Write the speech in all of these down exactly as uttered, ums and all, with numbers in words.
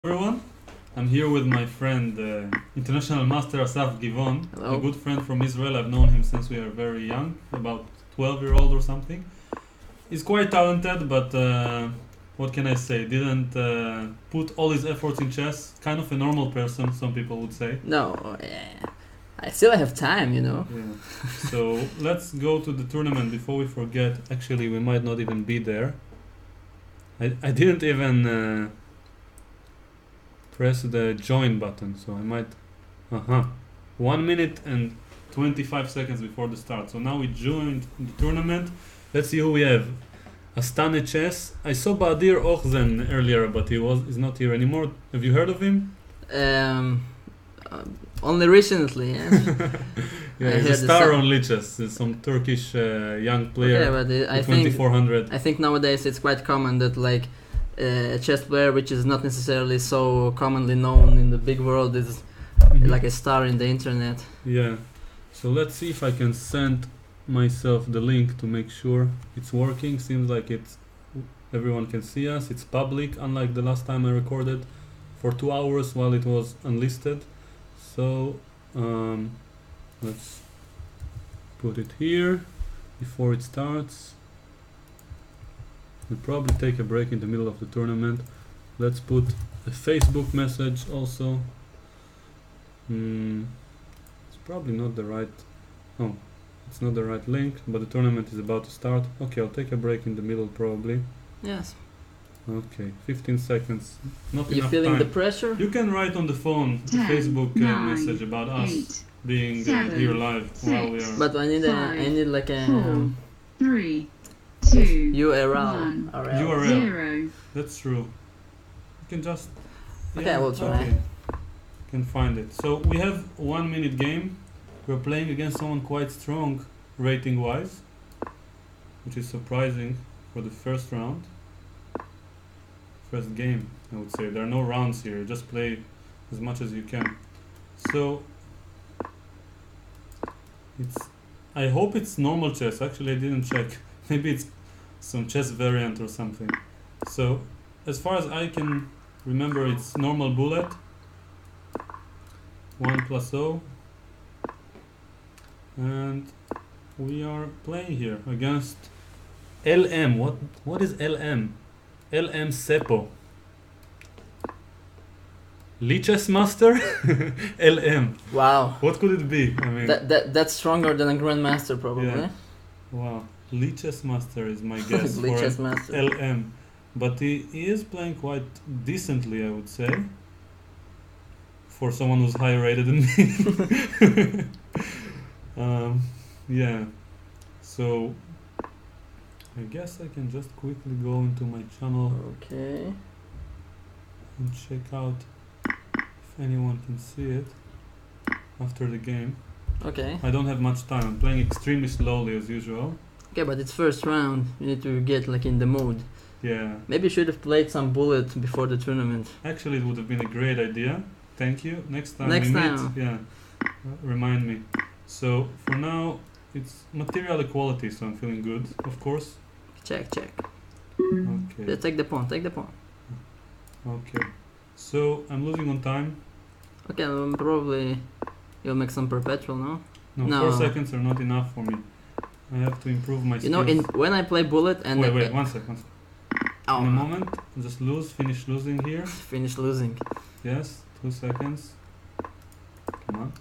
Everyone, I'm here with my friend, uh, International Master Asaf Givon, Hello. a good friend from Israel. I've known him since we are very young, about twelve year old or something. He's quite talented, but uh, what can I say? Didn't uh, put all his efforts in chess. Kind of a normal person, some people would say. No, uh, I still have time, you know. Yeah. So let's go to the tournament before we forget. Actually, we might not even be there. I, I didn't even uh, press the join button, so I might. Uh huh. One minute and twenty-five seconds before the start. So now we joined the tournament. Let's see who we have. Astana Chess. I saw Badir Ochzen earlier, but he was is not here anymore. Have you heard of him? Um, uh, only recently, yes. Yeah, I he's a heard the star sound. on Lichess. He's some Turkish uh, young player. Okay, but uh, I think twenty-four hundred. I think nowadays it's quite common that like uh, a chess player, which is not necessarily so commonly known in the big world, is Mhm. like a star in the internet. Yeah. So let's see if I can send myself the link to make sure it's working. Seems like it's everyone can see us. It's public, unlike the last time I recorded for two hours while it was unlisted. So um, let's put it here before it starts. We'll probably take a break in the middle of the tournament. Let's put a Facebook message also. Hmm, it's probably not the right. Oh, it's not the right link, but the tournament is about to start. Okay, I'll take a break in the middle probably. Yes. Okay, fifteen seconds. Not You enough feeling time. the pressure? You can write on the phone the Ten, Facebook uh, nine, message about us eight, being uh, seven, here live while we are. But I need a, I Five, need like a four, um, three, two, U R L. one, R L. U R L. zero. That's true. You can just. Okay, we'll try. Okay. Can find it. So we have one minute game. We're playing against someone quite strong rating wise, which is surprising for the first round. First game, I would say. There are no rounds here. Just play as much as you can. So it's. I hope it's normal chess. Actually, I didn't check. Maybe it's some chess variant or something. So as far as I can remember, it's normal bullet. One plus O. And we are playing here against L M. What what is L M? L M Sepo. Lichess Master? L M. Wow. What could it be? I mean, That that that's stronger than a grandmaster probably. Yeah. wow. Lichess Master is my guess for Lichess an master. L M. But he, he is playing quite decently, I would say. For someone who's higher rated than me. um, yeah. So I guess I can just quickly go into my channel Okay. and check out if anyone can see it after the game. Okay. I don't have much time. I'm playing extremely slowly as usual. Okay, but it's first round. You need to get like in the mood. Yeah. Maybe you should have played some bullet before the tournament. Actually, it would have been a great idea. Thank you. Next time Next we time. meet, yeah, uh, remind me. So for now, it's material equality, so I'm feeling good, of course. Check, check. Okay. Yeah, take the pawn, take the pawn. Okay. So I'm losing on time. Okay, um, probably you'll make some perpetual, no? No, No. four seconds are not enough for me. I have to improve my You skills. know, in when I play bullet and wait, uh, wait, one sec, one sec. oh, In a moment, just lose, finish losing here. finish losing. Yes, two seconds. Come on.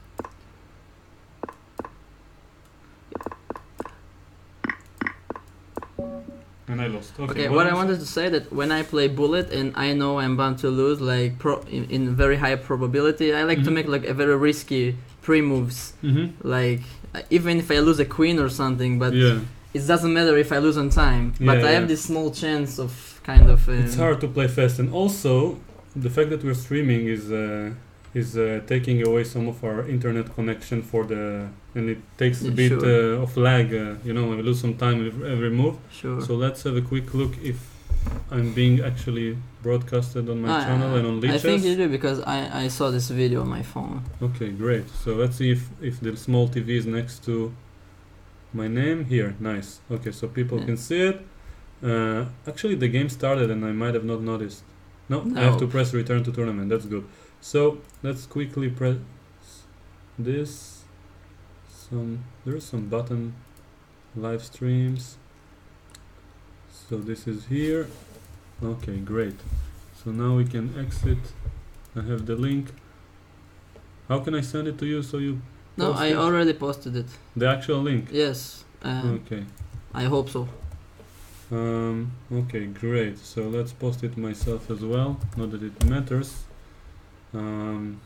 And I lost. Okay, Okay, what what I was- wanted to say that when I play bullet and I know I'm bound to lose, like pro in, in very high probability, I like to Mhm. make like a very risky pre-moves. Mhm. Like uh, even if I lose a queen or something, but Yeah. it doesn't matter if I lose on time. But Yeah, I yeah. have this small chance of kind of. Um, It's hard to play fast, and also the fact that we're streaming is uh, is uh, taking away some of our internet connection for the, and it takes a Yeah, bit sure. uh, of lag. Uh, you know, we lose some time with every move. Sure. So let's have a quick look if I'm being actually broadcasted on my Ah, channel and on I think you Lichess. do because I, I saw this video on my phone. Okay, great. So let's see if if the small T V is next to my name here. Nice. Okay, so people Yeah. can see it. Uh, actually, the game started and I might have not noticed. No, No. I have to press return to tournament. That's good. So let's quickly press this. Some there's some button live streams. So this is here. Okay, great. So now we can exit. I have the link. How can I send it to you so you No, post I it? already posted it. The actual link? Yes. Uh, Okay. I hope so. Um, okay, great. So let's post it myself as well. Not that it matters. Um,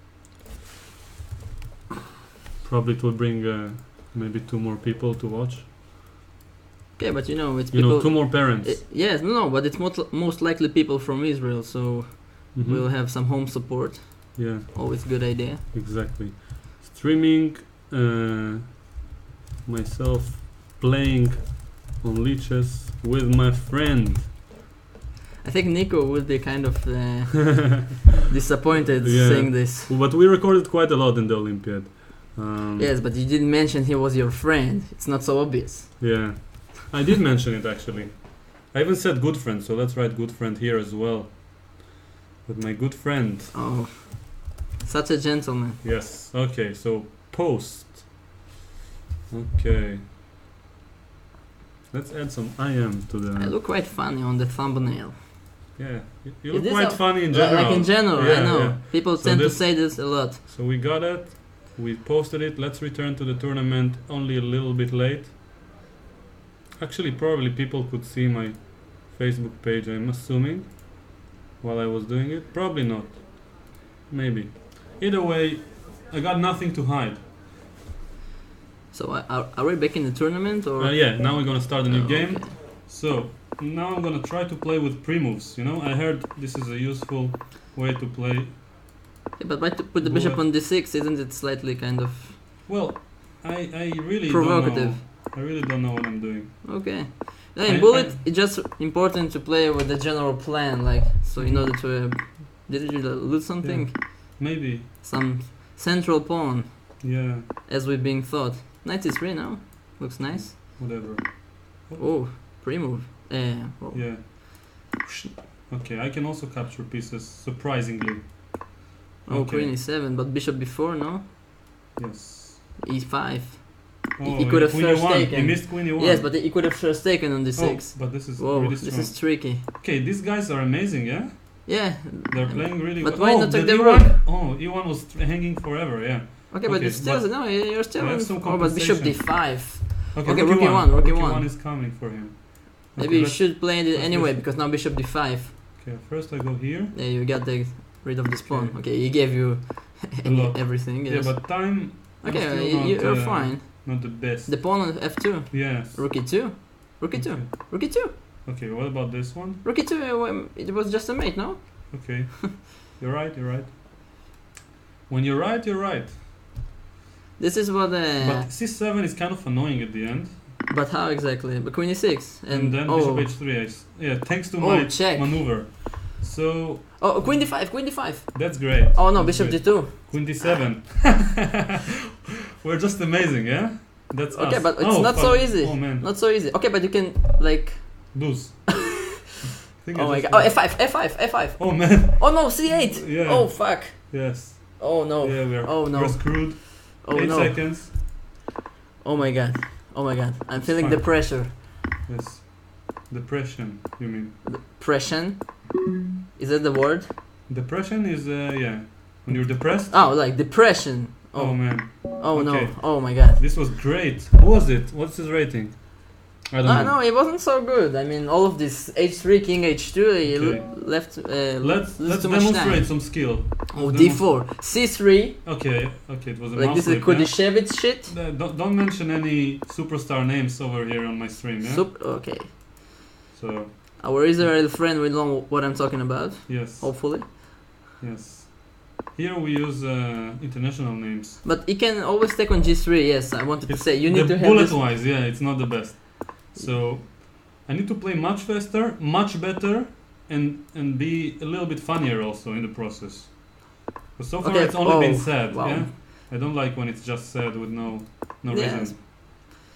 probably it will bring uh, maybe two more people to watch. Okay, but you know, it's You people. know, two more parents. I- yes, no, no, but it's most, most likely people from Israel, so Mhm. we'll have some home support. Yeah, Always good idea. exactly. Streaming uh, myself playing on Lichess with my friend. I think Nico would be kind of uh, disappointed Yeah. saying this. But we recorded quite a lot in the Olympiad. Um, Yes, but you didn't mention he was your friend. It's not so obvious. Yeah, I did mention it actually. I even said good friend, so let's write good friend here as well. With my good friend. Oh, such a gentleman. Yes. Okay. So post. Okay. Let's add some I M to the. I look quite funny on the thumbnail. Yeah. You, you Is look this quite a- funny in Li- general. Like in general, Yeah, I know. yeah. People So tend to this- say this a lot. So we got it. We posted it. Let's return to the tournament only a little bit late. Actually, probably people could see my Facebook page, I'm assuming, while I was doing it. Probably not. Maybe. Either way, I got nothing to hide. So uh, are, are we back in the tournament or? Uh, yeah, now we're gonna start a new Oh, game. okay. So, now I'm gonna try to play with pre-moves, you know? I heard this is a useful way to play. Yeah, but why to put the bishop Bullet. on d six? Isn't it slightly kind of Well, I, I really provocative? don't know. I really don't know what I'm doing. Okay. Yeah, I- in bullet, I- it's just important to play with the general plan, like so in order to. Uh, did you lose something? Maybe. Some central pawn, Yeah, as we've been thought. ninety-three now, looks nice. whatever. Oh, pre-move. Uh, oh. Yeah. Okay, I can also capture pieces, surprisingly. Oh, Okay. queen e seven, but bishop b four, no? Yes. e five. Oh, he could have queen first e one. taken. He missed queen e one. Yes, but he could have first taken on d six. Oh, but this is Whoa, really this strong. is tricky. Okay, these guys are amazing, yeah? Yeah. They're um, playing really But well. why oh, not take the the e one? rook? Oh, e one was tr- hanging forever, yeah. Okay, but Okay, it's still but no. You're still. I have in- some oh, but bishop d compensation. five. Okay, Okay, rook rook e one, rook e Rook e one. one is coming for him. Maybe Okay, you let's- should play it let's anyway listen. because now bishop d five. Okay, first I go here. Yeah, you got the rid of this pawn. Okay. Okay, he gave you any, lot. everything. Yes. Yeah, but time. I'm okay, still you, not, you're uh, fine. Not the best. The pawn on f two. Yes. Rook e two. Rook e two. Okay. Rook e two. Okay, what about this one? Rook e two. uh, um, It was just a mate, no? Okay. You're right, you're right. When you're right, you're right. This is what. Uh, But c seven is kind of annoying at the end. but how exactly? But queen e six. And, And, then oh, bishop h three. I s- Yeah, thanks to Oh, my check. maneuver. So, oh, queen d five. Queen d five. that's great. Oh no, That's bishop great. d two. Queen d seven. We're just amazing, yeah? That's Okay, us. but it's Oh, not so fuck. easy. Oh man, Not so easy. Okay, but you can like. lose. I think I Oh my just god. Oh, won. f five. f five. f five. Oh man, Oh no, c eight. Yeah. Oh fuck. yes. Oh no. Yeah, we're, Oh, no. we're screwed. Oh Eight no. seconds. Oh my god. Oh my god. I'm feeling fine. the pressure. Yes. Depression, you mean? Pression. Is that the word? Depression is, uh, yeah. When you're depressed. Oh, like depression. Oh, Oh, man. oh okay. no. Oh my god. This was great. Who was it? What's his rating? I don't No, know. no, it wasn't so good. I mean, all of this h three, king h two, he Okay. l- left. Uh, Let's lose let's too much demonstrate time. some skill. Oh, Let's d four, c three. Okay, okay, it was a Like mouse this is flip, yeah? Kudishevich shit. Uh, don't, don't mention any superstar names over here on my stream, yeah? Sup- okay. So, Our Israel friend will know what I'm talking about. yes, Hopefully. yes. Here we use uh, international names. But he can always take on g three. Yes, I wanted to It's say you need the to have bullet this. wise, yeah, it's not the best. So, I need to play much faster, much better, and and be a little bit funnier also in the process. But so far Okay, it's only oh, been said, wow. yeah? I don't like when it's just said with no no Yeah. reason.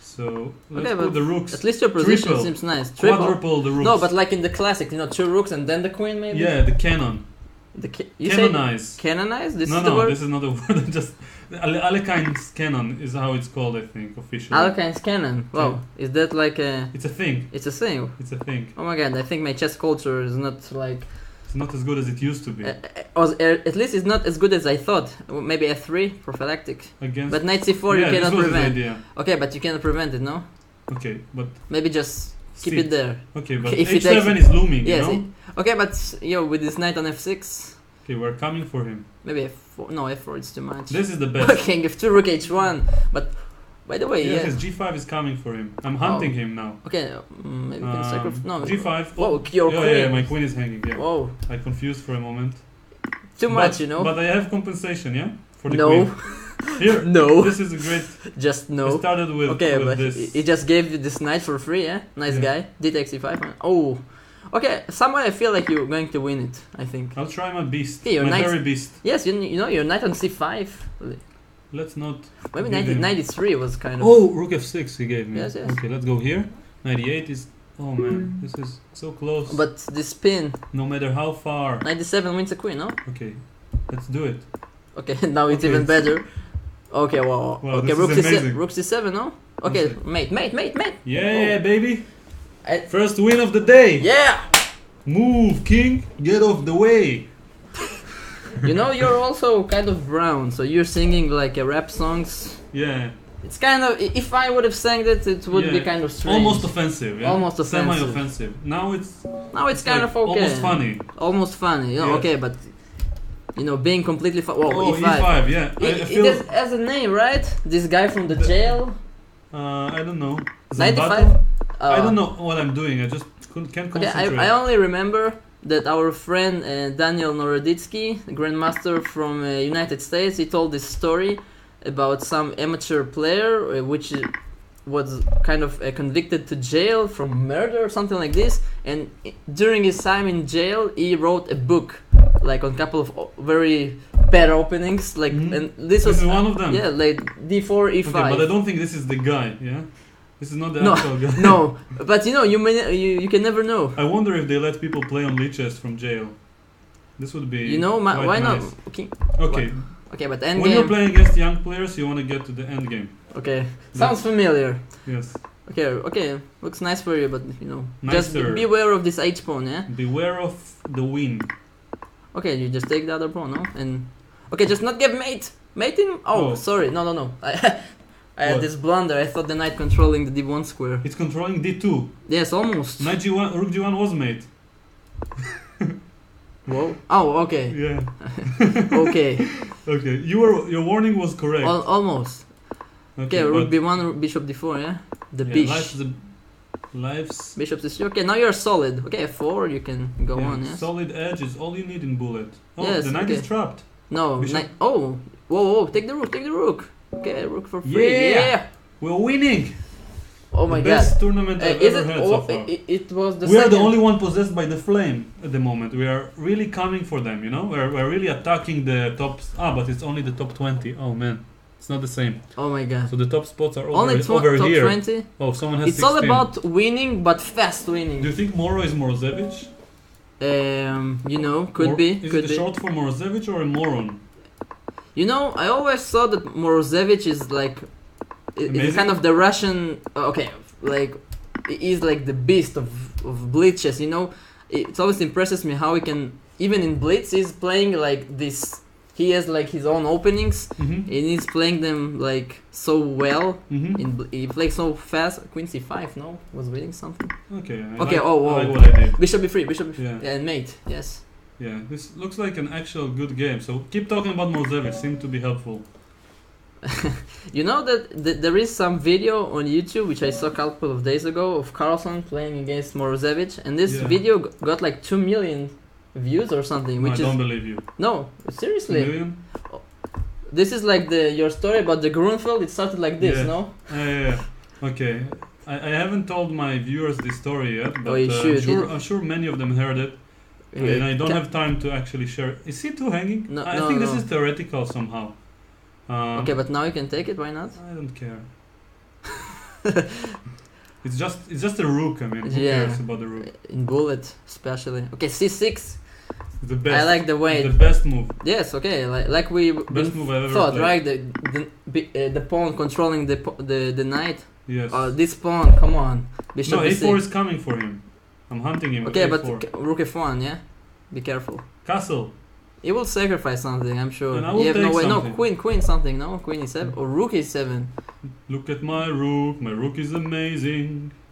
So let's Okay, put but the rooks. At least your position Triple. seems nice. Triple. Quadruple the rooks. No, but like in the classic, you know, two rooks and then the queen, maybe. Yeah, the cannon. The ca- you Canonize. say canonize. This no, is the no, word. this is not a word. Just Ale- Alekine's canon is how it's called, I think, officially. Alkine's canon. Wow, is that like a? It's a thing. It's a thing. It's a thing. Oh my god, I think my chess culture is not like. It's not as good as it used to be. Uh, uh, or, uh, at least it's not as good as I thought. Maybe f three prophylactic. Against. But knight c four yeah, you cannot this was prevent. the idea. Okay, but you cannot prevent it, no? Okay, but Maybe just keep sit. it there. Okay, but Okay, if it h seven is looming, Yes. you know? it- okay, but yo, with this knight on f six, Okay, we're coming for him. maybe f four. No, f four is too much. This is the best. King f two, rook h one. But by the way, Yes, yeah. his g five is coming for him. I'm hunting him now. Okay, mm, maybe you can Um, sacrifice. No. g five. Whoa, your yeah, queen. yeah, my queen is hanging. Yeah, Whoa, I confused for a moment. too But- much, you know. But I have compensation, yeah, for the No. queen. Here, No. This is a great. Just I no. started with, Okay, with but this. he- he just gave you this knight for free, yeah? Nice Yeah. guy. D takes e five. Oh. Okay, somewhere I feel like you're going to win it, I think. I'll try my beast. Hey, your my knight's- very beast. Yes, you, you know, your knight on c five. Let's not. Maybe give ninety, him- ninety-three was kind of. Oh, rook f six he gave me. Yes, yes. Okay, let's go here. ninety-eight is. Oh man, this is so close. But this pin, no matter how far. ninety-seven wins a queen, no? Okay, let's do it. Okay, now it's Okay, even it's- better. Okay, wow. Wow, okay, this rook is c seven. amazing. Rook c seven, no? Okay, Okay. mate, mate, mate, mate. Yeah, baby. I- First win of the day. Yeah. Move, king. Get off the way. You know, you're also kind of brown, so you're singing like a rap songs. Yeah. It's kind of. i- If I would have sang that, it would be Yeah. kind of strange. Almost offensive. Yeah? Almost offensive. Semi-offensive. Now it's. Now it's, kind like of okay. Almost funny. Almost funny. You know, Yes. okay, but you know, being completely. Fu- Whoa, Oh, e five. e five. Yeah. I, I It, feel. it has, has a name, right? This guy from the The- jail. Uh, I don't know. ninety-five. Zambato? I Uh, don't know what I'm doing. I just couldn't, can't Okay, concentrate. I, I only remember that our friend uh, Daniel Noroditsky, the grandmaster from uh, United States, he told this story about some amateur player uh, which uh, was kind of uh, convicted to jail from murder or something like this, and i- during his time in jail he wrote a book like on a couple of o- very bad openings, like Mhm. and this was This is one of them. yeah, like d four e Okay, five. but I don't think this is the guy. Yeah. This is not the No, actual guy. no, but you know, you may you, you can never know. I wonder if they let people play on Lichess from jail. This would be. You know, ma- quite why not? nice. Okay, Okay. okay, but When you're endgame. playing against young players, you want to get to the end game. Okay, sounds familiar. Yes. Okay, okay, looks nice for you, but you know, just be- Nicer. beware of this H pawn, yeah. Beware of the wind. Okay, you just take the other pawn, no? And okay, just not give mate, mating. Oh, Oh. sorry, no, no, no. I, I had What? this blunder. I thought the knight controlling the d one square. It's controlling d two. Yes, almost. Knight g one, rook g one was mate. Whoa. Oh, okay, Yeah. okay, Okay. You were your warning was correct. Al- almost. Okay, rook but- b one, rook- bishop d four, yeah. The yeah, bish. life's the life's Bishop c three. Okay, now you're solid. Okay, f four, you can go yeah, on, yes. solid edge is all you need in bullet. Oh, Yes, the knight okay. is trapped. No, Bishop- knight. Oh, whoa, whoa, take the rook, take the rook. Okay, rook for free. Yeah. Yeah. We're winning. Oh my the god. best tournament Uh, I've is ever it, had oh, so far. it, it was the we are second. the only one possessed by the flame at the moment. We are really coming for them, you know? We're, we're really attacking the top... Ah, but it's only the top twenty. Oh, man. It's not the same. Oh my god. So the top spots are over, Only tw- over top here. twenty. Oh, someone has It's all sixteen. about winning, but fast winning. Do you think Moro is Morozevich? Um, you know, could Mor- be, Is could it be. a short for Morozevich or a moron? You know, I always thought that Morozevich is like, i- is Amazing? kind of the Russian. Okay, like, he's like the beast of of Lichess. You know, it always impresses me how he can, even in Blitz, he's playing like this. He has like his own openings, Mm-hmm. and he's playing them like so well. Mm-hmm. In bl- he plays so fast. Queen c five, no, was winning something. Okay. I Okay, like, oh, I whoa. like what I did. Bishop b three, bishop b three, Yeah. yeah, and mate. Yes. Yeah, this looks like an actual good game. So keep talking about Morozevich. Seemed to be helpful. You know that th- there is some video on YouTube which I saw a couple of days ago of Carlson playing against Morozevich, and this Yeah. video g- got like two million views or something, No, I which is don't believe you. no, A seriously. million? This is like the your story about the Grunfeld. It started like this, Yeah. no? Uh, yeah, yeah. Okay. I, I haven't told my viewers this story yet, but Oh, you uh, should. I'm, sure, It- I'm sure many of them heard it. And I don't Ca- have time to actually share. Is C two hanging? No, I no, think no. this is theoretical somehow. Um, Okay, but now you can take it. Why not? I don't care. It's just it's just a rook. I mean, who Yeah. cares about the rook? In bullet, especially. Okay, c six. The best. I like the way. The best move. Yes, okay, like, like we Best move I've ever thought, played. right? The the, bi- uh, the pawn controlling the po- the the knight. Yes. Oh, this pawn, come on. Bishop no, b a four six. is coming for him. I'm hunting him. Okay, with but a four. c- rook f one, yeah. Be careful. Castle. He will sacrifice something, I'm sure. And I will You have no take way. something. No, queen, queen, something. No, queen e seven or rook e seven. Look at my rook. My rook is amazing.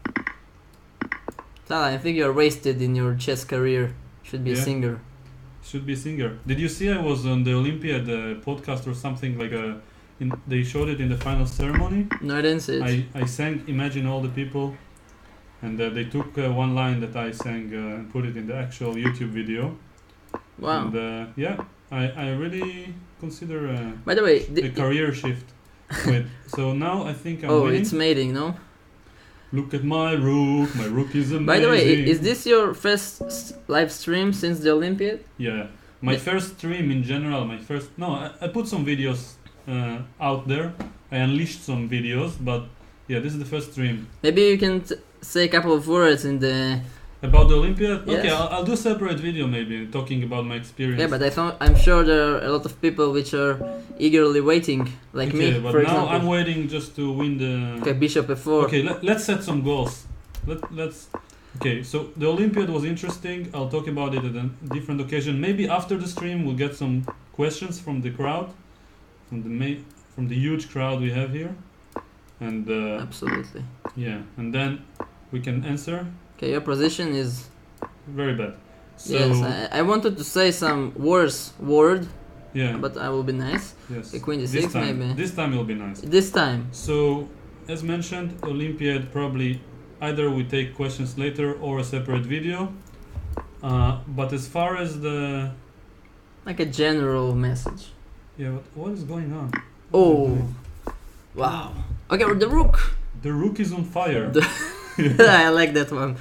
Tala, I think you're wasted in your chess career. Should be Yeah. a singer. Should be singer. Did you see I was on the Olympiad uh, podcast or something like a? In, they showed it in the final ceremony. No, I didn't see it. I, I sang Imagine All the People, and uh, they took uh, one line that I sang uh, and put it in the actual YouTube video. Wow. And uh, yeah, I, I really consider uh, By the way, a the, career shift. Wait, so now I think I'm oh, winning. it's mating, no? Look at my rook. My rook is amazing. By the way, i- is this your first s- live stream since the Olympiad? Yeah, my The- first stream in general. My first no, I, I put some videos uh, out there. I unleashed some videos, but yeah, this is the first stream. Maybe you can t- say a couple of words in the. About the Olympiad? Yes. Okay, I'll, I'll do a separate video maybe talking about my experience. Yeah, but I thought I'm sure there are a lot of people which are eagerly waiting, like okay, me, but for now example. I'm waiting just to win the. Okay, bishop f four. Okay, let, let's set some goals. Let let's. Okay, so the Olympiad was interesting. I'll talk about it at a different occasion. Maybe after the stream we'll get some questions from the crowd, from the ma- from the huge crowd we have here, and uh, Absolutely. yeah, and then we can answer. Okay, your position is. Very bad. So Yes, I, I wanted to say some worse word, yeah, but I will be nice. yes. Okay, queen d This six time, maybe. this time it'll be nice. This time. So, as mentioned, Olympiad probably either we take questions later or a separate video. Uh, but as far as the Like a general message. yeah, what, what is going on? Oh. Wow. Okay, the rook. The rook is on fire. The- I like that one.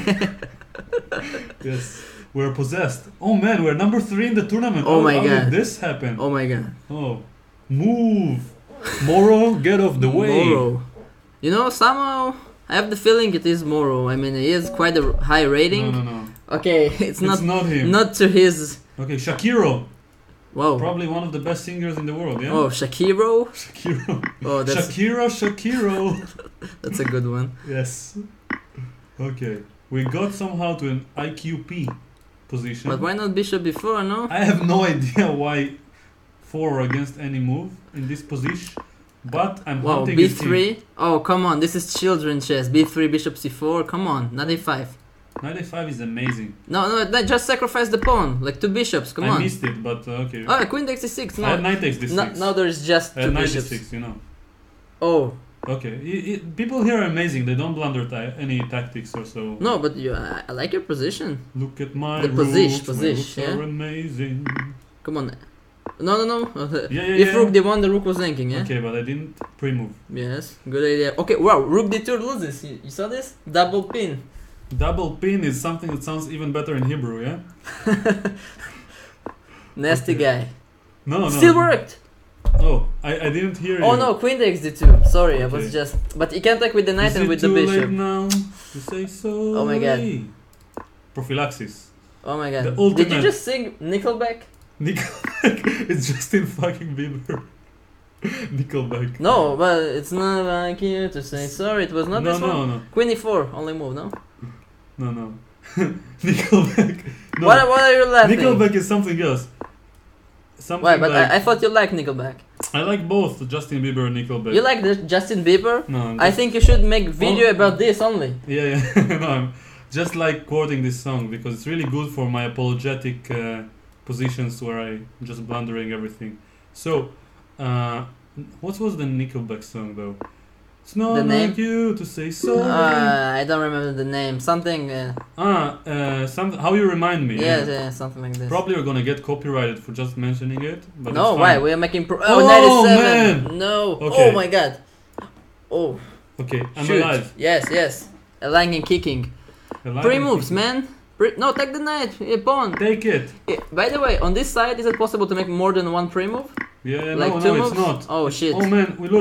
Yes, we're possessed. Oh man, we're number three in the tournament. Oh how, my how God. did this happen? Oh my god. Oh, move, Moro, get off the way. Moro. You know, somehow I have the feeling it is Moro. I mean, he has quite a high rating. No, no, no. Okay, it's, It's not not him. not to his. Okay, Shakiro, Wow. probably one of the best singers in the world. Yeah. Oh, Shakiro. Shakiro. Oh, that's Shakira, Shakiro. that's a good one. Yes. Okay. We got somehow to an I Q P position. But why not bishop before? No. I have no idea why four or against any move in this position. But I'm Wow, hunting b his team. three. Oh, come on. This is children chess. b three, bishop c four. Come on, not a five. Knight a five is amazing. No, no, that- just sacrifice the pawn. Like two bishops. Come I on. missed it, but uh, okay. Oh, queen takes c six. I No. had knight takes this No, six. now there is just I had two knight bishops. six, you know. Oh. Okay. I- I- people here are amazing. They don't blunder ta- any tactics or so. No, but you, I, I like your position. Look at my The rooks. position, my position, rooks yeah. are amazing. Come on. No, no, no. Yeah, yeah, If yeah. rook d one, the rook was thinking, yeah? Okay, but I didn't pre-move. Yes, good idea. Okay, wow, rook d two loses. You, you saw this? Double pin. Double pin is something that sounds even better in Hebrew, yeah? Nasty Okay. guy. No, no. Still worked. Oh, I, I didn't hear you. Oh no, queen takes d two. Sorry, I was Okay. just. But you can't attack with the knight Is and it with the too bishop. late now to say so? Oh my God. Prophylaxis. Oh my god. The Did you ultimate. just sing Nickelback? Nickelback. It's Justin fucking Bieber. Nickelback. No, but it's not like you to say sorry. It was not no, this no, one. no, Queen e four, only move, no? no, no. Nickelback. No. What, what are you laughing? Nickelback is something else. Something Why? But like I, I thought you liked Nickelback. I like both Justin Bieber and Nickelback. You like the Justin Bieber? No, I'm I just- think you should make video Oh. about this only. Yeah, yeah. No, I'm just like quoting this song because it's really good for my apologetic uh, positions where I'm just blundering everything. So, uh, what was the Nickelback song though? It's not The name? like you to say sorry. Uh, I don't remember the name. Something. Uh, ah, uh, some how you remind me. yeah, yeah, something like this. Probably we're gonna get copyrighted for just mentioning it. But No, it's why? fine. We are making. Pro- Oh, oh, ninety-seven. man. No. Okay. Oh my god. Oh. Okay, I'm shoot. alive. Yes, yes. A lying and kicking. Alive Pre and moves, kicking. man. Pre- no, take the knight. Yeah, pawn. Take it. Yeah, by the way, on this side, is it possible to make more than one pre move? Yeah, Like no, two no, moves? it's not. Oh shit. Oh man, we lose.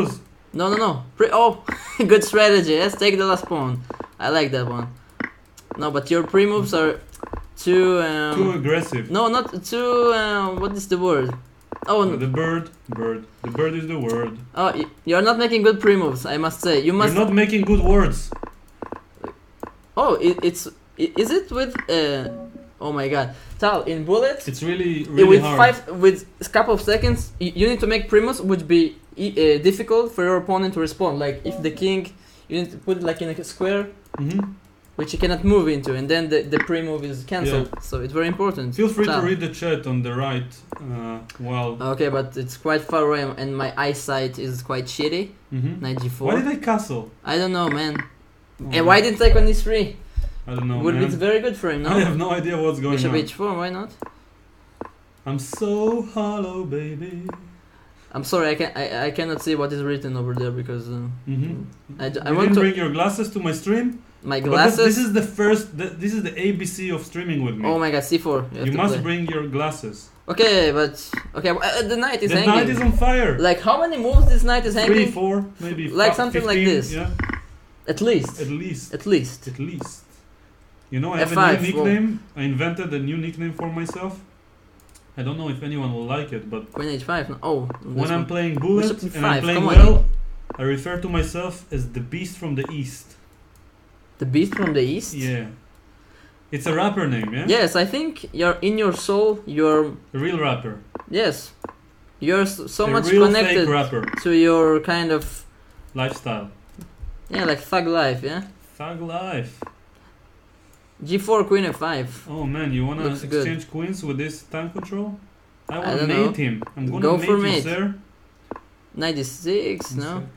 No, no, no. Pre oh, good strategy. Let's take the last pawn. I like that one. No, but your pre-moves are too... Um, Too aggressive. no, not too... Uh, what is the word? Oh, Uh, the bird, bird. The bird is the word. oh, y- you're not making good pre-moves, I must say. You must... You're not making good words. Oh, it, it's... i- Is it with... Uh, oh my god. Tal, in bullets... It's really, Uh, really with hard. five, with a couple of seconds, y- you need to make pre-moves which be e- uh, difficult for your opponent to respond. Like if the king, you need to put it like in a square, Mm-hmm. which you cannot move into, and then the, the pre-move is cancelled. So it's very important. Feel free Tal. to read the chat on the right. Uh, while. Okay, but it's quite far away, and my eyesight is quite shitty. Mm-hmm. Knight g four. Why did I castle? I don't know, man. Oh, And why didn't take on e three? I don't know, Would man. be very good for him, no? I have no idea what's going Bishop on. h four, why not? I'm so hollow, baby. I'm sorry, I can I, I cannot see what is written over there because uh, Mm-hmm. I, d- I you want didn't to bring your glasses to my stream? my But this, glasses. this is the first. The, this is the A B C of streaming with me. Oh my god, c four. You, have you to must play. bring your glasses. Okay, but okay, uh, the knight is the hanging. knight is on fire. Like how many moves this knight is Three, hanging? four, maybe. Like fi- something like fifteen, this. Yeah, At least. at least. At least. At least. You know, I have F a five, new nickname. I invented a new nickname for myself. I don't know if anyone will like it, but Queen h five. No. Oh. when this I'm one. playing bullet Bishop and e five, I'm playing come on. well, I refer to myself as the beast from the east. The beast from the east. Yeah. It's a rapper name, yeah? Yes, I think you're in your soul. You're A real rapper. yes. You're so, so a much real connected fake rapper. to your kind of Lifestyle. yeah, like thug life. Yeah. Thug life. g four, Queen f five. Oh man, you wanna Looks good. exchange queens with this time control? I I wanna don't mate know. him. I'm gonna Go mate for you, mate. sir. ninety-six. One No. sec.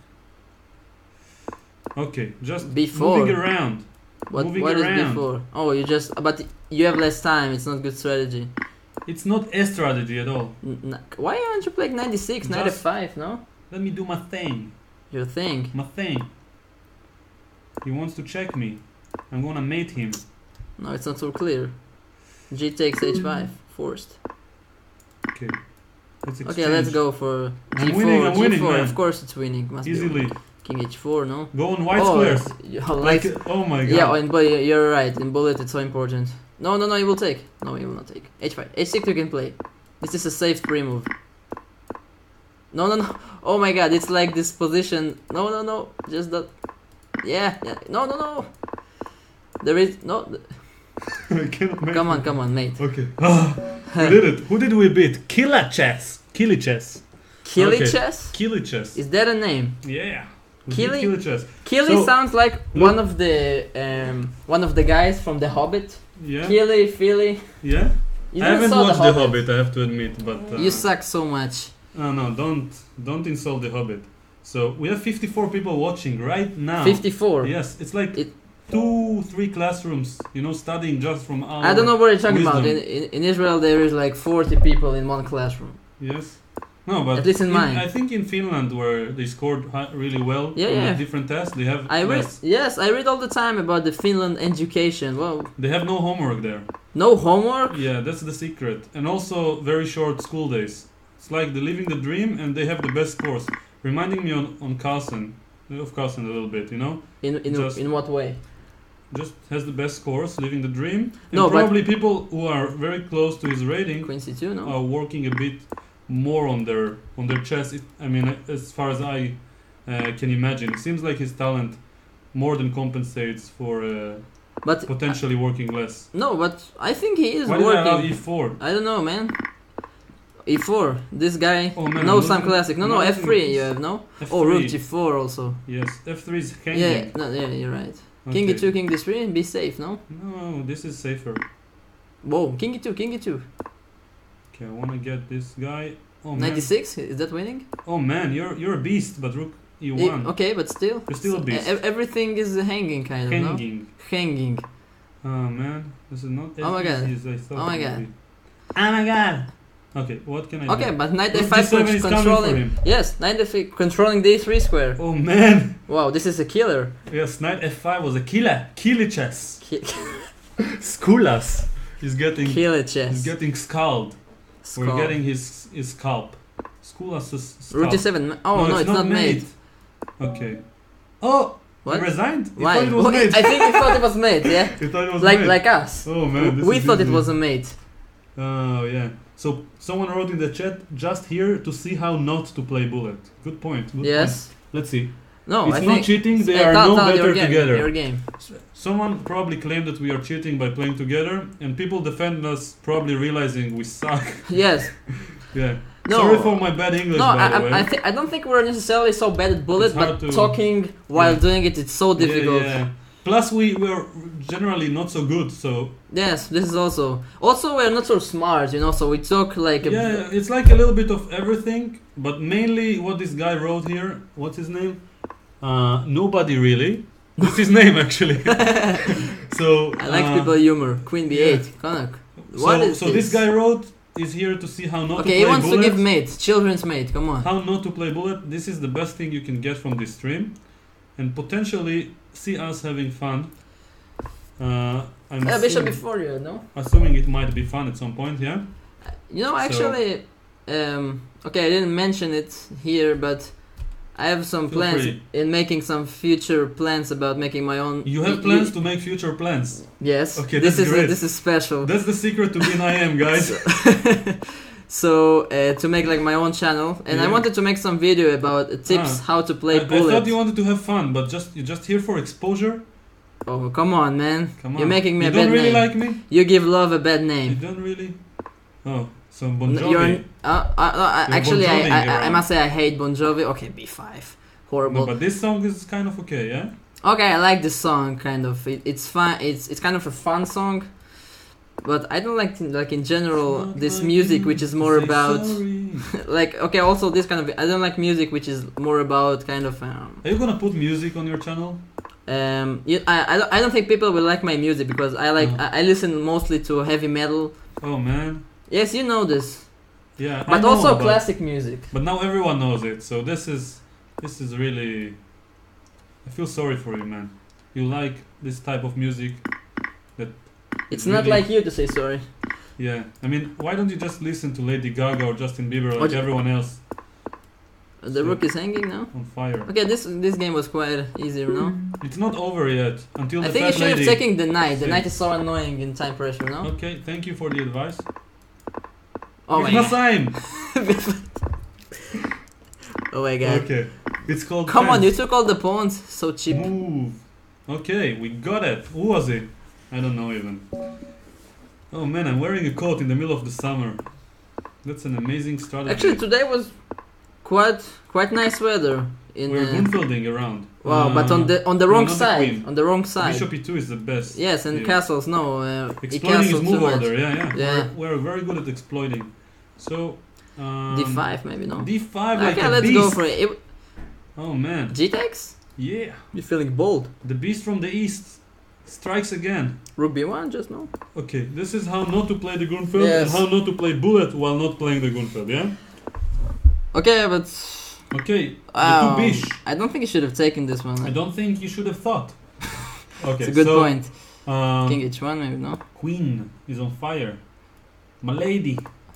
Okay, just b four. moving around. What moving what is around. b four? Oh, you just but you have less time. It's not good strategy. It's not a strategy at all. N- n- why aren't you playing ninety-six, knight f Just- five? No. Let me do my thing. Your thing. My thing. He wants to check me. I'm gonna mate him. No, it's not so clear. G takes h five, forced. Okay. Let's exchange. Okay, let's go for g I'm four. winning, I'm g four, winning, man. of course it's winning. Must Easily. be king h four, no? Go on white oh, squares. yeah, Like, like, oh my god. yeah, oh, and but you're right. In bullet, it's so important. No, no, no, you will take. No, you will not take. h five, h six you can play. This is a safe pre-move. No, no, no. Oh my god, it's like this position. No, no, no. Just that. Yeah, yeah. No, no, no. There is no. I cannot make Come on, it. come on, mate. Okay. Ah, we did it. Who did we beat? Killer Chess. Killy Chess. Killy Okay. chess? Killy Chess. Is that a name? Yeah. We Killy? beat Killer Chess. Killy So, sounds like look- one of the um, one of the guys from The Hobbit. Yeah. Killy, Philly. Yeah. You I didn't haven't saw watched The The Hobbit. Hobbit, I have to admit, but uh, You suck so much. no, no, don't don't insult The Hobbit. So we have fifty-four people watching right now. fifty-four. Yes, it's like It- two, three classrooms, you know, studying just from our. I don't know what you're talking about. wisdom. In, in, in Israel, there is like forty people in one classroom. Yes. No, but At least in mine. I think in Finland, where they scored hi- really well Yeah, on yeah. the different tests, they have I read, less. yes, I read all the time about the Finland education. Wow, They have no homework there. no homework. Yeah, that's the secret. And also very short school days. It's like they're living the dream, and they have the best scores. Reminding me on on Carlsen, of Carlsen a little bit, you know. In in Just- in what way? Just has the best scores, living the dream. And No, but- probably people who are very close to his rating Queen c two, no. are working a bit more on their on their chess. It, I mean, as far as I uh, can imagine, it seems like his talent more than compensates for uh, But potentially working less. no, but I think he is Why did I allow working. e four? I don't know, man. e four. This guy Oh, man, knows I'm some losing- classic. No, no, I'm f three. losing You this. have no. F three. Oh, rook g four also. Yes, F three is hanging. Yeah, no, yeah, you're right. King Okay. e two, king d three, be safe, no? No, this is safer. Whoa, king e two, king e two. Okay, I wanna get this guy. Oh man. ninety-six, is that winning? Oh man, you're you're a beast, but rook e Eh, one. okay, but still. You're still a So, beast. e- everything is hanging, kind of, no? Hanging. Hanging. Oh man, this is not as Oh my God. easy as I thought Oh my it would God. be. Oh my god. Okay, what can I Okay, do? but knight Rook f five g seven is coming for controlling. him. Yes, knight f five controlling d three square. Oh man. Wow, this is a killer. Yes, knight f five was a killer. Killer chess. Ki- Skulas. He's getting killer he's chess. getting scald. We're Skull. getting his his scalp. Skulas is Rook scalp. d seven. Oh no, it's, not mate. Okay. Oh! What? He resigned? He Why? thought it was Well, mate. I think we thought it was mate, yeah? He thought it was Like mate. like us. Oh man, this we is thought easy. it was a mate. Oh yeah. So someone wrote in the chat, just here to see how not to play bullet. Good point. Good Yes. point. Let's see. No, it's I not think cheating. They Uh, are tell- no tell better your game, together. Your game. Someone probably claimed that we are cheating by playing together, and people defend us, probably realizing we suck. Yes. Yeah. No. Sorry for my bad English, No, by I, the way. I, I, thi- I don't think we're necessarily so bad at bullet, It's hard but to- talking while Yeah. doing it, it's so difficult. Yeah, yeah. Plus, we were generally not so good, so Yes, this is also. Also, we're not so smart, you know, so we talk like. A, yeah, it's like a little bit of everything, but mainly what this guy wrote here. What's his name? Uh, nobody really. What's his name actually? so I like uh, people humor. Queen B eight, Connacht. What so, is so this? this guy wrote is here to see how not Okay, to play he wants bullet. to give mate, children's mate. Come on. How not to play bullet. This is the best thing you can get from this stream, and potentially see us having fun. Uh, I'm Yeah, Bishop assuming, before you, no? assuming it might be fun at some point. Yeah. You know, So- actually, um, okay, I didn't mention it here, but I have some Feel plans free. in making some future plans about making my own. You have y- plans y- to make future plans. Yes. Okay, this that's is great. this is special. That's the secret to being I M, guys. So uh, to make like my own channel, and I Yeah. wanted to make some video about uh, tips Ah. how to play I, I bullet. thought you wanted to have fun, but just you're just here for exposure. Oh come on, man! Come on. You're making me you a don't bad really name. like me. You give love a bad You name. don't really. Oh, so Bon N- Jovi. You're, uh, uh, uh, You're actually, Bon I, Jovi-ing I, I around. must say I hate Bon Jovi. Okay, B five, horrible. No, but this song is kind of okay, yeah. Okay, I like this song kind of. It, it's fun. It's it's kind of a fun song, but I don't like like in general Not this like music you, which is more say about sorry. like okay. Also, this kind of I don't like music which is more about kind of um, Are you gonna put music on your channel? um you, I I don't, I don't think people will like my music because I like Oh. I, I listen mostly to heavy metal. Oh man. Yes, you know this, Yeah. I but know, also but, classic music. But now everyone knows it, so this is this is really. I feel sorry for you, man. You like this type of music. It's not really- like you to say sorry. Yeah. I mean, why don't you just listen to Lady Gaga or Justin Bieber Or like ju- everyone else The So- rook is hanging now. on fire? Okay, this this game was quite easier, no? It's not over yet until I the think you fat should have lady. taken the knight. The Yeah. knight is so annoying in time pressure, no? Okay, thank you for the advice. Oh my It's god. Masaim. Oh my god. Okay, it's called. Come on, fence. you took all the pawns. So cheap. Move. Okay, we got it. Who was it? I don't know even. Oh man, I'm wearing a coat in the middle of the summer. That's an amazing strategy. Actually, today was quite quite nice weather. In We're uh, Gunfelding around. wow, but on Uh, the on the no, wrong not the side. queen. On the wrong side. Bishop e two is the best. Yes, and Yeah. castles. No, uh, e Exploiting castle his too move much. order, yeah, yeah. Yeah. We're, we're very good at exploiting. So, um, D five maybe no. D five like Okay, a let's beast. go for it. it Oh man, G takes. yeah. You feeling bold? The beast from the east strikes again. Rook b one, just no. Okay, this is how not to play the Gunfeld and Yes. how not to play bullet while not playing the Gunfeld, yeah? Okay, but Okay, the um, two bish. I don't think you should have taken this one. I don't think you should have thought. Okay, It's a good so, point. Um, King h one maybe no. Queen is on fire. My lady.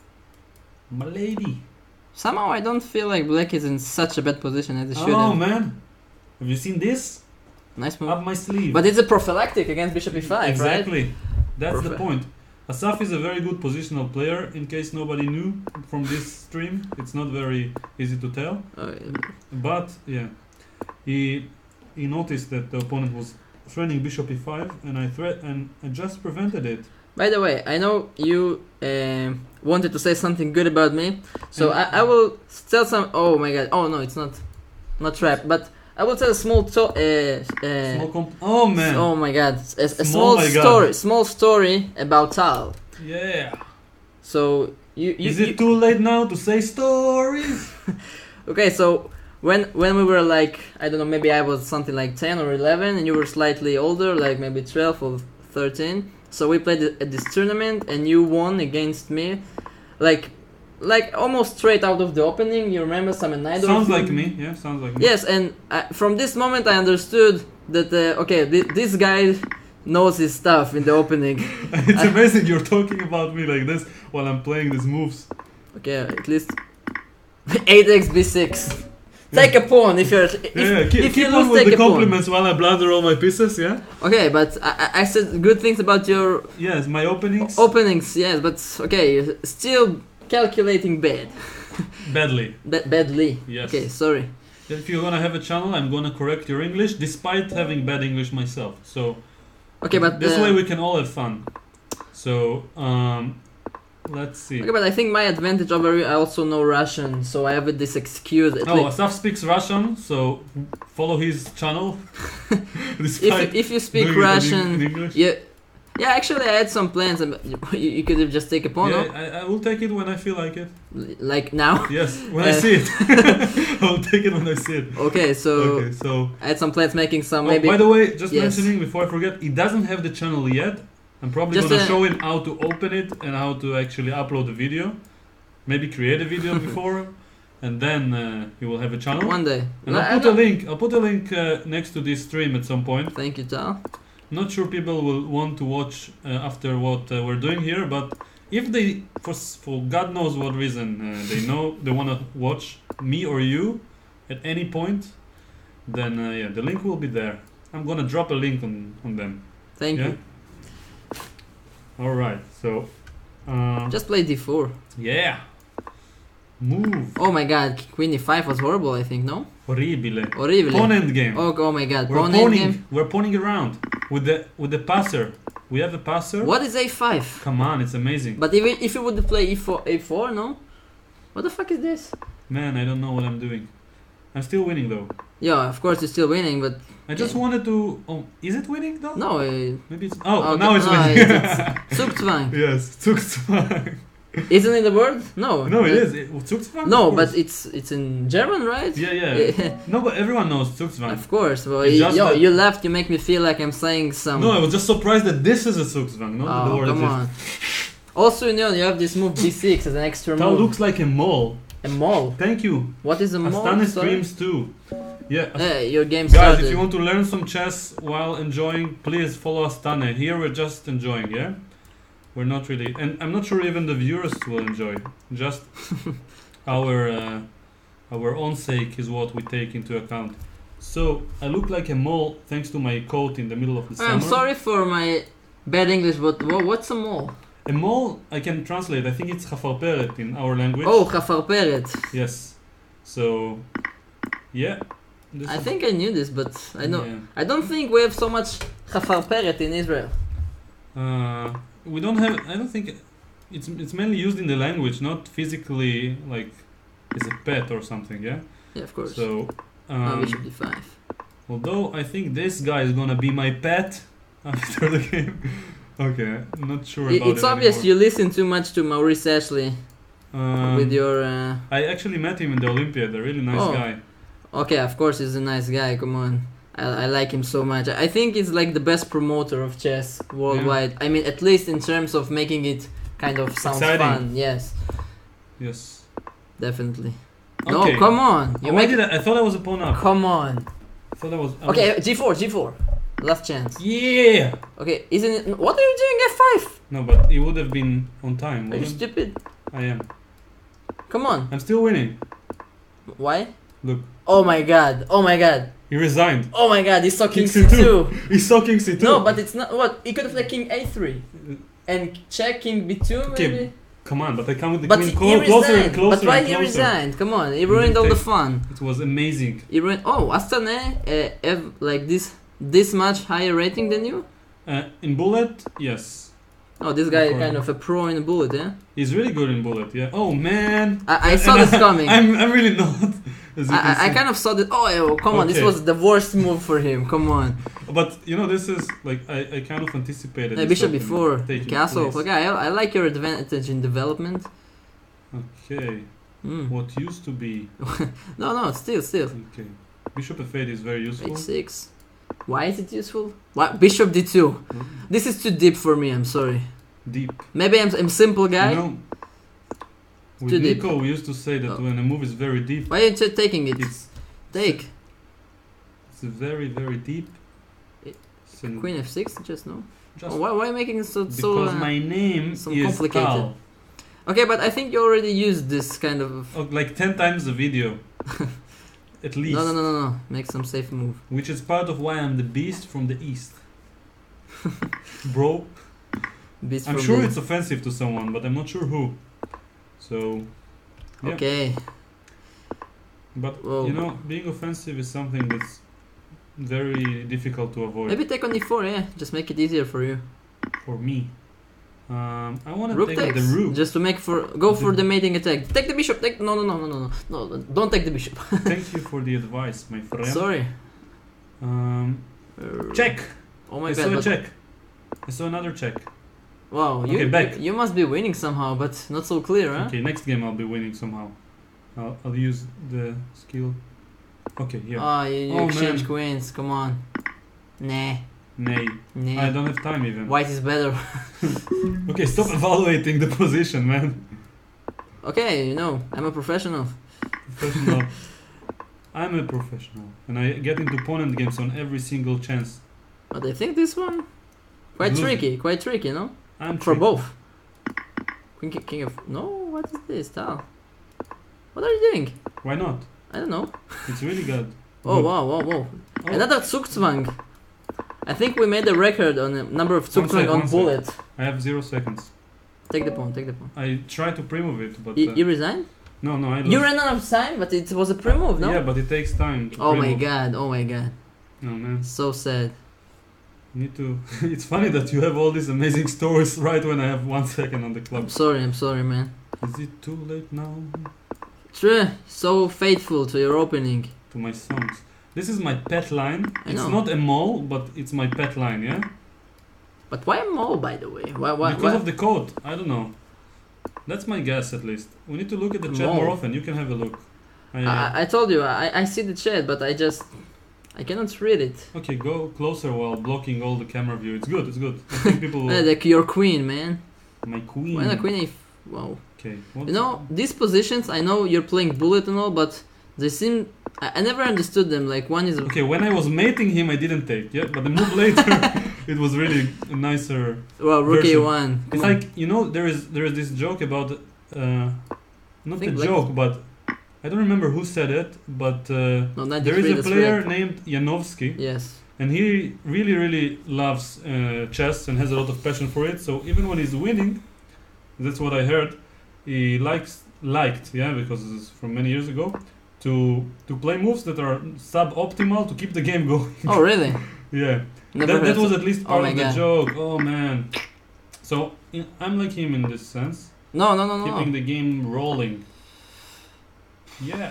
My lady. Somehow I don't feel like black is in such a bad position as it should Oh have. man, have you seen this? Nice move. Up my sleeve. But it's a prophylactic against bishop e five, right? Exactly. That's the Perfect. point. Asaf is a very good positional player. In case nobody knew from this stream, it's not very easy to tell. Oh, yeah. But yeah, he he noticed that the opponent was threatening bishop e five, and I threat and I just prevented it. By the way, I know you um wanted to say something good about me, so And- I, I will tell some. Oh my god! Oh no, it's not, not trap, but I will tell a small to- uh, uh, Small comp- oh man, oh my god, a, a Small small my God. story, small story about Tal. yeah. So you, you, Is you it too late now to say stories? okay? So when when we were like I don't know, maybe I was something like ten or eleven, and you were slightly older, like maybe twelve or thirteen. So we played at this tournament, and you won against me, like like almost straight out of the opening. You remember some Naidorf? Sounds like me. Yeah, sounds like me. Yes, and I, from this moment I understood that uh, okay, th- this guy knows his stuff in the opening. It's I- amazing you're talking about me like this while I'm playing these moves. Okay, at least eight x b six. take a pawn if you're. If, Yeah, yeah. Keep, if keep you on lose, with take the a pawn. compliments while I blunder all my pieces, yeah? Okay, but I, I- I said good things about your Yes, my openings. openings, yes, but okay, still calculating bad. Badly. Ba- badly. Yes. Okay, sorry. If you're gonna have a channel, I'm gonna correct your English, despite having bad English myself. So Okay, but this uh, way we can all have fun. So um, let's see. Okay, but I think my advantage over you, I also know Russian, so I have this excuse. At Oh, least. Asaf speaks Russian, so follow his channel. If Despite you, if you speak doing it in- Russian, in English. yeah, yeah. Actually, I had some plans. and You, you could have just take a pawn, Yeah, no? I, I will take it when I feel like it. L- like now. Yes, when I Uh, see it. I'll take it when I see it. Okay, so Okay, so I had some plans making some oh, maybe. by the way, just Yes. mentioning before I forget, he doesn't have the channel yet. I'm probably Just gonna a- show him how to open it and how to actually upload the video. Maybe create a video before, and then uh, he will have a channel. One day. And No, I'll I put a don't- link. I'll put a link uh, next to this stream at some point. Thank you, Tal. Not sure people will want to watch uh, after what uh, we're doing here, but if they, for s- for God knows what reason, uh, they know they want to watch me or you at any point, then uh, yeah, the link will be there. I'm gonna drop a link on on them. Thank Yeah? you. All right, so uh, Just play d four. yeah, move Oh my god, Queen e five was horrible, I think, no? horribile. Horrible. Pawn end game. Oh, oh my god, we're pawn end pawning. game. We're pawning around with the with the passer. We have a passer. What is a five? Come on, it's amazing. But if it, if you would play e four, a four, no? What the fuck is this? Man, I don't know what I'm doing. I'm still winning though. Yeah, of course you're still winning, but I just Yeah. wanted to. Oh, is it winning though? no. Uh, Maybe it's. Oh, Oh, now no, it's no, winning. it's- Zugzwang. yes, Zugzwang. Isn't it the word? No. No, it Uh, is. It, Zugzwang? No, Of but course. it's it's in German, right? Yeah, yeah. No, but everyone knows Zugzwang. Of course. Well, It's y- just yo, that- you left. You make me feel like I'm saying some. No, I was just surprised that this is a Zugzwang, not that the oh, word come is. on. Also, you know, you have this move d six as an extra That move. looks like a mole. A mole. Thank you. What is a mole? Astana Sorry? streams too. Yeah. Eh, your game Guys, started. if you want to learn some chess while enjoying, please follow Astana. Here we're just enjoying, yeah? We're not really, and I'm not sure even the viewers will enjoy. Just our uh, our own sake is what we take into account. So I look like a mole thanks to my coat in the middle of the summer. I'm sorry for my bad English, but wha- what's a mole? A mole I can translate. I think it's chafarperet in our language. Oh, chafarperet. Yes. So yeah. This I is- think I knew this, but I know. Yeah. I don't think we have so much chafarperet in Israel. Uh, we don't have. I don't think it's it's mainly used in the language, not physically like as a pet or something. Yeah. Yeah, of course. So, oh, um, bishop d five. although I think this guy is gonna be my pet after the game. Okay, I'm not sure I- about It's it obvious anymore. you listen too much to Maurice Ashley Um, with your. Uh, I actually met him in the Olympiad. A really nice Oh. guy. okay, of course he's a nice guy. Come on, I, I like him so much. I think he's like the best promoter of chess worldwide. I mean, at least in terms of making it kind of sound Exciting. fun. Yes, Yes. definitely. Okay. No, come on. You Oh, why make. did I, I thought I was a pawn up. Come on. I thought I was. I Okay, was- g four, g four. Last chance. Yeah. Okay, isn't it? What are you doing f five? No, but it would have been on time. Are you wouldn't- stupid? I am. Come on. I'm still winning. Why? Look, Oh my god. Oh my god. he resigned. Oh my god, he saw king King c c two. He saw king c two. No, but it's not. What? He could have played king a three. And check king b two Okay, maybe? Come on, but I come with the But queen he, clo- he closer and resigned. closer But why and he closer. resigned? Come on, he ruined all the take- fun. It was amazing. He ruined. Oh, Astana uh, have like this this much higher rating than you? Uh, in bullet, yes. Oh, this guy Of course. kind of a pro in bullet, yeah? He's really good in bullet, yeah. Oh man. I, I And- saw and this coming. I, I'm, I'm really not. as you can I, I see. kind of saw that. Oh, oh, come on, this Okay. was the worst move for him. Come on. But you know, this is like I, I kind of anticipated. Hey, this bishop opening, before taking castle. place. Okay, I, I like your advantage in development. Okay. Mm. What used to be. No, no, still, still. Okay. Bishop f eight is very useful. h six. Why is it useful? Why? Bishop d two. Mm, This is too deep for me. I'm sorry. Deep. Maybe I'm I'm simple guy. You know, with Too deep. Nico, we used to say that Oh. when a move is very deep, Why are you t- taking it? it's Take it's very very deep. It- So queen f six. Just no. just Oh, why why are you making it so so? because uh, my name so is complicated. Tal. Okay, but I think you already used this kind of. Oh, like ten times the video. at least. No, no, no, no, no. Make some safe move. Which is part of why I'm the beast from the east. Bro. Beast I'm from sure the- it's offensive to someone, but I'm not sure who. So, yeah. Okay. But, Whoa. you know, being offensive is something that's very difficult to avoid. Maybe take on e four, yeah. Just make it easier for you. For me. Um, I want to Rook take on takes. the rook. Just to make for go for The- the mating attack. Take the bishop. Take no no no no no no no. Don't take the bishop. Thank you for the advice, my friend. Sorry. Um, Uh, check! Oh my I god. saw a but- check. I saw another check. Wow. You, Okay, back. you must be winning somehow, but not so clear, huh? Okay, next game I'll be winning somehow. I'll, I'll use the skill. Okay, yeah. Oh, you, you Oh, exchange man. queens. Come on. Nah. Nay. Nah. I don't have time even. White is better. Okay, stop evaluating the position, man. Okay, you know, I'm a professional. Professional. I'm a professional. And I get into opponent games on every single chance. But I think this one quite Losing. tricky. Quite tricky, no? I'm For tricky. both. Queen king, king of no. What is this, Tal? What are you doing? Why not? I don't know. It's really good. Oh Good. wow, wow, wow! Oh, Another Zugzwang. I think we made a record on the number of One Zugzwang sec, on one sec. bullet. I have zero seconds. Take the pawn, take the pawn. I tried to pre-move it, but... You, uh, you resigned? no, no, I You lost. ran out of time, but it was a pre-move, no? Yeah, but it takes time to Oh my pre-move. god, oh my god. No, man. So sad. You need to... It's funny that you have all these amazing stories right when I have one second on the I'm clock. sorry, I'm sorry, man. Is it too late now? True, so faithful to your opening. To my songs. This is my pet line. I It's know. not a mole, but it's my pet line, yeah? But why a mole, by the way? Why? Why? Because why? of the code. I don't know. That's my guess, at least. We need to look at the chat Mole. more often. You can have a look. I, uh, I, I told you, I, I see the chat, but I just I cannot read it. okay, go closer while blocking all the camera view. It's good, it's good. I think people Uh, will... like your queen, man. My queen. When a queen, if wow. Okay. What's You know, these positions, I know you're playing bullet and all, but they seem... I, I never understood them, like one is... Okay, when I was mating him, I didn't take, yeah? But the move later, it was really a nicer... Well, rookie version. one. It's Come on. like, you know, there is there is this joke about... Uh, not Think the like- joke, but... I don't remember who said it, but uh, No, there is ninety-three, a that's player red. named Janowski, Yes. and he really, really loves uh, chess and has a lot of passion for it. So even when he's winning, that's what I heard, he likes liked, yeah, because it's from many years ago, to to play moves that are suboptimal to keep the game going. Oh, really? Yeah, Never that, heard that was so- at least Oh part my of the God. joke. Oh man, so in, I'm like him in this sense, No, no, no, no. keeping no. the game rolling. Yeah.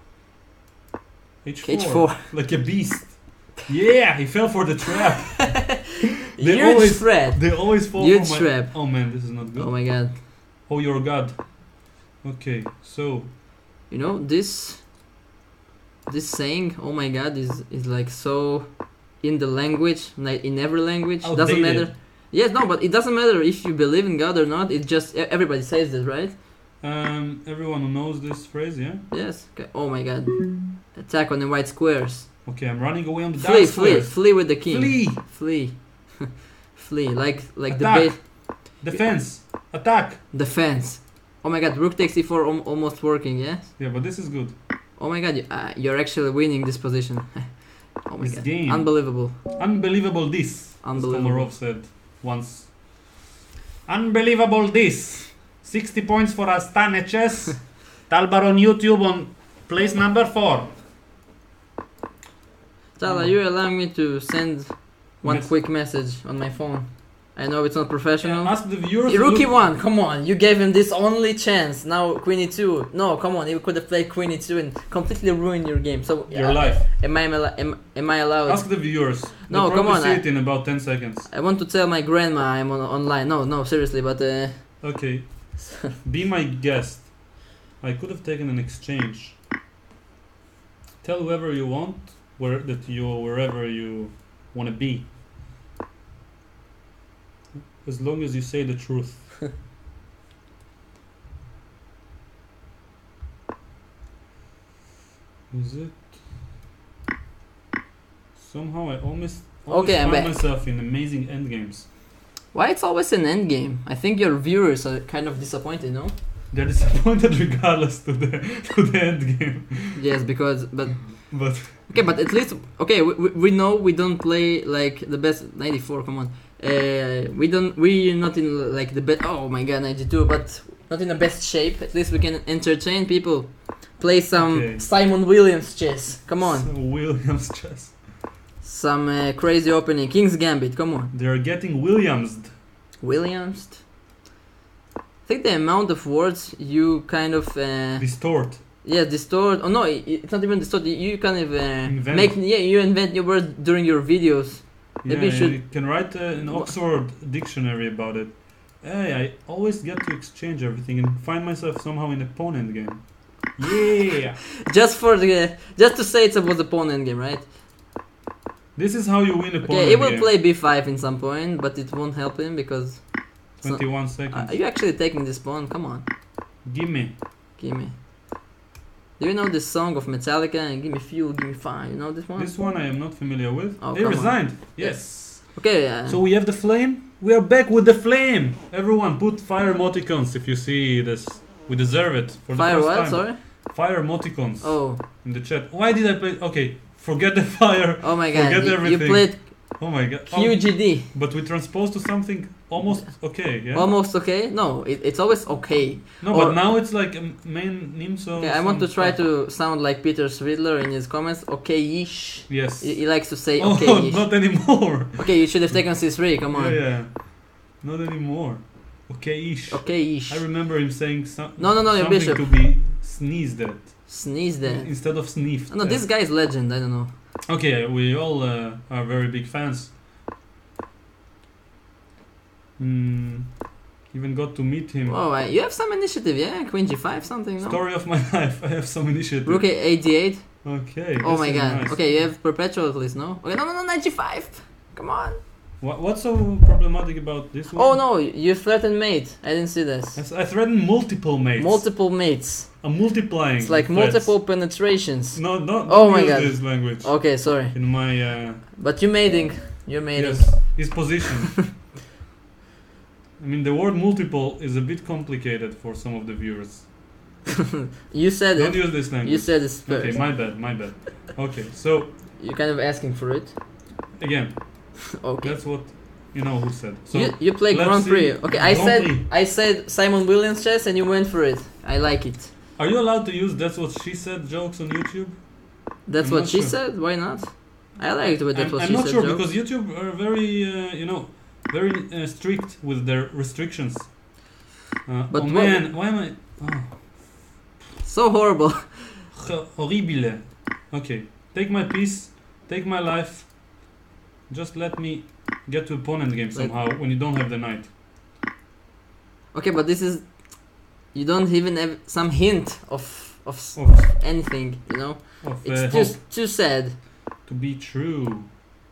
H four. H four. Like a beast. Yeah, he fell for the trap. They Huge always- threat. They always fall Huge for my... trap. Oh man, this is not good. Oh my god. Oh, your god. Okay, so... You know, this... This saying, oh my god, is, is like so... In the language, like in every language. Doesn't Outdated. matter. Yes, no, but it doesn't matter if you believe in God or not. It just... e- Everybody says this, right? Um, everyone who knows this phrase, yeah? Yes. Okay. Oh my god. Attack on the white squares. Okay, I'm running away on the Flee, dark flee, squares. flee with the king. Flee! Flee. Flee. Like like the Attack. bait. Defense! Attack! Defense. Oh my god, rook takes e four al- almost working, yes? Yeah, but this is good. Oh my god, you, uh, you're actually winning this position. Oh my This god. game. Unbelievable. Unbelievable this, as Unbelievable. Komarov said once. Unbelievable this! sixty points for Astana Chess. Talbar on YouTube on place number four. Tala, you allowing me to send one Yes. quick message on my phone? I know it's not professional. Yeah, ask the viewers. Hey, to Rookie look- one, come on, you gave him this only chance. Now Queen e two. No, come on, you could have played Queen e two and completely ruined your game. So Your uh, life. Am I al- am, am I allowed? Ask the viewers. No, They'll come probably on, see I- it in about ten seconds. I want to tell my grandma I'm on online. No, no, seriously, but uh, Okay. Be my guest. I could have taken an exchange. Tell whoever you want where that you wherever you want to be. As long as you say the truth. Is it? Somehow I almost, always Okay, I'm find back. myself in amazing endgames. why it's always an end game? I think your viewers are kind of disappointed, no? They're disappointed regardless to the to the end game. Yes, because but But Okay, but at least okay, we, we, we know we don't play like the best ninety-four. Come on, uh, we don't we not in like the best. Oh my god, ninety-two, but not in the best shape. At least we can entertain people. Play some Okay. Simon Williams chess. Come on, some Williams chess. some uh, crazy opening. King's Gambit. Come on, They're getting Williamsed. Williams. I think the amount of words you kind of uh, Distort. yeah distort. Oh no, it, it's not even distort. You, you kind of uh, Invent. make yeah you invent new words during your videos. Maybe Yeah, you should- you can write uh, an Oxford dictionary about it. Hey, I always get to exchange everything and find myself somehow in opponent game. Yeah! Just for the just to say it's about the pawn endgame, right? This is how you win opponent Okay, he will game. play b five in some point, but it won't help him because. twenty-one Uh, seconds. are you actually taking this pawn? Come on, Gimme. give me. Do you know this song of Metallica and give me fuel, give me fire? You know this one? This one I am not familiar with. Oh, they come on. resigned. Yes. Okay. Uh, So we have the flame. We are back with the flame. Everyone put fire emoticons if you see this. We deserve it for fire the first what? time. Sorry. Fire emoticons Oh. in the chat. Why did I play? Okay, forget the fire. Oh my god. Forget You, you everything. played Oh my god. Oh, Q G D. but we transposed to something almost okay. Yeah. Almost okay? No, it, it's always okay. No, or- but now it's like a main Nimso. Okay, I want to some try stuff. to sound like Peter Svidler in his comments. Okay-ish. Yes. He, he likes to say Oh, okay-ish. not anymore. Okay, you should have taken C three. Come on. Yeah, yeah. Not anymore. Okay-ish. Okay-ish. I remember him saying some, No, no, no, your something bishop. to be sneezed at Sneeze there. instead of sniffed. No, at. this guy is legend. I don't know. Okay, we all uh, are very big fans. Hmm. Even got to meet him. Oh, uh, you have some initiative, yeah? Queen G five, something, no? Story of my life. I have some initiative. Rook eighty-eight. Okay. Oh this my is god. nice. Okay, you have perpetual at least, no? Okay, no, no, no, knight G five. Come on. What, what's so problematic about this one? Oh no, you threatened mate. I didn't see this. I, I threatened multiple mates. Multiple mates. I'm multiplying. It's like threats. multiple penetrations. No, no. Oh don't my use god. this language Okay, sorry. in my. Uh, But you mating. You're mating. yes, his position. I mean, the word multiple is a bit complicated for some of the viewers. You said Don't it. use this language. You said it first. Okay, my bad, my bad. Okay, so You're kind of asking for it. again, Okay. that's what you know who said. So you you play let's Grand Prix. see. Okay, I Grand said Prix. I said Simon Williams chess and you went for it. I like it. are you allowed to use "that's what she said" jokes on YouTube? That's I'm what not she sure. said. Why not? I liked what that's I'm, what I'm she not said. sure joke. because YouTube are very, uh, you know, very uh, strict with their restrictions. Uh, But oh what- man, why am I? Oh. So horrible. Horrible. Okay, take my piece, take my life. Just let me get to opponent game somehow when you don't have the knight. Okay, but this is you don't even have some hint of of s- Of, anything. You know, of it's uh, too hope too sad. to be true.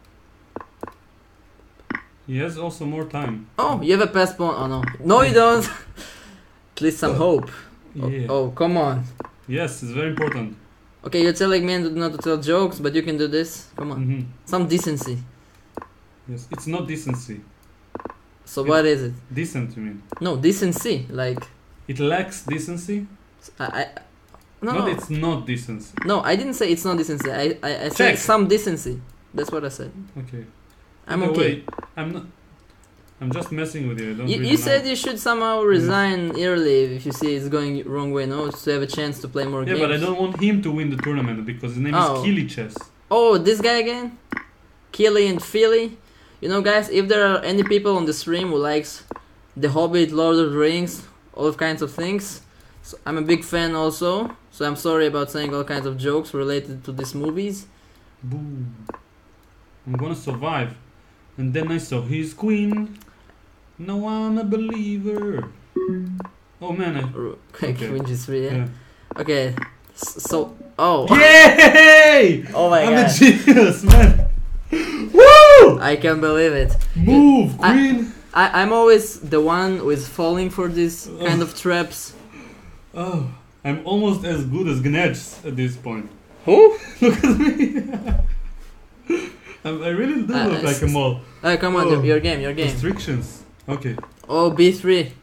He has also more time. Oh, you have a pass pawn. Oh no, no, you don't. At least some hope. Oh, Yeah. oh, come on. Yes, it's very important. Okay, you're telling me not to tell jokes, but you can do this. Come on, hmm some decency. Yes, it's not decency. So It- what is it? Decent, you mean? No, decency. Like It lacks decency. I, I no, Not no, it's not decency. no. I didn't say it's not decency. I, I, I said Check. some decency. That's what I said. Okay. I'm Either okay. way, I'm not. I'm just messing with you. I don't You, really you know. said you should somehow resign early if you see it's going wrong way, no? To have a chance to play more Yeah, games. but I don't want him to win the tournament because his name Oh. is Lichess. Oh, this guy again? Killy and Philly? You know, guys, if there are any people on the stream who likes The Hobbit, Lord of the Rings, all kinds of things, so I'm a big fan also. So I'm sorry about saying all kinds of jokes related to these movies. Boom. I'm gonna survive. And then I saw his queen. Now I'm a believer. Oh man, I, Okay, Okay. Queen G three, yeah. yeah. Okay, s- so oh, Yay! oh my I'm god, a genius, man. Woo! I can't believe it. Move, I- queen. I, I'm always the one who is falling for these kind of traps. Oh, I'm almost as good as Gnedge at this point. Who? Look at me. I'm- I really do Uh, look like a s- mole. Uh, come on, Oh. your, your game, your game. Restrictions. Okay. Oh, B three.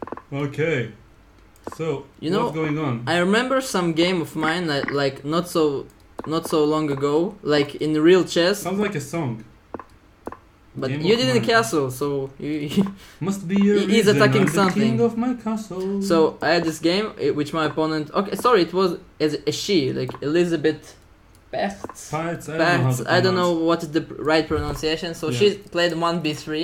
Okay. So, You know, what's going on? I remember some game of mine that, like, not so not so long ago, like in real chess. Sounds like a song. But Game you of didn't mine. castle, so you, Must be your He- he's reason attacking I'm the something. king of my castle. So I had this game uh, which my opponent. Okay, sorry, it was as a she, like Elizabeth Pachts. Pites, I don't know how Pachts. to I don't know pronounce. what is the pr- right pronunciation. So Yeah. she played one b three,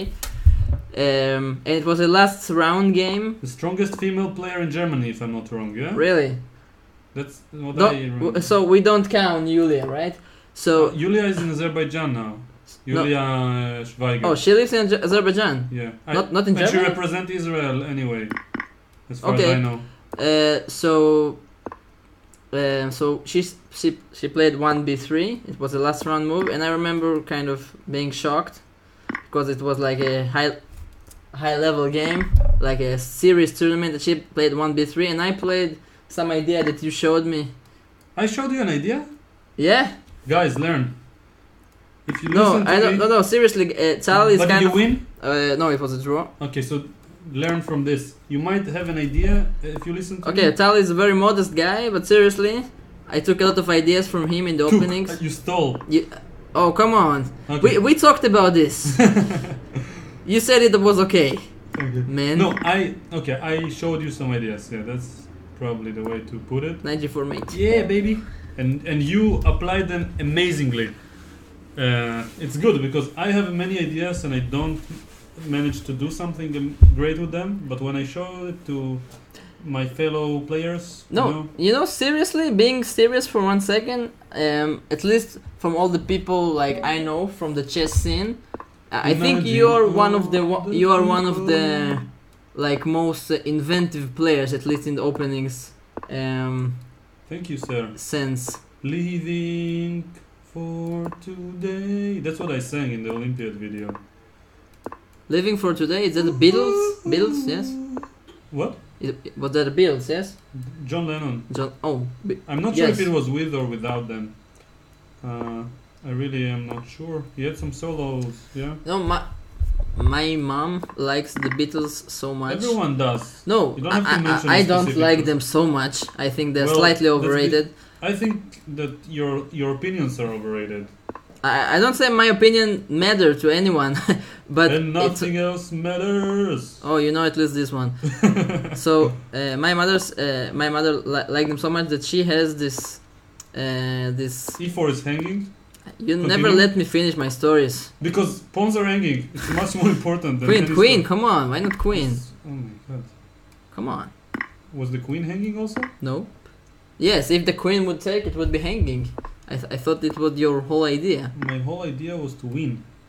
um, and it was a last round game. The strongest female player in Germany, if I'm not wrong, yeah? Really? That's what Don't- I remember. w- so we don't count Julia, right? So Uh, Yulia is in Azerbaijan now. Yulia uh, Schweiger. oh, she lives in Aj- Azerbaijan. yeah. I, Not not in and she Germany. represents Israel anyway, as far Okay. as I know. Uh, so, um, so she she she played one b three. It was the last round move, and I remember kind of being shocked because it was like a high high level game, like a serious tournament. That she played one b three, and I played some idea that you showed me. I showed you an idea. Yeah. Guys, learn. If you No, listen to I don't. me, No, no. Seriously, uh, Tal is but kind did you of. win? Uh, no, it was a draw. Okay, so learn from this. You might have an idea uh, if you listen to Okay, me. Tal is a very modest guy, but seriously, I took a lot of ideas from him in the Took- openings. You stole. You, oh, come on. Okay. We we talked about this. You said it was okay, Okay. man. No, I okay. I showed you some ideas. Yeah, that's probably the way to put it. ninety-four mate. Yeah, baby. And and you applied them amazingly. Uh, it's good because I have many ideas and I don't manage to do something um, great with them. But when I show it to my fellow players, No, you know, you know, seriously, being serious for one second, um, at least from all the people like I know from the chess scene, I I think Imagine you are one of the all wa- the you are one of the people. like most uh, inventive players, at least in the openings um, thank you, sir. sense. Living for today. That's what I sang in the Olympiad video. Living for today, is that the Beatles? Beatles, yes. What? Is, was that the Beatles? Yes. John Lennon. John. Oh, Be- I'm not sure Yes. if it was with or without them. Uh, I really am not sure. He had some solos, yeah. no, my my mom likes the Beatles so much. Everyone does. No, You don't have to I, mention I, I a don't specific like person. them so much. I think they're Well, slightly let's be- overrated. I think that your your opinions are overrated, I, I don't say my opinion matter to anyone, but and it's, nothing else matters. oh, you know at least this one. So uh, my mother's uh, my mother li- liked them so much that she has this uh, this. E four is hanging You never Continue. let me finish my stories. because pawns are hanging. It's much more important than Queen, any queen, story. come on, why not queen? Oh my god, Come on. was the queen hanging also? No. Yes, if the queen would take, it would be hanging. I, th- I thought it was your whole idea. My whole idea was to win,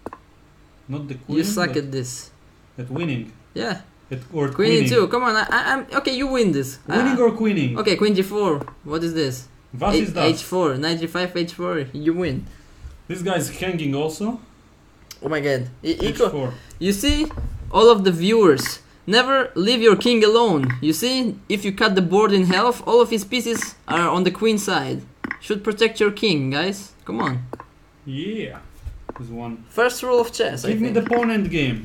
not the queen. You suck but at this. at winning. Yeah, At, or queen queening. too. Come on, I, I, I'm okay. You win this. Winning Ah. or queening? Okay, queen g four. What is this? Was H- is that? H four, knight g five, H four. You win. This guy is hanging also. Oh my god. I- H Iko, four. you see, all of the viewers, never leave your king alone. You see, if you cut the board in half, all of his pieces are on the queen side. Should protect your king, guys. Come on. Yeah. There's one. First rule of chess. I Give me think. the pawn end game.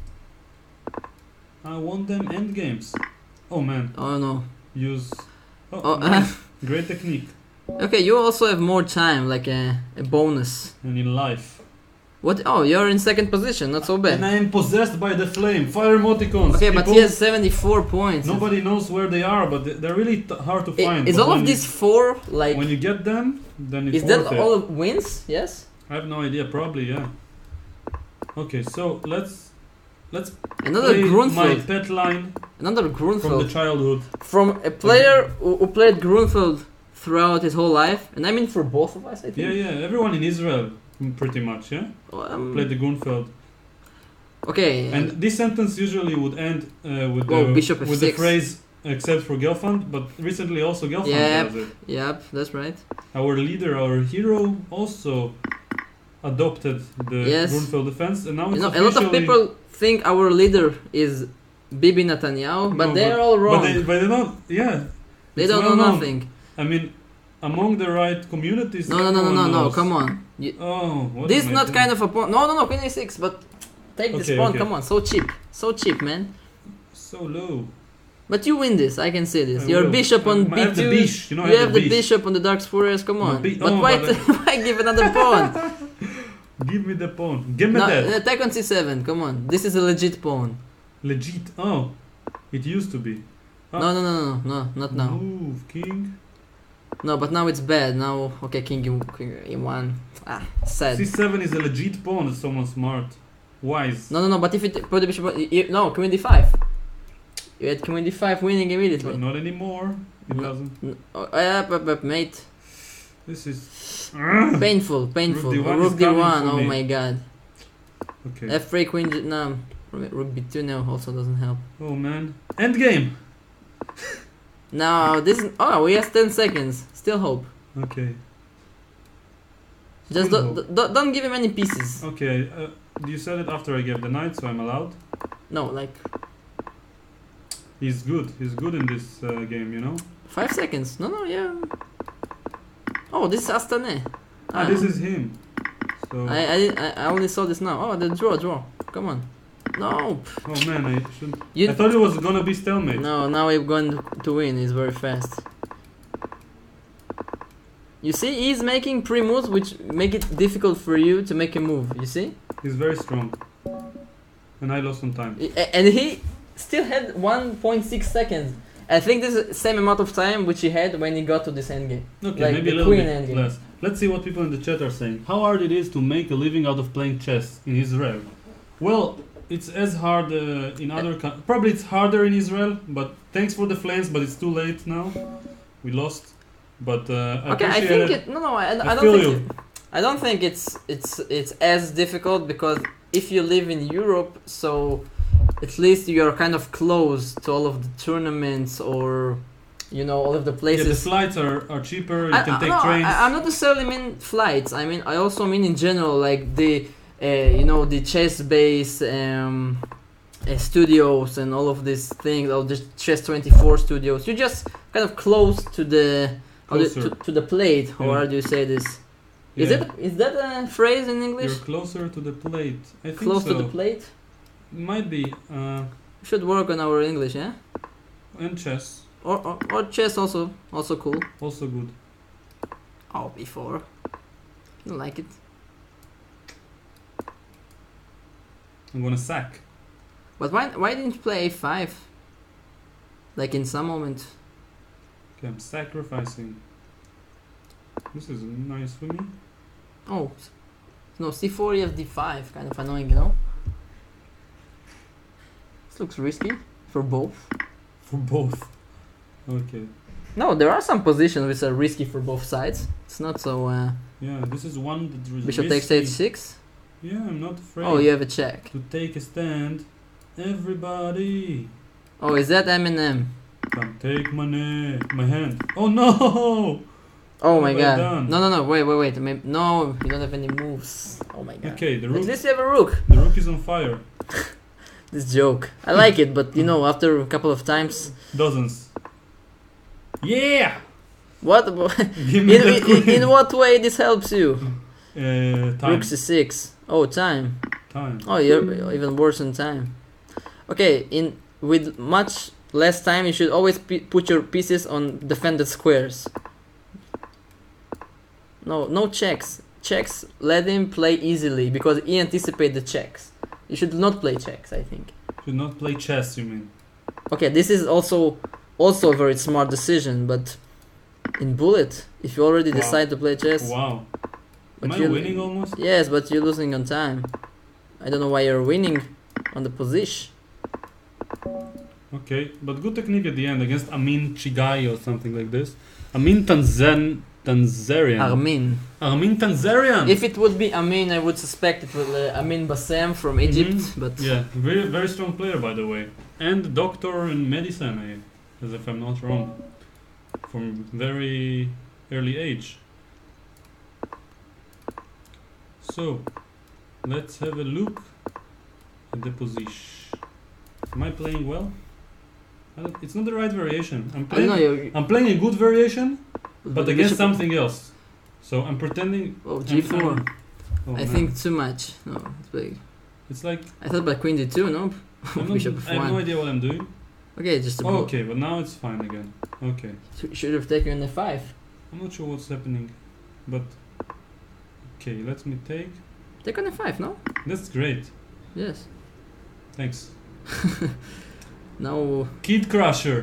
I want them end games. Oh man. Oh no. Use. Oh, Oh, nice. Great technique. Okay, you also have more time, like a, a bonus. And in life. What? Oh, you're in second position. Not so And bad. I am possessed by the flame. Fire emoticons. Okay, but People- he has seventy-four points. Nobody knows where they are, but they- they're really t- hard to I- find. Is But all of when these four like? You, when you get them, then it's Is that worth it. all of wins? Yes. I have no idea. Probably, yeah. Okay, so let's let's Another play my Grunfeld. pet line Another from the Grunfeld. childhood. From a player who, who played Grunfeld throughout his whole life, and I mean for both of us, I think. Yeah, yeah. Everyone in Israel, mm, pretty much, yeah, Um, played the Grunfeld. okay. And this sentence usually would end uh, with Whoa, the bishop with F the six. phrase "except for Gelfand," but recently also Gelfand Yep. does it. Yep, that's right. Our leader, our hero, also adopted the Yes. Grunfeld defense, and now it's You know, a officially. lot of people think our leader is Bibi Netanyahu, but No, they're all wrong. But they, but they don't. Yeah. They it's don't well know known. nothing. I mean, among the right communities. No, no, no, no, everyone no, no. knows. Come on. You, Oh, what this am I not doing? kind of a pawn. No, no, no. Queen a six. But take this Okay, pawn. okay. Come on. So cheap. So cheap, man. So low. But you win this, I can see this. I Your will. bishop on I B two. have the bish, you know, I you have have the the bish. bishop on the dark spurious, come No, on. bi- but oh, why, but why give another pawn? Give me the pawn. Give me No, that. attack on C seven, come on. This is a legit pawn. Legit. Oh, it used to be. Ah. No, no, no, no, no, no, not now. Move, king. No, but now it's bad. Now, okay, king in, king in one. Ah, sad. C seven is a legit pawn. It's someone smart, wise. No, no, no, but if it put the bishop, you, you, no, queen d five. You had queen d five winning immediately. But not anymore. It No. doesn't. N- Oh, uh, but, but, mate, This is. painful, painful. Rook d one Rook is d coming one, for oh me. my god. Okay. F three, queen, G- no. Rook b two, no, also doesn't help. Oh man. Endgame. Now, this is, oh, we have ten seconds. Still hope. Okay. Just Still don't, don't, don't give him any pieces. Okay. Uh, you said it after I gave the knight, so I'm allowed. No, like, He's good. He's good in this uh, game, you know. five seconds. No, no, yeah. Oh, this is Astane. Ah, this is him. So. I, I, didn't- I I only saw this now. Oh, the draw, draw. Come on. No. Oh man, I shouldn't. You, I thought it was gonna be stalemate. no, now we're going to win. He's very fast. You see, he's making pre-moves which make it difficult for you to make a move. You see? He's very strong. And I lost some time. A- And he still had one point six seconds. I think this is the same amount of time which he had when he got to this endgame. Okay, Like maybe the a little queen bit endgame. less. Let's see what people in the chat are saying. How hard it is to make a living out of playing chess in Israel? Well, it's as hard uh, in other countries. Probably it's harder in Israel, but thanks for the flames, but it's too late now. We lost. But uh, I Okay, I appreciate think it. it. No, no, I, I I don't feel think. you. It, I don't think it's it's it's as difficult because if you live in Europe, so at least you are kind of close to all of the tournaments or you know all of the Yeah, the places. flights are, are cheaper, you I, can I- take no, trains. I, I'm not necessarily mean flights. I mean I also mean in general like the uh, you know the chess base um, uh, studios and all of these things, or the chess twenty-four studios. You're just kind of close to the how do- Closer. to, to the plate. Or Yeah. how do you say this? Is Yeah. it is that a phrase in English? You're closer to the plate. I think Close so. to the plate. Might be. Uh, We should work on our English, yeah. and chess. Or or, or chess also also cool. Also good. Oh, before. You like it? I'm gonna sack. But why why didn't you play a five? Like in some moment. Okay, I'm sacrificing. This is nice for me. Oh, s- no, c four, you have d five, kind of annoying, you know? This looks risky for both. For both. Okay. No, there are some positions which are risky for both sides. It's not so, uh, Yeah, this is one that is bishop takes risky. h six. Yeah, I'm not afraid Oh, you have a check. to take a stand. Everybody, Oh, is that Eminem? come take my name, my hand. Oh no! Oh What my have I god. done? No, no, no, wait, wait, wait. Maybe, no, you don't have any moves. Oh my god. Okay, the At rook. least you have a rook. The rook is on fire. This joke. I like it, but you know, after a couple of times. Dozens. Yeah! What? abo- Give me in, that in, queen. in what way this helps you? Uh, time. Rook c six. Oh, time. Time. Oh, you're even worse than time. Okay, in with much less time, you should always p- put your pieces on defended squares. No, no checks. Checks. Let him play easily because he anticipates the checks. You should not play checks, I think. Should not play chess, you mean? Okay, this is also also a very smart decision, but in bullet, if you already Wow. decide to play chess, Wow. but Am I you're- winning almost? yes, but you're losing on time. I don't know why you're winning on the position. Okay, but good technique at the end against Amin Chigai or something like this. Amin Tanzan Tanzarian. Armin. Armin Tanzarian. If it would be Amin, I would suspect it was uh, Amin Bassem from Egypt, Mhm. but Yeah, very very strong player by the way, and doctor in medicine, I, as if I'm not wrong, from very early age. So, let's have a look at the position. Am I playing well? I don't, it's not the right variation. I'm I don't playing. know. You're, I'm playing a good variation, but the against bishop- something else. So I'm pretending. Oh, I'm- g four. I'm- oh, I man. think too much. No, it's big. It's like I thought by queen d two, no? I'm not, Bishop f I have one. no idea what I'm doing. Okay, just a blo- Okay, but now it's fine again. Okay. Sh- should have taken F five. I'm not sure what's happening, but okay, let me take. Take on F five, no? That's great. Yes. Thanks. Now. Kid Crusher.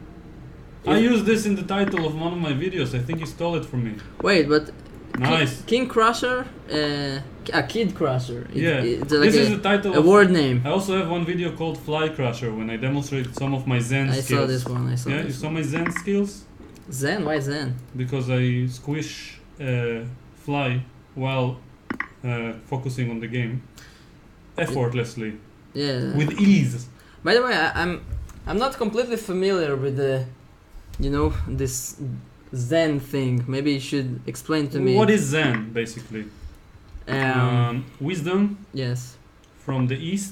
I Is- used this in the title of one of my videos. I think you stole it from me. Wait, but Nice. King Crusher, uh, a Kid Crusher. It- Yeah. It's like This a, is the title a of. word name. I also have one video called Fly Crusher when I demonstrate some of my Zen I skills. saw this one. I saw Yeah, you this saw one. my Zen skills? Zen? Why Zen? Because I squish uh, fly while uh, focusing on the game effortlessly, Yeah. with ease. By the way, I, I'm I'm not completely familiar with the, you know, this Zen thing. Maybe you should explain to me. What is Zen, basically? Um, Um, wisdom yes. from the East,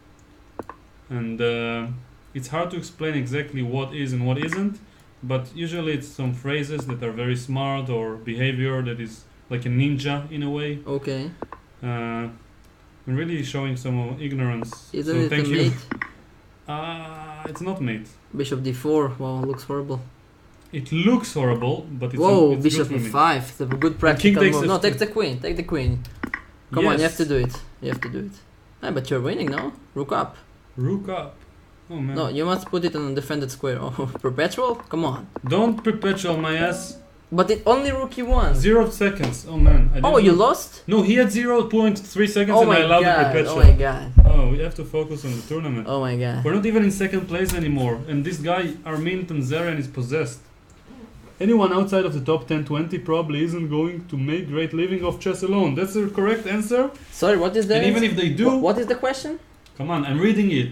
and uh, it's hard to explain exactly what is and what isn't, but usually it's some phrases that are very smart or behavior that is like a ninja in a way. Okay. Uh, and really showing some uh, ignorance. Isn't so it thank a you. mate? Uh, it's not mate. Bishop d four. Wow, looks horrible. It looks horrible, but it's, Whoa, it's bishop good for e me. five. It's a good king practical takes move. F No, two. take the queen. Take the queen. Come on, you Yes. have to do it. You have to do it. Ah, but you're winning, no? Rook up. Rook up. Oh man. No, you must put it on a defended square. Oh, perpetual? Come on. Don't perpetual my ass. But it only rook e one. Zero seconds. Oh man. I Oh, didn't- you lost? No, he had zero point three seconds Oh and I my allowed the god. perpetual. Oh my god. Oh, we have to focus on the tournament. Oh my god. We're not even in second place anymore, and this guy, Armin Tanzarian, is possessed. Anyone outside of the top ten twenty probably isn't going to make great living off chess alone. That's the correct answer. Sorry, what is that? And even if they do, Wha- what is the question? come on, I'm reading it.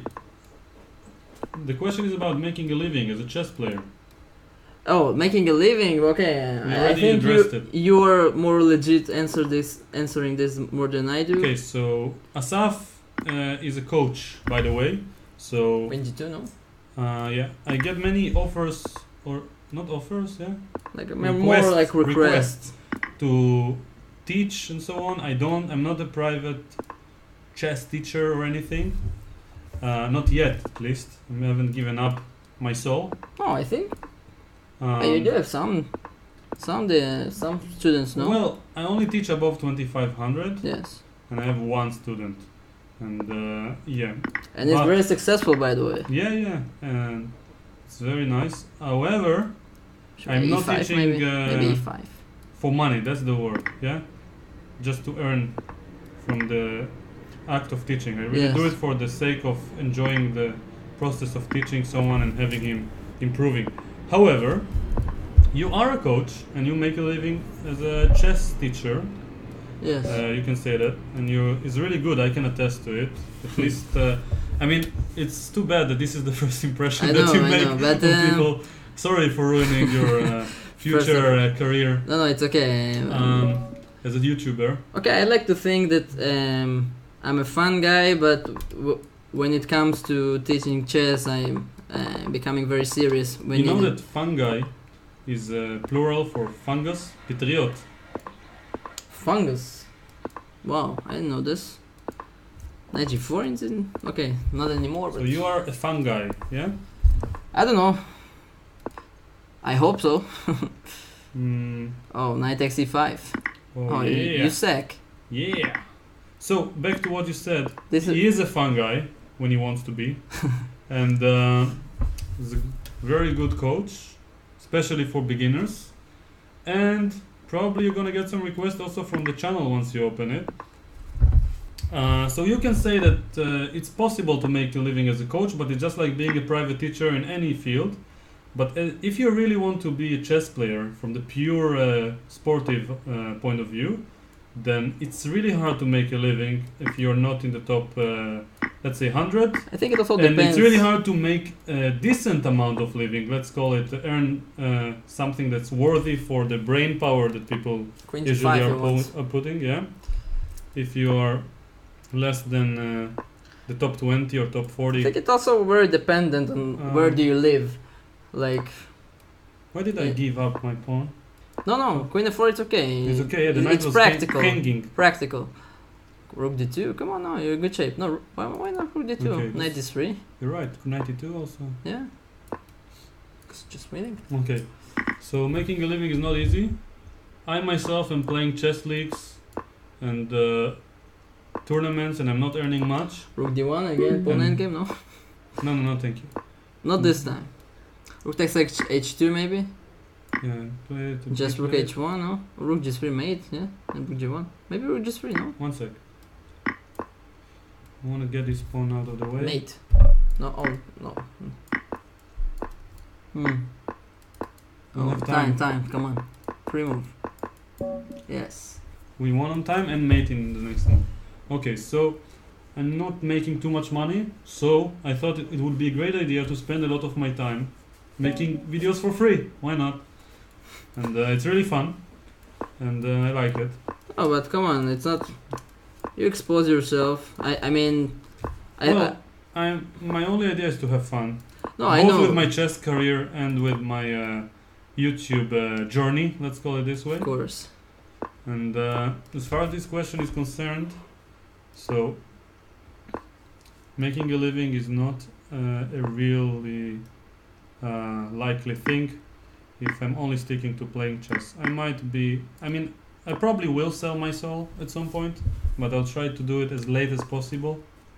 The question is about making a living as a chess player. Oh, making a living. Okay, We I, I already think addressed you it. you are more legit answer this answering this more than I do. Okay, so Asaf uh, is a coach, by the way. So twenty-two, no? uh, yeah, I get many offers, or not offers, yeah. Like more like requests. requests to teach and so on. I don't. I'm not a private chess teacher or anything. Uh, not yet, at least. I haven't given up my soul. Oh, I think Um, uh, you do have some some the some students, no? Well, I only teach above twenty-five hundred, Yes, and I have one student. And uh, yeah, and it's But- very successful, by the way. yeah, yeah, and it's very nice. However, Should I'm I not E five teaching, maybe? uh, maybe E five. for money, that's the word, yeah? Just to earn from the act of teaching. I really Yes. do it for the sake of enjoying the process of teaching someone and having him improving. However, you are a coach and you make a living as a chess teacher. Yes. Uh, you can say that, and you it's really good. I can attest to it. At least, uh, I mean, it's too bad that this is the first impression I that know, you I make know, but, on um, people. Sorry for ruining your uh, future uh, career no, no, it's okay. um, as a YouTuber. Okay, I like to think that um, I'm a fun guy, but w- when it comes to teaching chess, I'm uh, becoming very serious. When You know it- that fungi is uh, plural for fungus, pitriot. fungus. Wow, I didn't know this. ninety-four inch? Okay, not anymore. So But you are a fungi, yeah? I don't know. I hope so. Mm, Oh, knight x e five. oh, Oh, you, yeah, you sack. yeah. So back to what you said. This is He is a fungi when he wants to be, and uh, he's a very good coach, especially for beginners. And probably you're gonna get some requests also from the channel once you open it. Uh, so you can say that uh, it's possible to make a living as a coach, but it's just like being a private teacher in any field. But uh, if you really want to be a chess player from the pure uh, sportive uh, point of view, then it's really hard to make a living if you're not in the top, uh, let's say, one hundred. I think it also And depends. it's really hard to make a decent amount of living, let's call it, to earn uh, something that's worthy for the brain power that people Queen g usually five. are, you want. po- are putting, yeah? If you are less than uh, the top twenty or top I forty. think it's also very dependent on Um, where do you live. Like, Why did I yeah. give up my pawn? no, no, queen f four, it's okay. It's okay, yeah, the It- knight it's was practical. hang- hanging. Practical. Rook d two. Come on, no, you're in good shape. No, why, why not rook d two? Okay, Knight d three. You're right. ninety-two also. Yeah. It's just winning. Okay. So making a living is not easy. I myself am playing chess leagues and uh, tournaments, and I'm not earning much. Rook d one again. Pawn And- endgame. No. No, no, no, thank you. Not this time. Rook takes h h two maybe. Yeah, play it. Just rook play it. h one. No. Rook g three mate. Yeah. And rook g one. Maybe rook g three. No. One sec. I want to get this pawn out of the way. Mate. No. Oh no. Hmm. Don't Oh, have time, time. time, come on. Pre-move. Yes. We won on time and mate in the next one. Okay, so I'm not making too much money, so I thought it, it would be a great idea to spend a lot of my time making videos for free. Why not? And uh, it's really fun, and uh, I like it. Oh, but come on, it's not. You expose yourself. I, I mean, I. Well, I'm my only idea is to have fun, I no, both I know. with my chess career and with my uh, YouTube uh, journey. Let's call it this way. Of course. And uh, as far as this question is concerned, so making a living is not uh, a really uh, likely thing if I'm only sticking to playing chess. I might be, I mean, I probably will sell my soul at some point, but I'll try to do it as late as possible.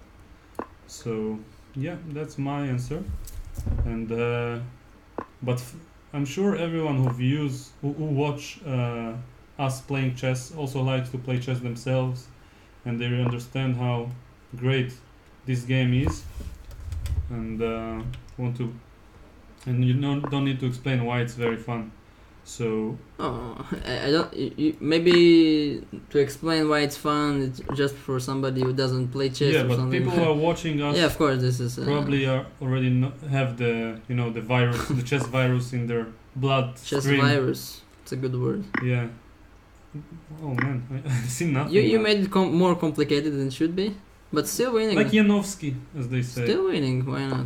So yeah, that's my answer. And uh, but f- I'm sure everyone who views, who, who watch uh, us playing chess also likes to play chess themselves, and they understand how great this game is, and uh, want to, and you don't, don't need to explain why it's very fun. So Oh, I, I don't. You, you, maybe to explain why it's fun, it's just for somebody who doesn't play chess yeah, or but something. people who are watching us Yeah, of course, this is. Uh, probably are already no- have the you know the virus, the chess virus in their blood chess stream. virus. It's a good word. Yeah. Oh man, I, I see nothing. You you now. made it com- more complicated than it should be, but still winning. Like Janowski, as they say. Still winning. Why not?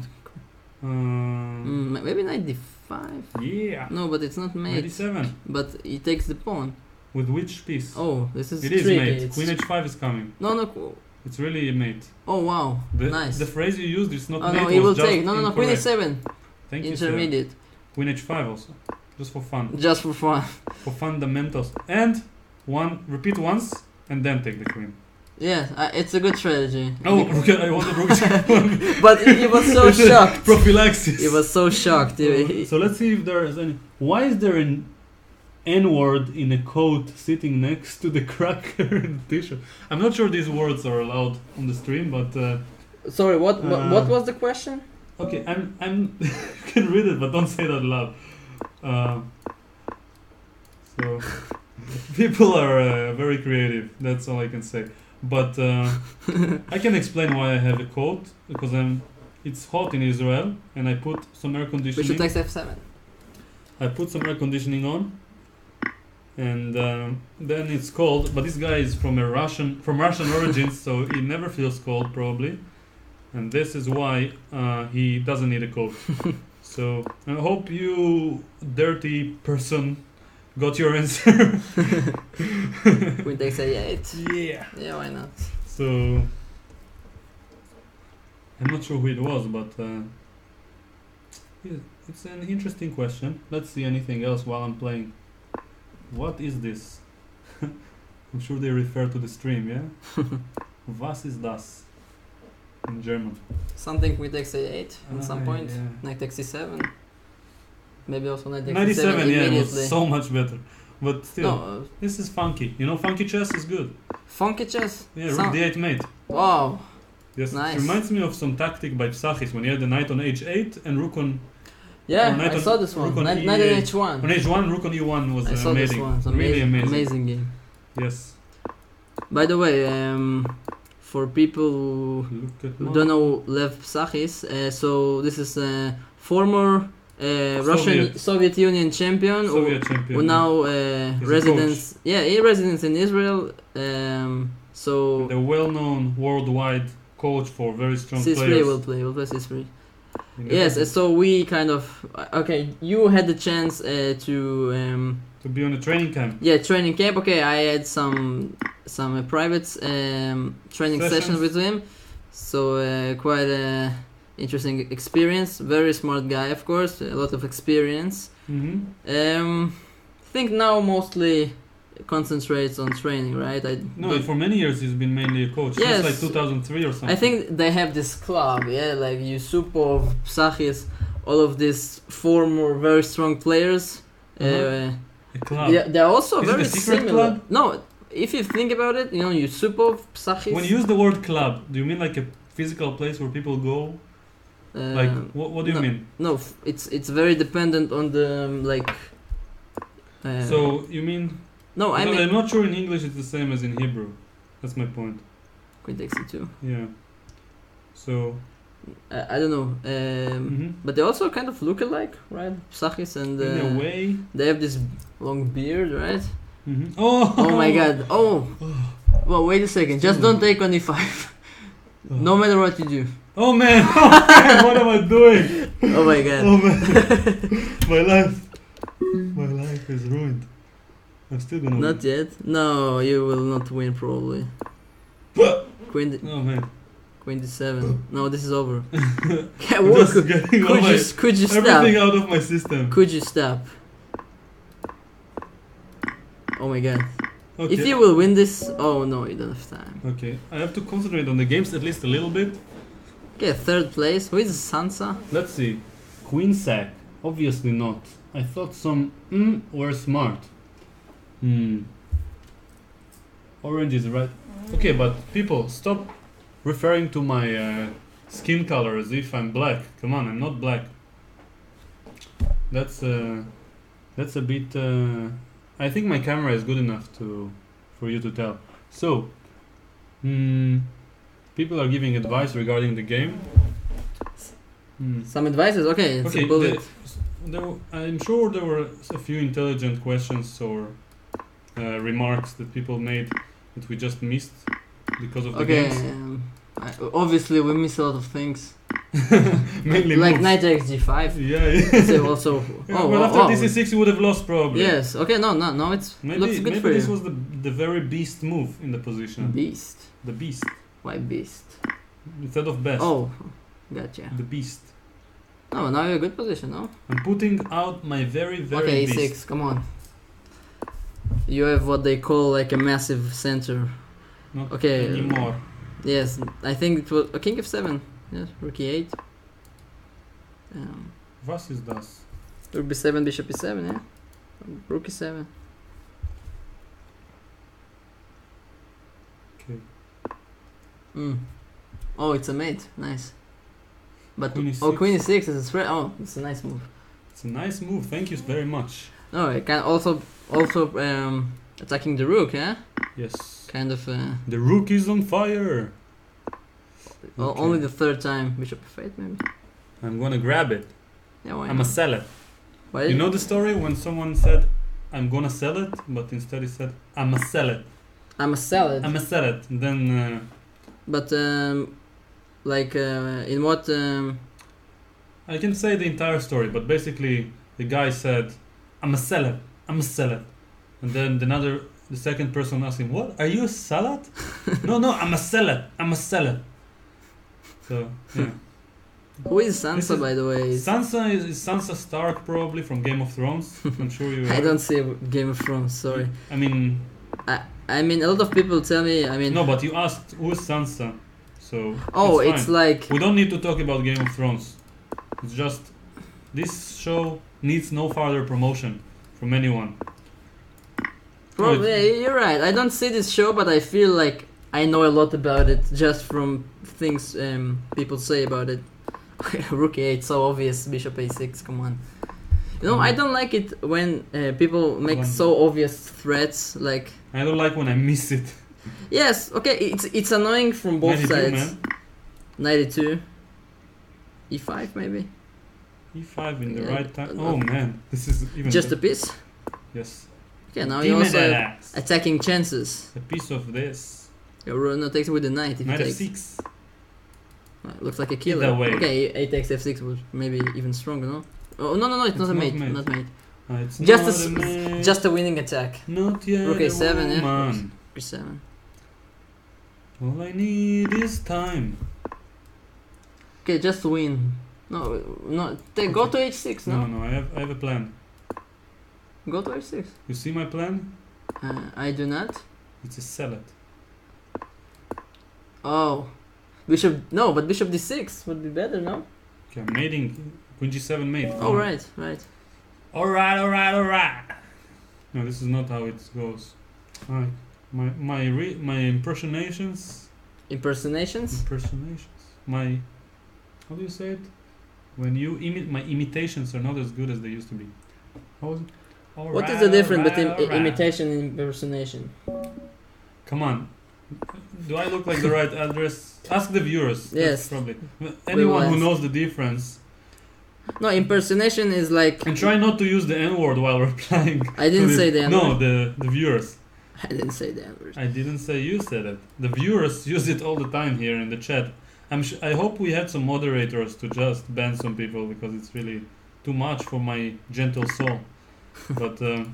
Um, Mm, maybe ninety-five. Yeah. No, but it's not mate. ninety-seven. But he takes the pawn. With which piece? Oh, this is it is tricky. mate. It's Queen h five is coming. no, no. qu- It's really a mate. Oh wow, The, nice. The phrase you used is not Oh mate. no, he was will just take. No, no, no. Queen h incorrect. seven. Thank you, sir. Intermediate, Queen h five also, just for fun, just for fun. for fundamentals. And one, repeat once, and then take the queen. Yeah, uh, it's a good strategy. Oh, okay, I wanted rook. But he, he was so shocked. Prophylaxis. He was so shocked. He- he- So let's see if there is any. Why is there an N word in a coat sitting next to the cracker in the t-shirt? I'm not sure these words are allowed on the stream, but uh, Sorry, what, what Uh, what was the question? okay, I'm I'm you can read it, but don't say it out loud. Uh, so people are uh, very creative. That's all I can say. But uh, I can explain why I have a coat, because I'm. It's hot in Israel, and I put some air We conditioning. should take f seven. I put some air conditioning on, and um, then it's cold. But this guy is from a Russian, from Russian origins, so he never feels cold probably, and this is why uh, he doesn't need a coat. So I hope you, dirty person, got your answer. Queen takes a eight. Yeah. Yeah, why not? So I'm not sure who it was, but uh, yeah, it's an interesting question. Let's see anything else while I'm playing. What is this? I'm sure they refer to the stream, yeah? Was ist das? In German. Something Queen takes a eight at some Ah, point. yeah. Knight takes c seven. Maybe also knight takes c ninety-seven, seven yeah, it immediately. was so much better. But still, no, uh, this is funky. You know, funky chess is good. funky chess. Yeah, rook Some- d eight mate. Wow. Yes, Nice. it reminds me of some tactic by Psachis when he had the knight on h eight and rook on Yeah, Or knight I on- saw this one. rook on Knight, E knight on eight. h one. on h one. Rook on e one was I uh, saw amazing. this one. It's Really amazing, amazing. amazing game. Yes. By the way, um, for people who Look at who my- don't know Lev Psachis, uh, so this is a former uh, Russian Soviet. Soviet Union champion who, Soviet champion. who now uh, He's a residence. Yeah, he residence in Israel. Um, so the well-known worldwide coach for very strong C three players. will play. Will play C three. You never Yes, did. uh, so we kind of uh, okay. You had the chance uh, to um, to be on a training camp. yeah training camp. Okay, I had some some uh, private um, training Sessions. sessions with him. So uh, quite a interesting experience. Very smart guy, of course. A lot of experience. Mm-hmm. Um, I think now mostly concentrates on training, right? I No, don't- for many years he's been mainly a coach. Yes. Since like two thousand three or something. I think they have this club, yeah, like Yusupov, Psachis, all of these former very strong players. Uh-huh. Uh, a club. yeah, they're also Is it very a secret similar. club? No, if you think about it, you know, Yusupov, Psachis. When you use the word club, do you mean like a physical place where people go? uh, Like, what, what do you no. mean? No, f- it's it's very dependent on the um, like. Uh, So, you mean... no, I because mean I'm not sure in English it's the same as in Hebrew. That's my point. Queen takes it too. Yeah. So... Uh, I don't know, um, mhm. but they also kind of look alike, right? Psachis and uh, In a way... they have this long beard, right? Mhm. Oh! Oh my god! Oh, well, wait a second. Just don't take on e five. No matter what you do. Oh man! Oh man! What am I doing? Oh my god. Oh man! My life, my life is ruined. I'm still gonna. Not yet. No, you will not win probably. Queen, d- win. Oh man! Queen d seven. No, this is over. Yeah, I'm what? just Could, getting all could my, you s- could you stop? everything out of my system. Could you stop? Oh my god. Okay. If you will win this, oh no, you don't have time. Okay, I have to concentrate on the games at least a little bit. Okay, third place. Who is Sansa? Let's see. Queen sack. Obviously not. I thought some mm were smart. Hmm. Orange is right. Okay, but people, stop referring to my uh, skin color as if I'm black. Come on, I'm not black. That's uh, that's a bit. Uh, I think my camera is good enough to for you to tell. So, hmm, people are giving advice regarding the game. Hmm. Some advices? Okay, it's Okay, a bullet. the- there, w- I'm sure there were a few intelligent questions or uh, remarks that people made that we just missed because of the Okay, games. um, I, obviously we miss a lot of things. Mainly Like moves. knight x g five. Yeah, yeah. So also, Yeah, oh, well, oh, after oh. D C six you would have lost probably. Yes. Okay. No. No. No. It's Maybe, looks good maybe for this you. was the the very beast move in the position. Beast. The beast Why beast? instead of best. Oh, gotcha. The beast. No, now you're in a good position. No. I'm putting out my very very Okay, e beast. six. Come on. You have what they call like a massive center. Not Okay. anymore. Yes, I think it was a king f seven. Yes, rook e eight. Um, Was ist das? rook b seven, bishop e seven. Yeah. Rook e seven. Okay. Mm. Oh, it's a mate. Nice. But Queen e oh, six. queen e six is a threat. Oh, it's a nice move. It's a nice move. Thank you very much. No, I can also also um, attacking the rook. Yeah. Yes. Kind of. Uh, The rook is on fire. o- Okay. Only the third time bishop f eight maybe. I'm gonna grab it. Yeah. Why I'm not? gonna sell it. Why You know the story when someone said, "I'm gonna sell it," but instead he said, "I'm gonna sell it." I'm a salad. I'm gonna sell it. And then uh, But um, like uh, in what um, I can say the entire story, but basically the guy said, "I'm gonna sell it. I'm gonna sell it," and then another, the second person asked him, "What? Are you a salad?" no, no, I'm gonna sell it. I'm gonna sell it. So yeah. who is Sansa This is- by the way? Is- Sansa is, is Sansa Stark probably from Game of Thrones. I'm sure you. I heard. don't see Game of Thrones. Sorry. I mean, I mean a lot of people tell me. I mean. no, but you asked who is Sansa, so. Oh, it's, it's fine. like. We don't need to talk about Game of Thrones. It's just this show needs no further promotion from anyone. Probably, Oh, yeah, you're right. I don't see this show, but I feel like I know a lot about it just from things um, people say about it. Rook e eight, so obvious. Bishop a six, come on. You know, I don't like it when uh, people make One. so obvious threats. Like, I don't like when I miss it. yes, okay, it's it's annoying from both ninety-two, sides. man. ninety-two. e five maybe. E five in the Yeah, right time. uh, Oh man, this is even. Just a better. piece. Yes. Okay, now Give you me also that have axe. attacking chances. A piece of this. Your runner takes with the knight if Knight you f take. six. Uh, looks like a killer. Either way. Okay, a takes f six was maybe even stronger, no? Oh no no no! It's, It's not a not mate, mate. not mate. Uh, it's Just a not s- man, Just a winning attack. not yet Rook a seven, a yeah. woman. b seven. All I need is time. Okay, just win. No, no. Take, go to h six. No, No, no, no, I have, I have a plan. go to h six. You see my plan? Uh, I do not. It's a salad. Oh, bishop. No, but bishop d six would be better. No. Okay, I'm mating. Queen g seven mate. Oh right, right. Alright, alright, alright. No, this is not how it goes. Alright. My my re my impersonations. Impersonations. Impersonations. My how do you say it? When you imi my imitations are not as good as they used to be. How was it? All What right, is the difference all right, between all i- right. imitation and impersonation? Come on. Do I look like the right address? Ask the viewers. That's Yes. probably. Anyone who ask. knows the difference. No, impersonation is like. And try not to use the N word while replying. I didn't to say the No, N-word. the, the viewers. I didn't say the N-word. I didn't say you said it. The viewers use it all the time here in the chat. I'm sh- I hope we had some moderators to just ban some people because it's really too much for my gentle soul. But um,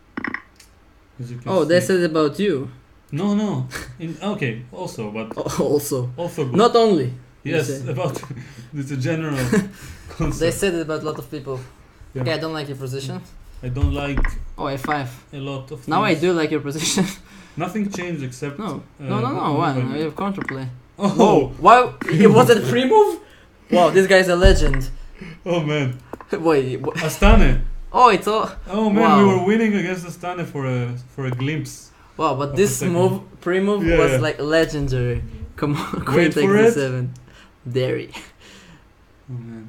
as you can Oh, they see- said about you. no, no. In, okay, also, but Also, also good. not only. you yes, say. about it's a general They concept. said it about a lot of people. Yeah. Okay, I don't like your position. I don't like Oh, a five. a lot of. Now I things. do like your position. Nothing changed except. No, uh, no, no, no. what Why? move I We made. have counterplay. Oh, Whoa! Why? It was it a free move? Wow, this guy's a legend. oh man, Wait. wha- Astane. Oh, it's all. Oh man, we Wow. were winning against Astane for a for a glimpse. Wow, but Of this a second. move, pre-move, Yeah, was yeah. like legendary. Come on, Queen Wait takes for d it. seven. Dairy. Oh man,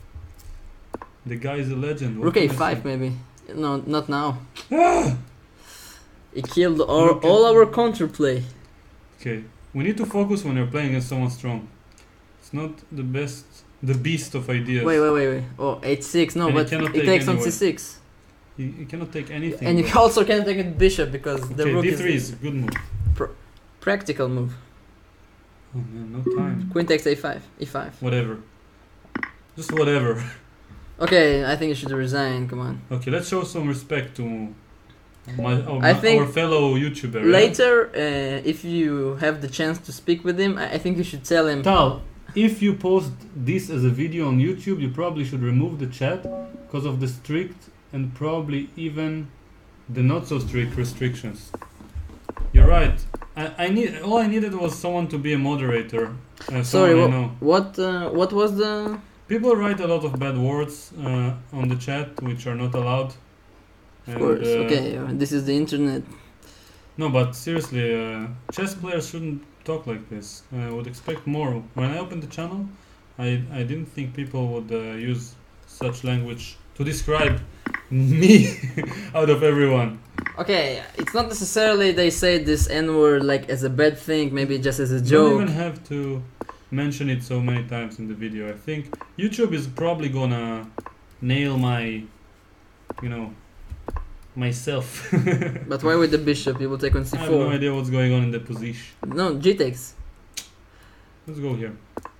the guy is a legend. What Rook can a I five say? maybe. No, not now. Ah! He killed all, Look at- all our counterplay. Okay, we need to focus when you're playing against someone strong. It's not the best, the beast of ideas. Wait, wait, wait, wait. Oh, h six. No, And he but cannot it take takes on anyway. c six. You, you cannot take anything. And you but- also can take a bishop because the okay, rook D is three is a good move. practical move. Oh man, no time. Queen takes a five. e five. Whatever. Just whatever. Okay, I think you should resign. Come on. Okay, let's show some respect to my, our, I my- think our fellow YouTuber. yeah? Later, uh, if you have the chance to speak with him, I, I think you should tell him. Tal, if you post this as a video on YouTube, you probably should remove the chat because of the strict and probably even the not so strict restrictions. You're right. I, I need all I needed was someone to be a moderator. Uh, Sorry, someone I what know. what, uh, what was the? People write a lot of bad words uh, on the chat, which are not allowed. Of And, course. uh, Okay, uh, this is the internet. No, but seriously, uh, chess players shouldn't talk like this. I would expect more. When I opened the channel, I, I didn't think people would uh, use such language to describe me out of everyone. Okay, it's not necessarily they say this N word like as a bad thing. Maybe just as a Don't joke. even have to mention it so many times in the video. I think YouTube is probably gonna nail my, you know, myself. But why with the bishop? You will take on I have no c four. idea what's going on in the position. No, g takes. Let's go here.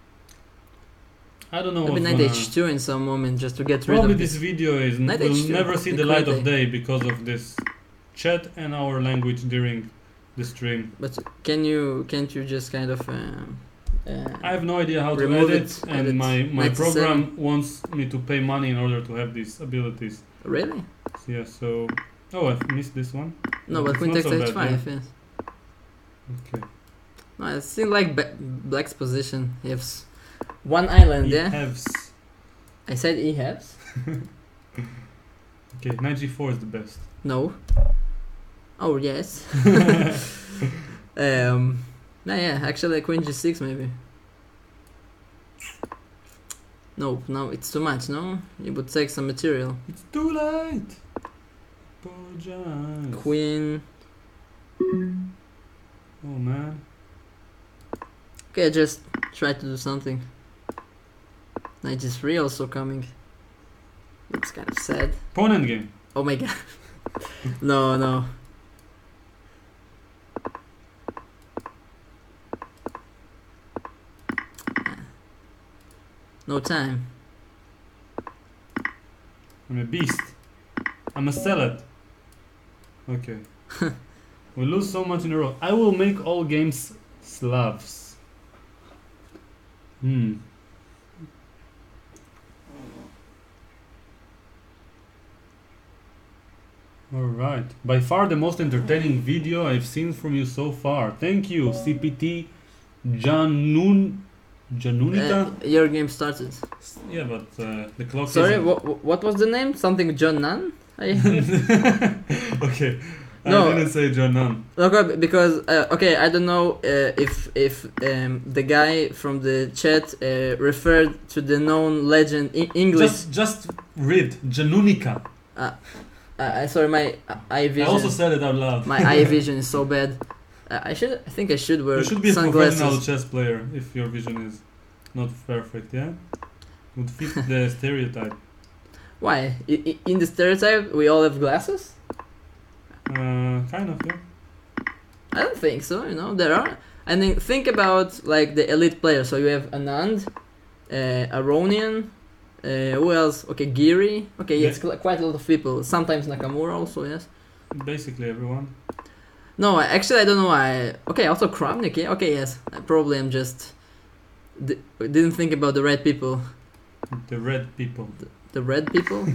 I don't know Maybe what's knight gonna... h two in some moment just to get rid Probably of this this. video is Knight will H two, never see the the light queen of day because of this chat and our language during the stream. But can you can't you just kind of? Uh, uh, I have no idea how to Remove edit, it, and edit. my, my Knight C seven. program wants me to pay money in order to have these abilities. really? So, yeah, so... Oh, I missed this one. No, Oh, but it's queen not takes so h bad, five. yeah. Yes. Okay. No, it seems like ba- black's position. He has one island. He Yeah. has... I said he has. Okay, knight g four is the best. No. Oh yes. um. No, yeah. Actually, queen g six maybe. No, no, it's too much. No, you would take some material. It's too late! Apologize. Queen. Oh man. Okay, just try to do something. Knight g three also coming. Looks kind of sad. Pawn endgame. Oh my god. No, no. No time. I'm a beast. I'm a salad. Okay. We lose so much in a row. I will make all games Slavs. Hmm. Alright. By far the most entertaining video I've seen from you so far. Thank you, C P T Janun Janunica? Uh, your game started. Yeah, but uh, the clock Sorry, isn't- what what was the name? Something John Nunn? I Okay. No. I didn't say John Nunn. Okay, because uh, okay, I don't know uh, if if um, the guy from the chat uh, referred to the known legend in English. Just, just read Janunica. Uh, uh, sorry, my eye I vision. also said it out loud. My eye vision is so bad. Uh, I should. I think I should wear You should be a sunglasses. professional chess player if your vision is not perfect, yeah? Would fit the stereotype. Why? I, I, in the stereotype, we all have glasses. Uh, kind of, yeah. I don't think so. You know, there are. I mean, think about like the elite players. So you have Anand, uh, Aronian. Uh, who else? Okay, Giri. Okay, Yeah. it's cl- quite a lot of people. Sometimes Nakamura also. Yes. Basically everyone. No, I- actually, I don't know why. Okay, also Kramnik. Yeah. Okay, yes. Uh, Probably I'm just d- didn't think about the right people. The red people. The red people.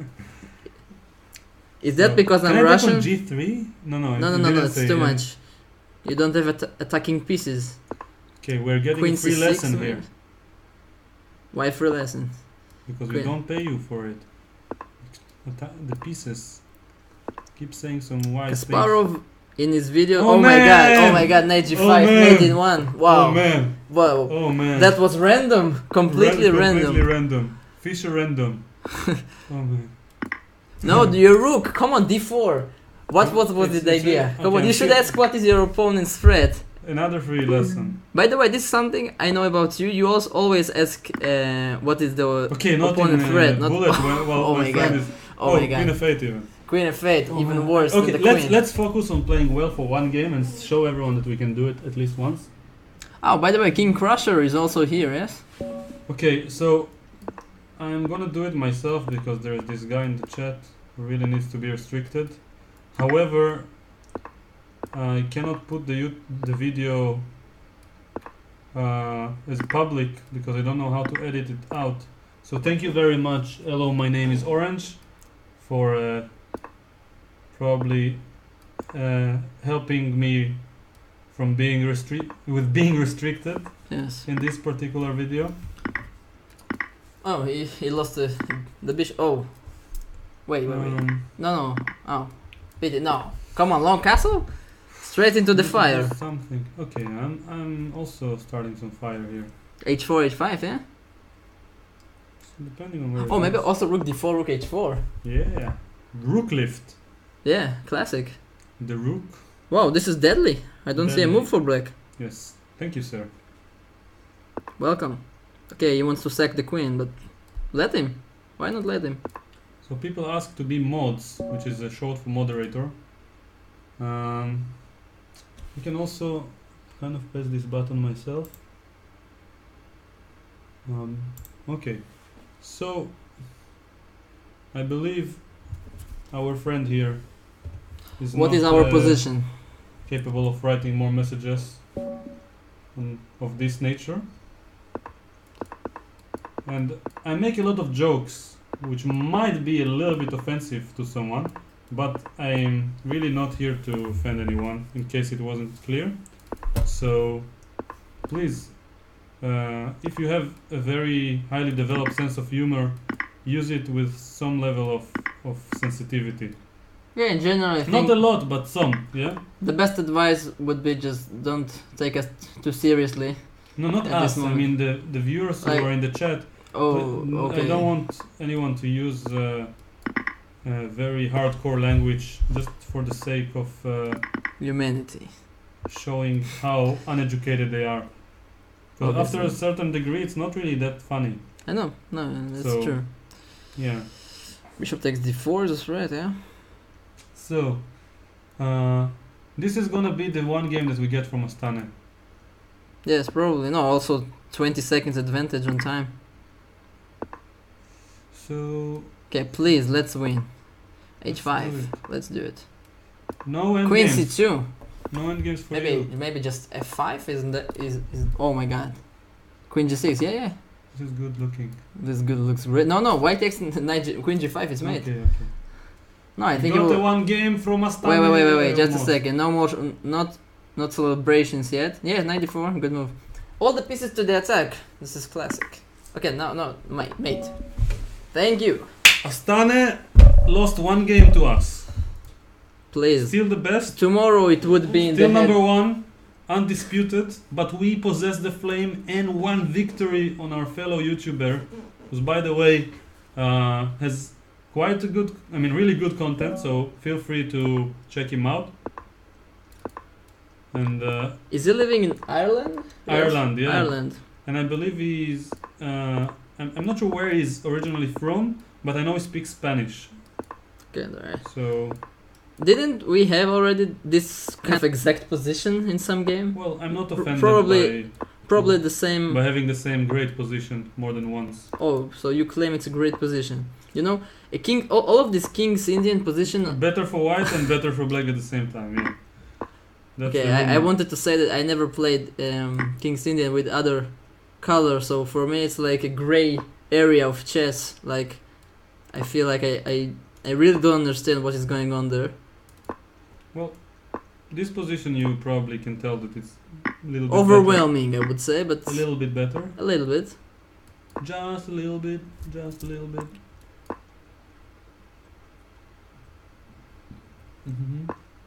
Is that So, because can I'm I bet Russian? on G three? No, no, No, you no, no, didn't no. It's say, too uh, much. You don't have at- attacking pieces. Okay, we're getting Queen a free C six. lesson maybe? here. Why free lesson? Because we Queen. don't pay you for it. Atta- the pieces. Keep saying some wise things. Kasparov in his video. Oh, Oh, my god! Oh man! my god! Knight G Oh, five, man! made in one. Wow! Oh man. Wow! Oh man. That was random. Completely Ran- random. Completely random. Fischer random. oh man. No, your rook. Come on, D four. What was was It's- the it's idea? a- Come okay, on, you I'm should sure- ask what is your opponent's threat. Another free lesson. By the way, this is something I know about you. You also always ask uh, what is the Okay, not opponent in uh, threat. Not bullet. Well, well Oh my, my friend God. is. oh, my Queen god, of Eight even. Queen of Fate, Oh, even man. worse Okay, than the let's queen. let's focus on playing well for one game and show everyone that we can do it at least once. Oh, by the way, King Crusher is also here. Yes. Okay, so I'm gonna do it myself because there's this guy in the chat who really needs to be restricted. However, I cannot put the ut- the video uh, as public because I don't know how to edit it out. So thank you very much. Hello, my name is Orange for uh, probably uh, helping me from being restrict with being restricted Yes. in this particular video. Oh, he, he lost the the bishop. Oh, wait, wait, wait. Um, No, no. Oh, beat it. No. Come on, long castle. Straight into the This is fire. Something. Okay, I'm I'm also starting some fire here. H four, H five, yeah. Depending on where. Oh, it maybe is. also Rook D four, Rook H four. Yeah. Rook lift. Yeah, classic. The rook. Wow, this is deadly. I don't see a Deadly. move for black. Yes. Thank you, sir. Welcome. Okay, he wants to sack the queen, but let him. Why not let him? So people ask to be mods, which is a short for moderator. Um, you can also kind of press this button myself. Um, okay. So I believe our friend here is What not, is our uh, position? capable of writing more messages um, of this nature. And I make a lot of jokes which might be a little bit offensive to someone, but I'm really not here to offend anyone, in case it wasn't clear. So please, uh, if you have a very highly developed sense of humor, use it with some level of, of sensitivity. Yeah, in general, I think Not a lot, but some, yeah? the best advice would be just don't take us too seriously. No, not At this us, I moment. mean the, the viewers Like- who are in the chat. Oh, But okay. I don't want anyone to use uh, uh, very hardcore language just for the sake of uh, Humanity. showing how uneducated they are. Because after a Obviously. certain degree, it's not really that funny. I know, no, that's So- true. Yeah. Bishop takes D four, that's right, yeah. So, uh, this is gonna be the one game that we get from Astana. Yes, probably. No, also twenty seconds advantage on time. So, Okay, please, let's win. H Let's five, do let's do it. no end Queen games. C two. No endgames for Maybe you. maybe just F five isn't that is, is oh my god. Queen G six, yeah yeah. This is good looking. This good looks great. No no, white takes knight G, Queen G five is made. Okay, okay. No, I think you it got will. the one game from Astana. Wait wait wait wait wait, just a almost. second. No more, not not celebrations yet. Yeah, ninety-four, good move. All the pieces to the attack. This is classic. Okay, no no, mate, mate. Thank you. Astana lost one game to us. Please. Still the best. Tomorrow it would be in Still the number head. one, undisputed. But we possess the flame and one victory on our fellow YouTuber, who's by the way uh, has quite a good, I mean really good content. So feel free to check him out. And uh, Is he living in Ireland? Ireland, Yes. yeah. Ireland. And I believe he's. Uh, I'm, I'm not sure where he's originally from, but I know he speaks Spanish. Okay, alright. So, Didn't we have already this kind of exact position in some game? well, I'm not Pr- offended probably- by, Probably the same. by having the same great position more than once. Oh, so you claim it's a great position. You know, a king. All, all of these kings Indian position. Better for white and better for black at the same time. Yeah. That's Okay, the I, I rumor. wanted to say that I never played um, King's Indian with other color, so for me it's like a gray area of chess. Like, I feel like I, I, I really don't understand what is going on there. Well, this position you probably can tell that it's a little bit Overwhelming, I would say, but better. A little bit better. a little bit. Just a little bit. Just a little bit. Mm-hmm.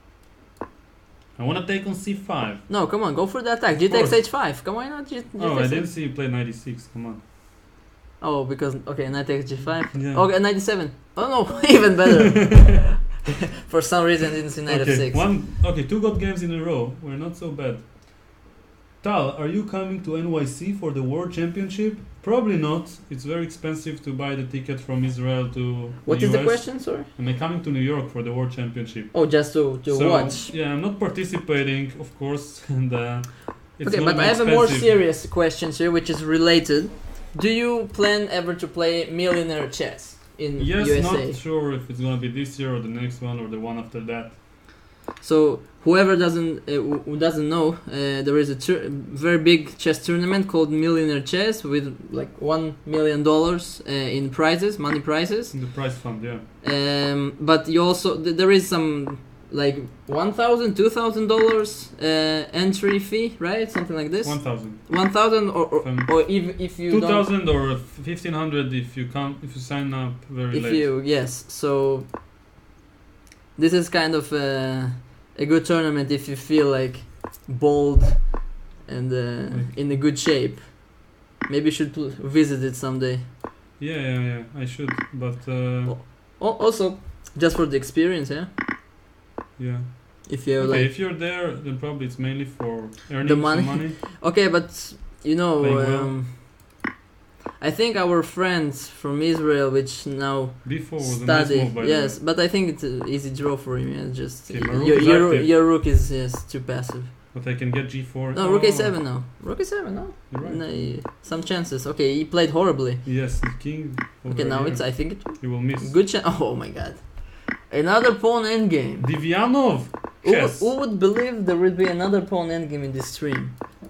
I want to take on c five. No, come on, go for the attack. G takes course. h five. Come on, not G. G Oh, I takes didn't H- see you play ninety-six. Come on. Oh, because okay, knight takes G five. Yeah. Okay, ninety-seven. Oh no, even better. For some reason, I didn't see knight okay, f six. one. Okay, two good games in a row. We're not so bad. Tal, are you coming to N Y C for the World Championship? Probably not. It's very expensive to buy the ticket from Israel to What the is U S. the question, sorry? Am I coming to New York for the World Championship? Oh, just to to So, watch. Yeah, I'm not participating, of course, and uh, it's Okay, gonna but be I have a more expensive. serious question here, which is related. Do you plan ever to play millionaire chess in Yes, U S A? not sure if it's gonna be this year or the next one or the one after that. So whoever doesn't uh, who who doesn't know, uh, there is a tur- very big chess tournament called Millionaire Chess with like one million dollars uh, in prizes, money prizes. In the prize fund, yeah. Um, but you also th- there is some like one thousand, two thousand dollars uh, entry fee, right? Something like this. One thousand. One thousand, or or, Um, or if if you Two don't, thousand or fifteen hundred if you come if you sign up very if late. you yes. So this is kind of a, a good tournament if you feel like bold and uh, Like- in a good shape. Maybe you should pl- visit it someday. Yeah, yeah, yeah. I should, but uh, Oh. Al- Also, just for the experience, yeah. yeah. If you Okay, like, if you're there, then probably it's mainly for earning The some money. money. okay, but you know, Playing well. um, I think our friends from Israel, which now Before was a study, nice move, by yes, the way. but I think it's an easy draw for him. Yeah, just Okay, y- my rook your is your, active. your rook is yes too passive. But I can get G four. No, Oh, rook a seven now. Rook a seven, no. You're right. No, y- some chances. Okay, he played horribly. Yes, the king. Over Okay, now here. it's I think it, You will miss. good chance. Oh my god, another pawn endgame. Divianov. Who, Chess. who would believe there would be another pawn endgame in this stream?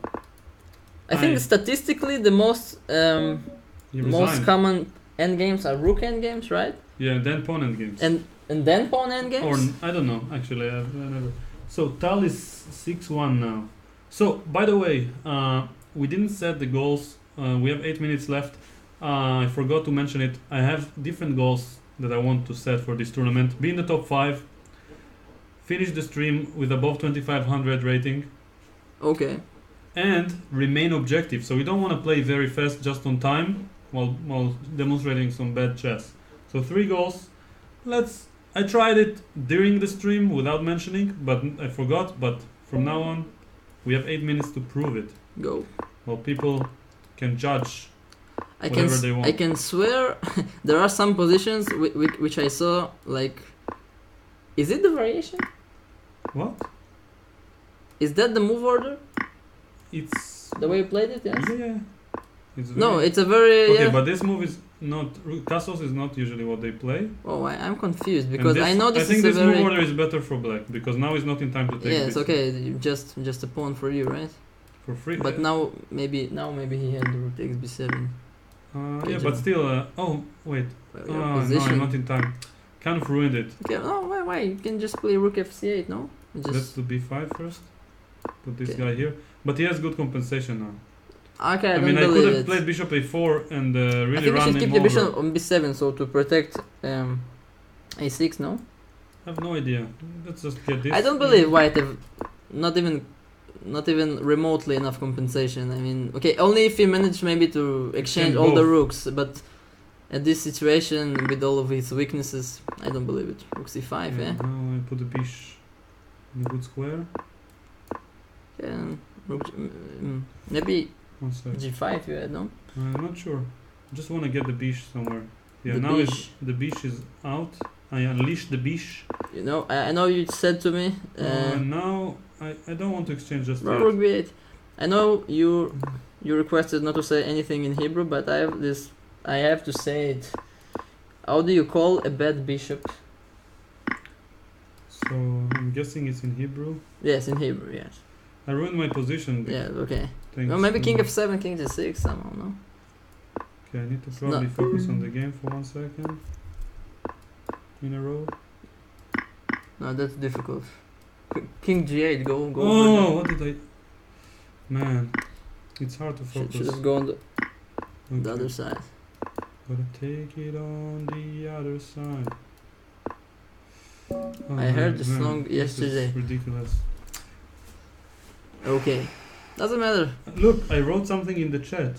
I think I- statistically the most um, He most resigned. common endgames are rook endgames, right? Yeah, then pawn end games. And and then pawn endgames. Or n- I don't know. Actually, I've I never. So Tal is six one now. So by the way, uh, we didn't set the goals. Uh, we have eight minutes left. Uh, I forgot to mention it. I have different goals that I want to set for this tournament. Be in the top five. Finish the stream with above twenty-five hundred rating. Okay. And remain objective. So we don't want to play very fast just on time while while demonstrating some bad chess. So three goals. Let's. I tried it during the stream without mentioning, but I forgot. But from now on, we have eight minutes to prove it. Go. Well, people can judge. I can Whatever s- they want. I can swear there are some positions which, which I saw like. Is it the variation? What? Is that the move order? It's. The way you played it? Yes. Yeah. It's No, very- it's a very Okay, yeah. but this move is not castles is not usually what they play. Oh, I, I'm confused And because this, I know this I think is this a very move order is better for black because now is not in time to take. yes. this Okay, you just just a pawn for you, right? for free. But uh, now maybe now maybe he had rook takes b seven. Uh, Okay, yeah, but John. still. Uh, oh wait. Well, Oh, your no, position. I'm not in time. Kind of ruined it. Okay, no, why why? You can just play rook f c eight, no? Let's Just do b five first. Put this Okay. guy here, but he has good compensation now. okay. I, I don't mean, I could believe have it. played bishop a four and uh, I really think we run should him keep the over. bishop on b seven so to protect um, a six, no? I have no idea. Let's just get this. I don't believe white have not even not even remotely enough compensation. I mean, okay, only if he managed maybe to exchange Exchange all the both. rooks, but at this situation with all of its weaknesses, I don't believe it. Rook c five, Yeah, yeah. now I put the bish in a good square. Yeah, rook, mm, maybe One sec. g five you had, no? I'm not sure. Just want to get the bish somewhere. Yeah, The now bish. It's, the bish is out. I unleash the bish. You know, I, I know you said to me. Uh, Uh, now I, I don't want to exchange just Rook yet. b eight. I know you you requested not to say anything in Hebrew, but I have this. I have to say it. How do you call a bad bishop? So I'm guessing it's in Hebrew. Yes, in Hebrew. Yes. I ruined my position. be- Yeah. Okay. thanks Well, maybe to- king f seven, king g six somehow. No. Okay, I need to It's probably not- focus on the game for one second. In a row. No, that's difficult. K- King g eight. Go go. Oh, over what did I? Man, it's hard to there. Should, focus. should have gone the, Okay. the other side. Gotta take it on the other side. Oh, I heard man, the man, song this is yesterday. ridiculous. Okay. Doesn't matter. Look, I wrote something in the chat.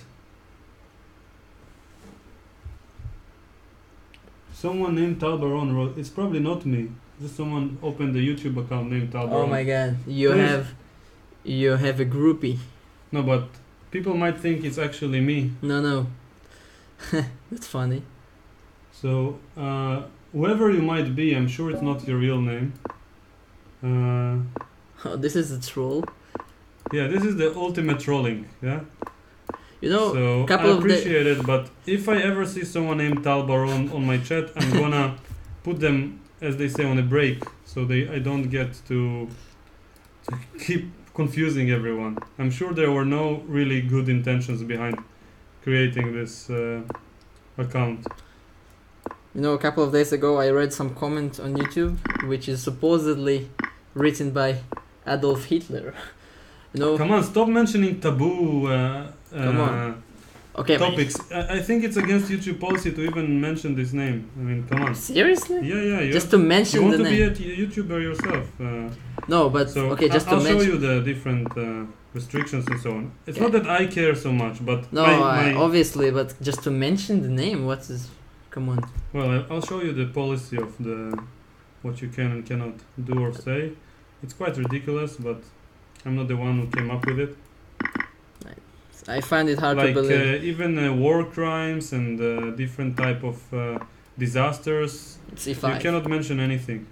Someone named Tal Baron wrote. It's probably not me. Just someone opened a YouTube account named Tal Baron. Oh my God. You There is- have you have a groupie. No, but people might think it's actually me. No, no. That's funny. So, uh, whoever you might be, I'm sure it's not your real name. Uh, Oh, this is a troll. yeah, this is the ultimate trolling. Yeah. You know, so couple I of the- appreciate it, but if I ever see someone named Tal Baron on my chat, I'm gonna put them, as they say, on a break, so they I don't get to, to keep confusing everyone. I'm sure there were no really good intentions behind creating this uh, account. You know, a couple of days ago, I read some comment on YouTube, which is supposedly written by Adolf Hitler. You know, Come on, stop mentioning taboo uh, Come uh, on. okay, but- topics. I, I think it's against YouTube policy to even mention this name. I mean, come on. seriously? Yeah, yeah. You, Just to you mention want the to name. be a t- YouTuber yourself. Uh, No, but so okay, just I- to I'll show mention. you the different uh, restrictions and so on. It's Okay. not that I care so much, but No, my, I, my, obviously, but just to mention the name. What is? Come on. well, I- I'll show you the policy of the what you can and cannot do or say. It's quite ridiculous, but I'm not the one who came up with it. I find it hard like to uh, believe. even uh, war crimes and uh, different type of uh, disasters, C you five. cannot mention anything.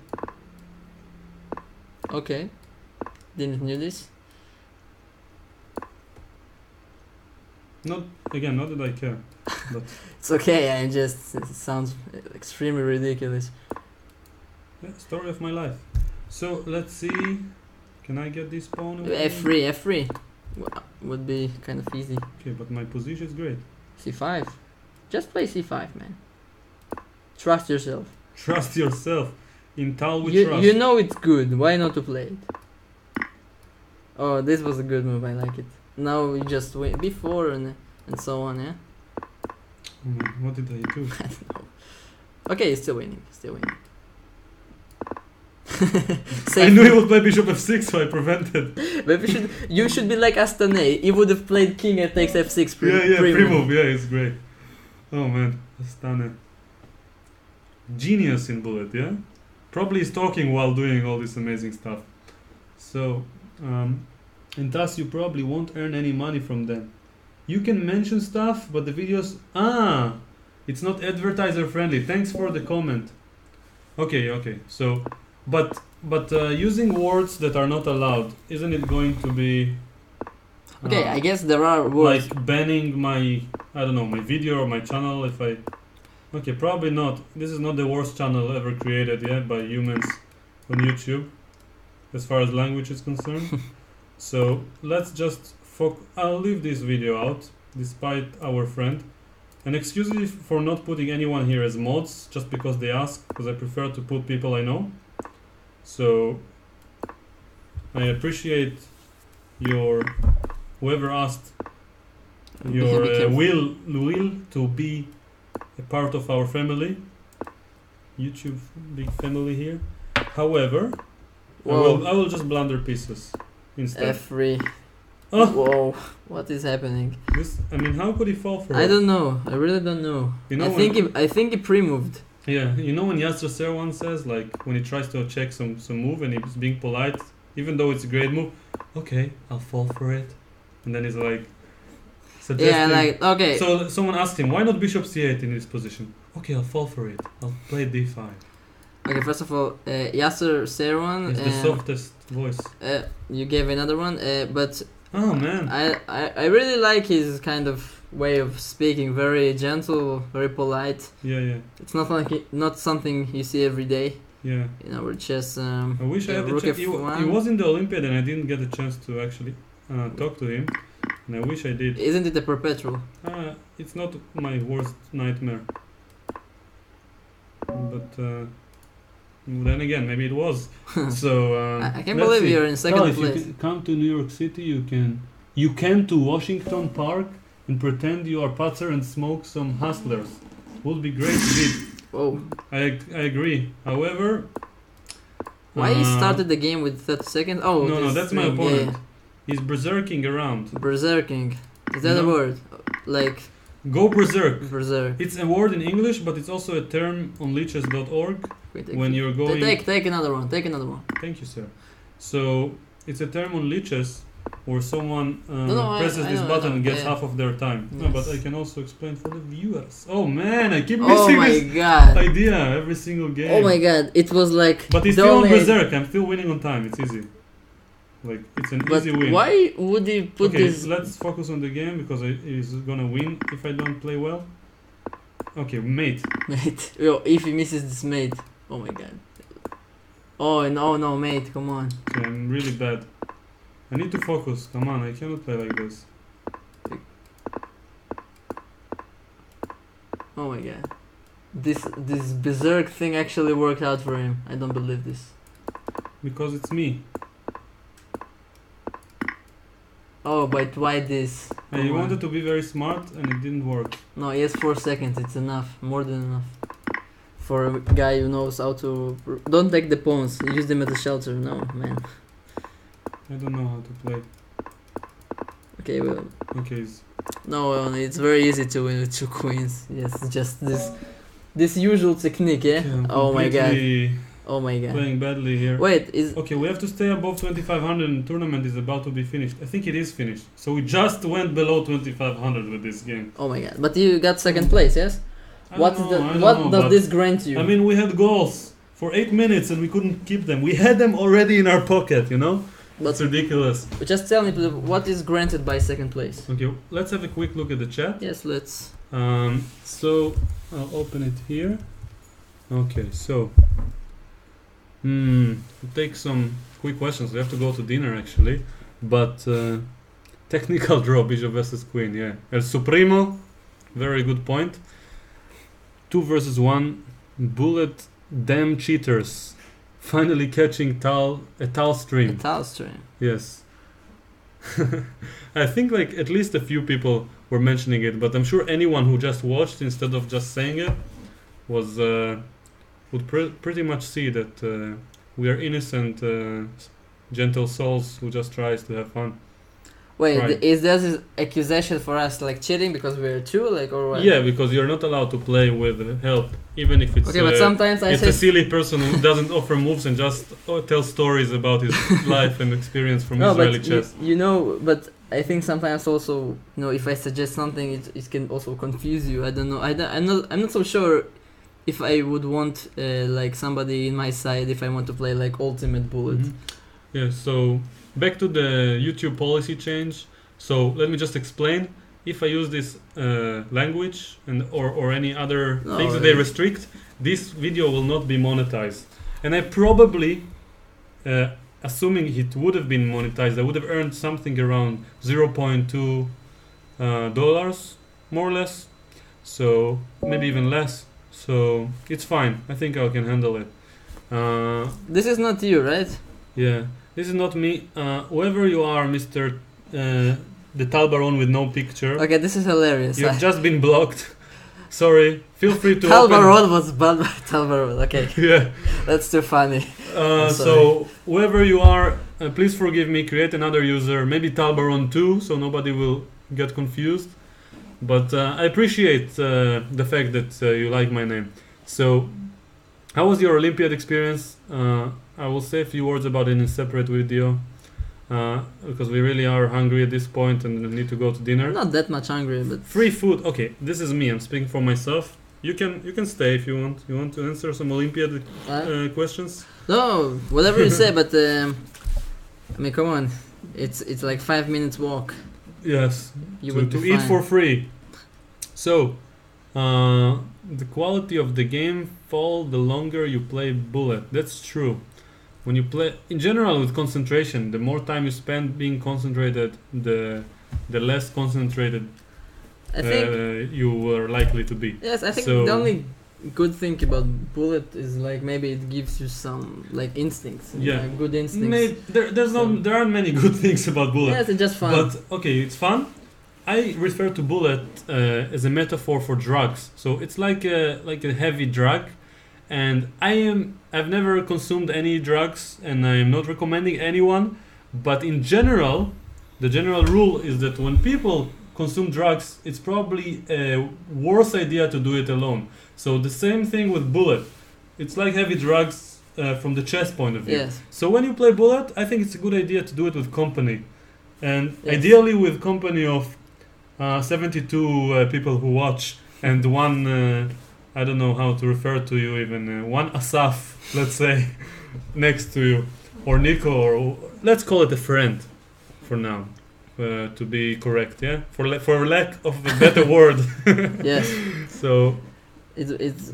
Okay. Didn't knew this. Not again, not that I care, but It's okay. I just it sounds extremely ridiculous. yeah, story of my life. So let's see. Can I get this pawn away? F three, F three w- would be kind of easy. Okay, but my position is great. C five. Just play C five, man. Trust yourself. Trust yourself. In Tal we You, trust. you know it's good. Why not to play it? Oh, this was a good move. I like it. Now we just wait before and and so on. Yeah. Oh man, what did I do? I don't know. Okay, he's still winning. Still winning. I knew he would play bishop f six, so I prevented. Maybe should you should be like Astane. He would have played king at takes f six. Pre- yeah, yeah, pre-move. pre-move. Yeah, it's great. Oh man, Astana. Genius in bullet, yeah? Probably he's talking while doing all this amazing stuff. So, um, and thus you probably won't earn any money from them. You can mention stuff, but the videos... Ah! It's not advertiser friendly. Thanks for the comment. Okay, okay. So, but but uh, using words that are not allowed, isn't it going to be... Okay, uh, I guess there are words. like banning my, I don't know, my video or my channel if I Okay, probably not. This is not the worst channel ever created yet by humans on YouTube, as far as language is concerned. So let's just foc. I'll leave this video out, despite our friend. And excuse me for not putting anyone here as mods, just because they ask, because I prefer to put people I know. So I appreciate your whoever asked your uh, will will to be a part of our family, YouTube big family here. However, I will, I will just blunder pieces instead. F three. Oh, Whoa, what is happening? this, I mean, how could he fall for I it? don't know. I really don't know. You know I think when- he, I think he pre-moved. Yeah, you know when Yasser Serwan says, like, when he tries to check some, some move and he's being polite, even though it's a great move, okay, I'll fall for it. And then he's like, suggesting. Yeah, like okay. So someone asked him, why not bishop c eight in this position? Okay, I'll fall for it. I'll play d five. Okay, first of all, uh, Yasser Serwan. It's the uh, softest voice. Uh, you gave another one, uh, but Oh man. I, I I really like his kind of way of speaking. Very gentle, very polite. Yeah, yeah, It's not like it- not something you see every day yeah. in our chess. Um, I wish I yeah, had the rook chance. He, F wa- one. he was in the Olympiad and I didn't get a chance to actually uh, talk to him. And I wish I did. Isn't it a perpetual? Uh, it's not my worst nightmare. But uh, then again, maybe it was. So um, I, I can't let's believe see. you're in second Well, if place. you can come to New York City, you can you can to Washington Park and pretend you are Patzer and smoke some hustlers. Would be great indeed. Whoa. I I agree. However, Why he uh, started the game with thirty seconds? Oh, no, no, this that's my thing, opponent. yeah. He's berserking around. Berserking. Is that a No. word? Like Go berserk. berserk. It's a word in English, but it's also a term on lichess dot org Wait, take- when you're ta- going. Take take another one. Take another one. Thank you, sir. So it's a term on lichess where someone uh, No, no, I- presses I this know, I button know, and gets yeah. half of their time. No, Yes. but I can also explain for the viewers. Oh man, I keep Oh missing my this god. idea every single game. Oh my god. It was like. But he's the still on only- berserk. I'm still winning on time. It's easy. Like it's an But easy win. why would he put okay, this? let's focus on the game because I, he's gonna win if I don't play well. Okay, mate. Mate, yo, if he misses this mate, oh my god. Oh no, no, mate, come on. Okay, I'm really bad. I need to focus. Come on, I cannot play like this. Oh my god. This this berserk thing actually worked out for him. I don't believe this. Because it's me. Oh, but why this? I Come on. wanted to be very smart and it didn't work. No, he has four seconds. It's enough, more than enough. For a guy who knows how to. Don't take the pawns. Use them as a shelter. No, man. I don't know how to play. Okay, well, Okay, it's- no, well, it's very easy to win with two queens. Yes, just this, this usual technique, yeah. okay, I'm Oh my god. completely Oh my god. playing badly here. Wait, is Okay, we have to stay above twenty-five hundred and the tournament is about to be finished. I think it is finished. So we just went below twenty-five hundred with this game. oh my god. But you got second place, yes? I What don't the, know, I don't what know, does but- this grant you? I mean, we had goals for eight minutes and we couldn't keep them. We had them already in our pocket, you know? That's ridiculous. But just tell me, please, what is granted by second place? Okay, let's have a quick look at the chat. Yes, let's. Um, so I'll open it here. Okay, so hmm, we'll take some quick questions. We have to go to dinner actually, but uh, technical draw bishop versus queen. Yeah, El Supremo, very good point. Two versus one, bullet, damn cheaters. Finally catching Tal a Tal stream. A towel stream. Yes. I think like at least a few people were mentioning it, but I'm sure anyone who just watched instead of just saying it was uh, would pre- pretty much see that uh, we are innocent, uh, gentle souls who just tries to have fun. Wait, Right. th- is this accusation for us like cheating because we're two, like, or what? Yeah, because you're not allowed to play with help, even if it's Okay, uh, but sometimes I it's say. a silly person who doesn't offer moves and just uh, tells stories about his life and experience from No, Israeli but you, chess. you know, but I think sometimes also, you know, if I suggest something, it, it can also confuse you. I don't know. I don't, I'm not. I'm not so sure if I would want uh, like somebody in my side if I want to play like ultimate bullet. Mhm. Yeah, so back to the YouTube policy change. So let me just explain. if I use this uh, language and or, or any other No, things that they uh, restrict, this video will not be monetized. And I probably, uh, assuming it would have been monetized, I would have earned something around zero point two uh, dollars, more or less. So maybe even less. So it's fine. I think I can handle it. Uh, This is not you, right? yeah, this is not me. Uh, whoever you are, Mister Uh, the Tal Baron with no picture. Okay, this is hilarious. You've just been blocked. Sorry. Feel free to Tal open. Baron was banned by Tal Baron. Okay, Yeah. that's too funny. Uh, I'm so whoever you are, uh, please forgive me. Create another user, maybe Tal Baron two, so nobody will get confused. But uh, I appreciate uh, the fact that uh, you like my name. So, how was your Olympiad experience? Uh, I will say a few words about it in a separate video. Uh, because we really are hungry at this point and need to go to dinner. I'm not that much hungry, but Free food. Okay, this is me. I'm speaking for myself. You can you can stay if you want. You want to answer some Olympiad uh, uh, questions? no, whatever you say. But um, I mean, come on, it's it's like five minutes walk. Yes. You to would to be eat fine. for free. So, uh, the quality of the game fall the longer you play Bullet. That's true. When you play, in general, with concentration, the more time you spend being concentrated, the the less concentrated I think uh, you were likely to be. yes. I think so- the only good thing about Bullet is like maybe it gives you some like instincts. Yeah. like, good instincts. May, there, there's So- no, there aren't many good things about Bullet. Yes, it's just fun. But okay, it's fun. I refer to Bullet uh, as a metaphor for drugs. So it's like a like a heavy drug, and I am I've never consumed any drugs, and I am not recommending anyone. But in general, the general rule is that when people consume drugs, it's probably a worse idea to do it alone. So the same thing with Bullet. It's like heavy drugs uh, from the chess point of view. yes. So when you play Bullet, I think it's a good idea to do it with company, and Yes. ideally with company of uh, seventy-two uh, people who watch, and one uh, I don't know how to refer to you even uh, one Asaf, let's say, next to you, or Nico, or let's call it a friend for now, uh, to be correct, yeah, for la- for lack of a better word. Yes. So It's it's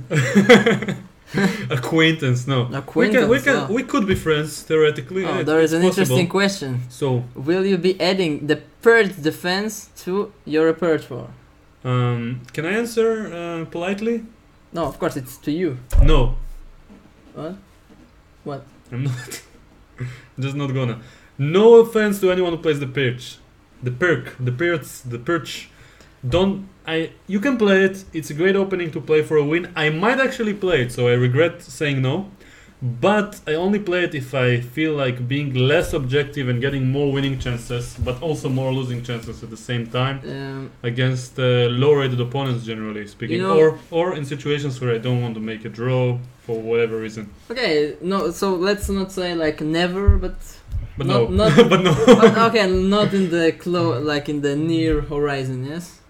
acquaintance, no. we acquaintance. can we can oh. we could be friends theoretically. Oh, it- there is it's an possible. interesting question. So Will you be adding the purge defense to your repertoire? um, can I answer uh, politely? No, of course it's to you. No, What? What? I'm not. Just not gonna. No offense to anyone who plays the perch, the perk, the perch, the perch. Don't. I. You can play it. It's a great opening to play for a win. I might actually play it, so I regret saying no. But I only play it if I feel like being less objective and getting more winning chances, but also more losing chances at the same time Um, against uh, low-rated opponents, generally speaking, You know- or or in situations where I don't want to make a draw for whatever reason. okay, no. So let's not say like never, but But Not- no, not- but no. o- okay, not in the clo- like in the near horizon. Yes.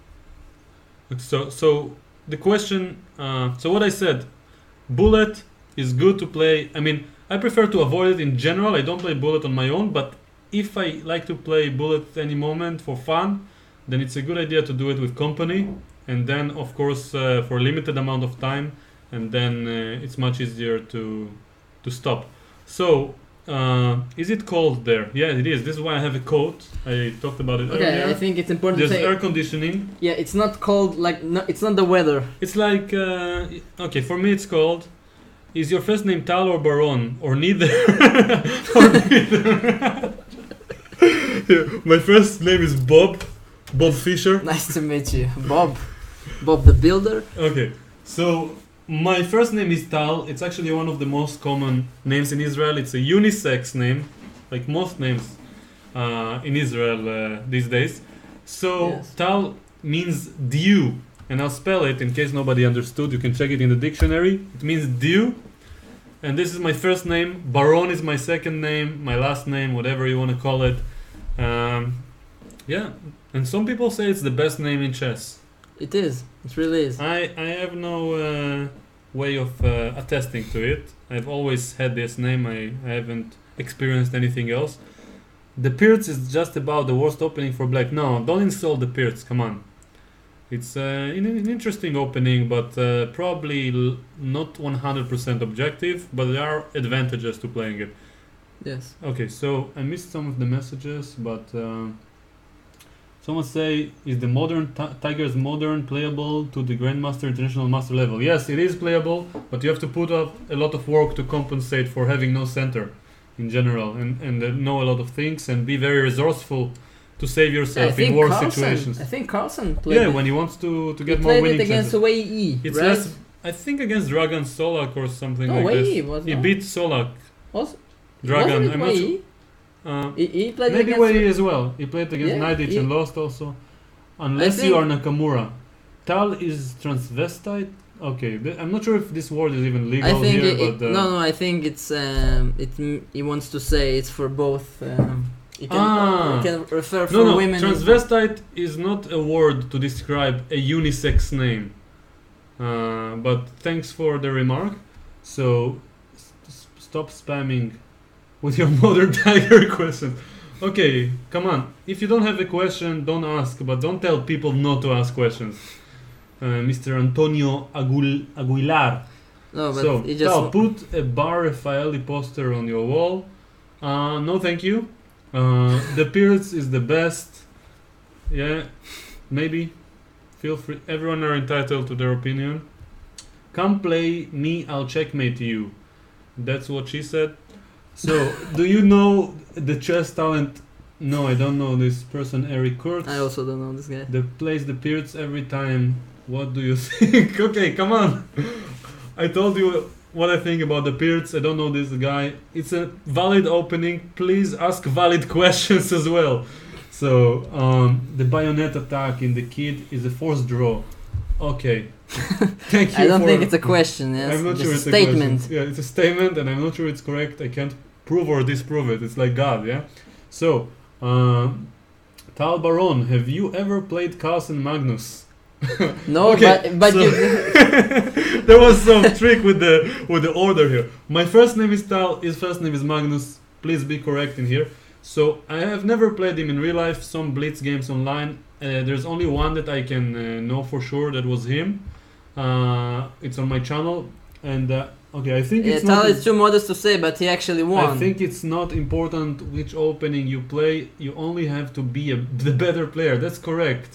So, so the question. Uh, so what I said, Bullet is good to play. I mean, I prefer to avoid it in general. I don't play Bullet on my own, but if I like to play Bullet at any moment for fun, then it's a good idea to do it with company, and then of course uh, for a limited amount of time, and then uh, it's much easier to to stop. So. Uh, is it cold there? Yeah, it is. This is why I have a coat. I talked about it Okay, earlier. I think it's important There's to say. air conditioning. Yeah, it's not cold. Like no, it's not the weather. It's like, uh, okay, for me it's called, is your first name Tal or Baron? Or neither? Or neither. Yeah, my first name is Bob. Bob Fischer. Nice to meet you, Bob. Bob the Builder. Okay, so my first name is Tal. It's actually one of the most common names in Israel. It's a unisex name, like most names uh, in Israel uh, these days. So Yes. Tal means dew, and I'll spell it in case nobody understood. You can check it in the dictionary. It means dew, and this is my first name. Baron is my second name, my last name, whatever you want to call it. Um, yeah, and some people say it's the best name in chess. It is. It really is. I, I have no uh, way of uh, attesting to it. I've always had this name. I, I haven't experienced anything else. The Pirts is just about the worst opening for black. No, don't insult the Pirts. Come on. It's uh, an, an interesting opening, but uh, probably l- not one hundred percent objective, but there are advantages to playing it. Yes. Okay, so I missed some of the messages, but uh, someone say, is the modern t- Tigers modern playable to the Grandmaster International Master level? Yes, it is playable, but you have to put up a lot of work to compensate for having no center in general, and, and uh, know a lot of things, and be very resourceful to save Yeah, I yourself in think war Carlsen, situations. I think Carlsen played Yeah, it. when he wants to, to He get more played winning it against chances. Wei Yi, It's right? less, I think against Dragan Solak or something No, like Wei this. Yi was He not. beat Solak. Was, Dragan, wasn't it I'm not Wei sure. Yi? Uh, He, he played maybe against. Wei Yi as well. He played against Yeah, Nadic he- and lost also. Unless I you are think- Nakamura. Tal is transvestite. Okay, th- I'm not sure if this word is even legal I think here, it, it, but uh, no, no. I think it's um, it. m- He wants to say it's for both. Um, you can Ah. you can refer for no, no. women. and- Transvestite is not a word to describe a unisex name. Uh, but thanks for the remark. So s- s- stop spamming with your modern tiger questions. Okay, come on. If you don't have a question, don't ask, but don't tell people not to ask questions. Uh, Mister Antonio Agul- Aguilar. No, but So, he just. Tal, put a Bar Raffaelli poster on your wall. Uh, no, thank you. Uh, the Pirates is the best. Yeah, maybe. Feel free. Everyone are entitled to their opinion. Come play me, I'll checkmate you. That's what she said. So, do you know the chess talent? No, I don't know this person, Eric Kurtz. I also don't know this guy. That plays the Pirates every time. What do you think? Okay, come on. I told you what I think about the Pirates. I don't know this guy. It's a valid opening. Please ask valid questions as well. So, um, the bayonet attack in the kid is a forced draw. Okay. Thank you. I don't for think it's a question. Yes, I'm not just sure a it's statement. a question. Yeah, it's a statement, and I'm not sure it's correct. I can't prove or disprove it. It's like God, yeah. So, um, Tal Baron, have you ever played Carlsen Magnus? No, Okay, but but so- you, There was some trick with the with the order here. My first name is Tal. His first name is Magnus. Please be correct in here. So I have never played him in real life. Some Blitz games online. Uh, there's only one that I can uh, know for sure. That was him. Uh, it's on my channel. And uh, okay, I think yeah, it's Tal not. is too modest to say, but he actually won. I think it's not important which opening you play. You only have to be a, the better player. That's correct.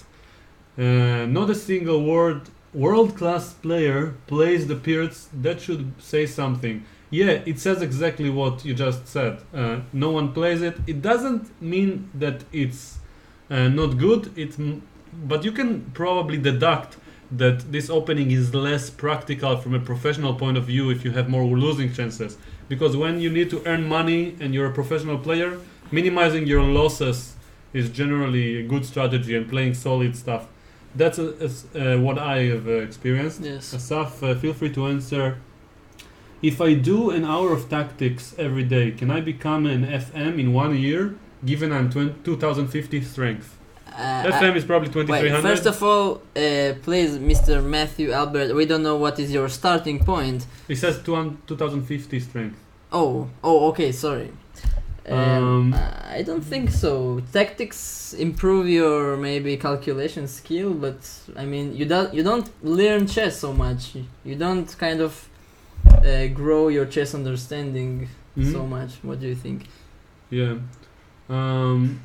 Uh, not a single word. World-class player plays the Pirates. That should say something. Yeah, it says exactly what you just said. Uh, no one plays it. It doesn't mean that it's uh, not good. It, m- but you can probably deduct that this opening is less practical from a professional point of view if you have more losing chances. Because when you need to earn money and you're a professional player, minimizing your losses is generally a good strategy, and playing solid stuff. That's uh, is, uh, what I have uh, experienced. Yes. Asaf, uh, feel free to answer. If I do an hour of tactics every day, can I become an F M in one year, given I'm twenty, two thousand fifty strength? Uh, F M is probably twenty-three Wait, hundred. first of all, uh, please, Mister Matthew Albert, we don't know what is your starting point. It says two thousand fifty strength. Oh, oh, okay, sorry. Um, Um, I don't think so. Tactics improve your maybe calculation skill, but I mean, you don't you don't learn chess so much. You don't kind of uh, grow your chess understanding Mhm. so much. What do you think? Yeah. Um,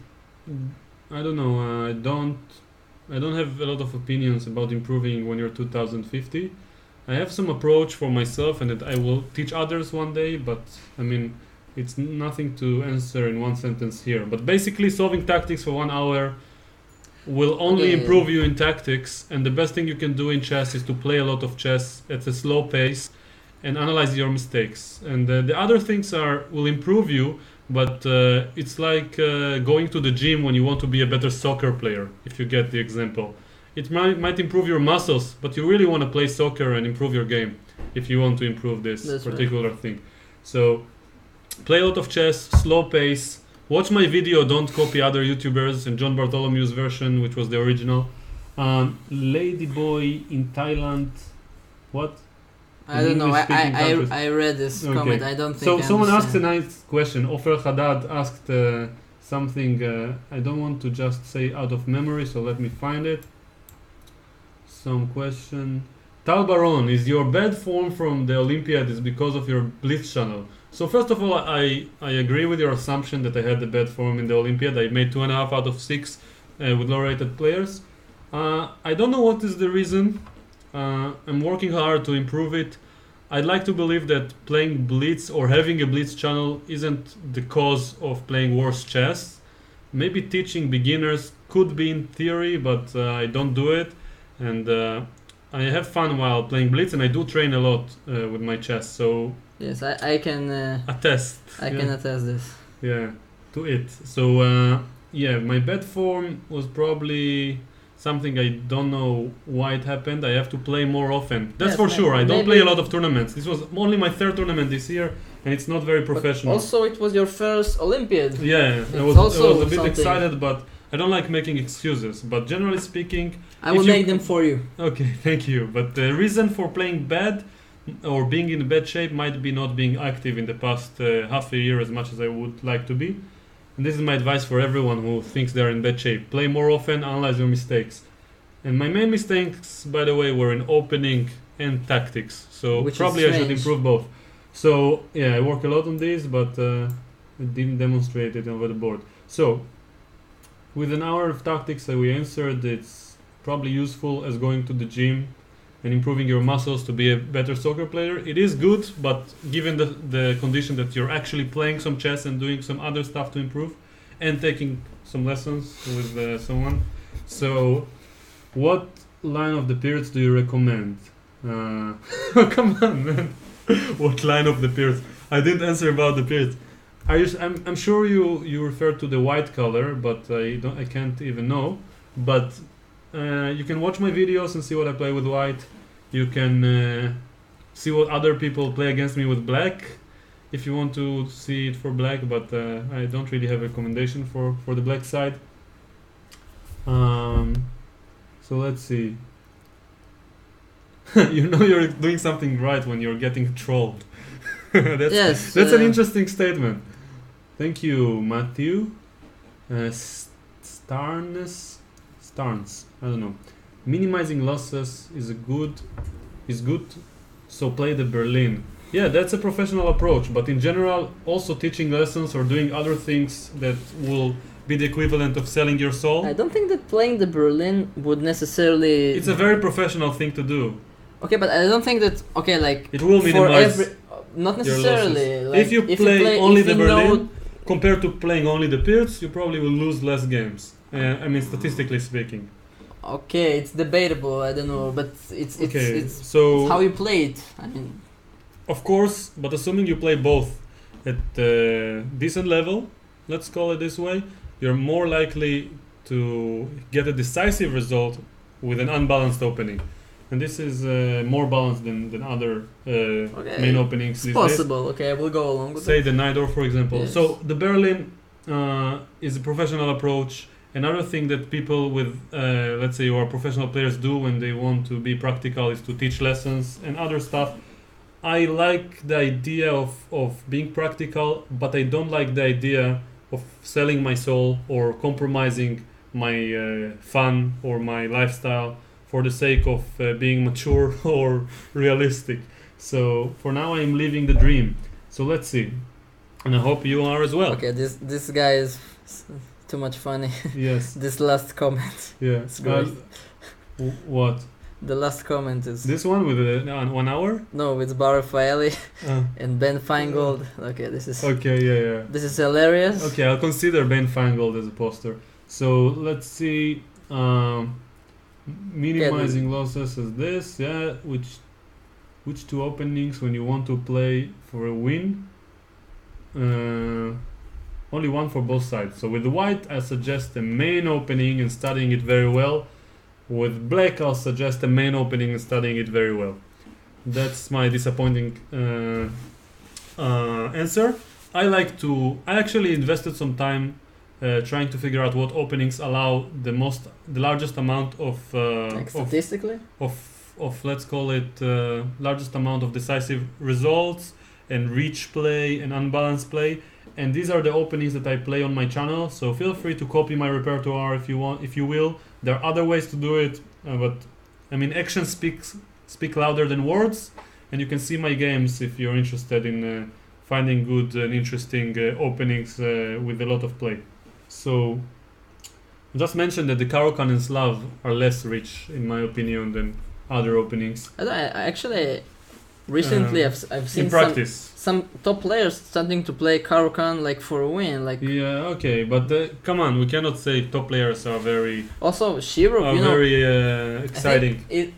I don't know. Uh, I don't. I don't have a lot of opinions about improving when you're two thousand fifty. I have some approach for myself, and that I will teach others one day. But I mean, it's nothing to answer in one sentence here. But basically, solving tactics for one hour will only Okay. improve you in tactics. And the best thing you can do in chess is to play a lot of chess at a slow pace and analyze your mistakes. And uh, the other things are will improve you. But uh, it's like uh, going to the gym when you want to be a better soccer player, if you get the example. It might, might improve your muscles, but you really want to play soccer and improve your game if you want to improve this That's right. particular thing. So play a lot of chess, slow pace. Watch my video, don't copy other YouTubers, and John Bartholomew's version, which was the original. Um, Ladyboy in Thailand. What? I don't know. I English-speaking I, countries. I, I read this Okay. comment. I don't think. So I someone asked a understand. nice question. Ofer Haddad asked uh, something. Uh, I don't want to just say out of memory, so let me find it. some question. Tal Baron, is your bad form from the Olympiad is because of your Blitz channel? So first of all, I, I agree with your assumption that I had the bad form in the Olympiad. I made two and a half out of six uh, with low-rated players. Uh, I don't know what is the reason. Uh, I'm working hard to improve it. I'd like to believe that playing Blitz or having a Blitz channel isn't the cause of playing worse chess. Maybe teaching beginners could be in theory, but uh, I don't do it. And uh, I have fun while playing Blitz, and I do train a lot uh, with my chess. So Yes, I, I can uh, attest. I yeah. can attest this. Yeah, to it. So uh, yeah, my bad form was probably something I don't know why it happened. I have to play more often. That's Yes, for may- sure. I don't maybe- play a lot of tournaments. This was only my third tournament this year, and it's not very But professional. also, it was your first Olympiad. Yeah, I It's was, I also was a bit something- excited, but I don't like making excuses. But generally speaking, I will If you- make them for you. okay, thank you. But the reason for playing bad or being in bad shape might be not being active in the past uh, half a year as much as I would like to be. And this is my advice for everyone who thinks they're in bad shape. Play more often, analyze your mistakes. And my main mistakes, by the way, were in opening and tactics. So Which is probably I should strange. improve both. So yeah, I work a lot on this, but uh, I didn't demonstrate it over the board. So with an hour of tactics that we answered, it's probably useful as going to the gym and improving your muscles to be a better soccer player. It is good, but given the, the condition that you're actually playing some chess and doing some other stuff to improve and taking some lessons with uh, someone. So what line of the periods do you recommend? Uh, come on, man. What line of the periods? I didn't answer about the periods. Are you, I'm, I'm sure you, you refer to the white color, but I don't I can't even know. But uh, you can watch my videos and see what I play with white. You can uh, see what other people play against me with black, if you want to see it for black. But uh, I don't really have a recommendation for for the black side. Um, so let's see. You know you're doing something right when you're getting trolled. that's Yes, that's an uh, interesting statement. Thank you, Matthew. Uh, Starnes, Starnes. I don't know. Minimizing losses is a good, is good. So play the Berlin. Yeah, that's a professional approach. But in general, also teaching lessons or doing other things that will be the equivalent of selling your soul. I don't think that playing the Berlin would necessarily. It's a very professional thing to do. Okay, but I don't think that. Okay, like. It will for minimize every, not your necessarily. losses. Like, if you play if only if the you Berlin, know- compared to playing only the Pierce, you probably will lose less games. Uh, I mean, statistically speaking. Okay, it's debatable. I don't know, but it's it's Okay, it's, so it's how you play it. I mean, of course, but assuming you play both at a decent level, let's call it this way, you're more likely to get a decisive result with an unbalanced opening. And this is uh, more balanced than, than other uh, Okay, main openings it's these days. possible. Okay, we'll go along with Say it. the Nidor, for example. Yes. So the Berlin uh, is a professional approach. Another thing that people with, uh, let's say, who are professional players do when they want to be practical is to teach lessons and other stuff. I like the idea of, of being practical, but I don't like the idea of selling my soul or compromising my uh, fun or my lifestyle for the sake of uh, being mature or realistic. So for now I'm living the dream. So let's see. And I hope you are as well. Okay, this this guy is s- too much funny. Yes. This last comment. Yeah. It's great. Uh, w- what? The last comment is This one with uh, uh, one hour? no, it's Bar Rafaeli Uh, and Ben Feingold. Okay, this is okay, yeah, yeah. this is hilarious. Okay, I'll consider Ben Feingold as a poster. So let's see. Um, minimizing losses is this, yeah. Which, which two openings when you want to play for a win? Uh, only one for both sides. So with the white, I suggest the main opening and studying it very well. With black, I'll suggest the main opening and studying it very well. That's my disappointing uh, uh, answer. I like to. I actually invested some time uh, trying to figure out what openings allow the most, the largest amount of uh, Like of, statistically, of of let's call it uh, largest amount of decisive results and reach play and unbalanced play. And these are the openings that I play on my channel. So feel free to copy my repertoire if you want, if you will. There are other ways to do it, uh, but I mean, action speaks speak louder than words, and you can see my games if you're interested in uh, finding good and interesting uh, openings uh, with a lot of play. So, just mention that the Caro-Kann and Slav are less rich, in my opinion, than other openings. I, don't, I actually recently Uh, I've I've seen In some, practice. some top players starting to play Caro-Kann like for a win. Like Yeah, okay, but uh, come on, we cannot say top players are very, also Shirov, are you know, very uh, I think exciting. It,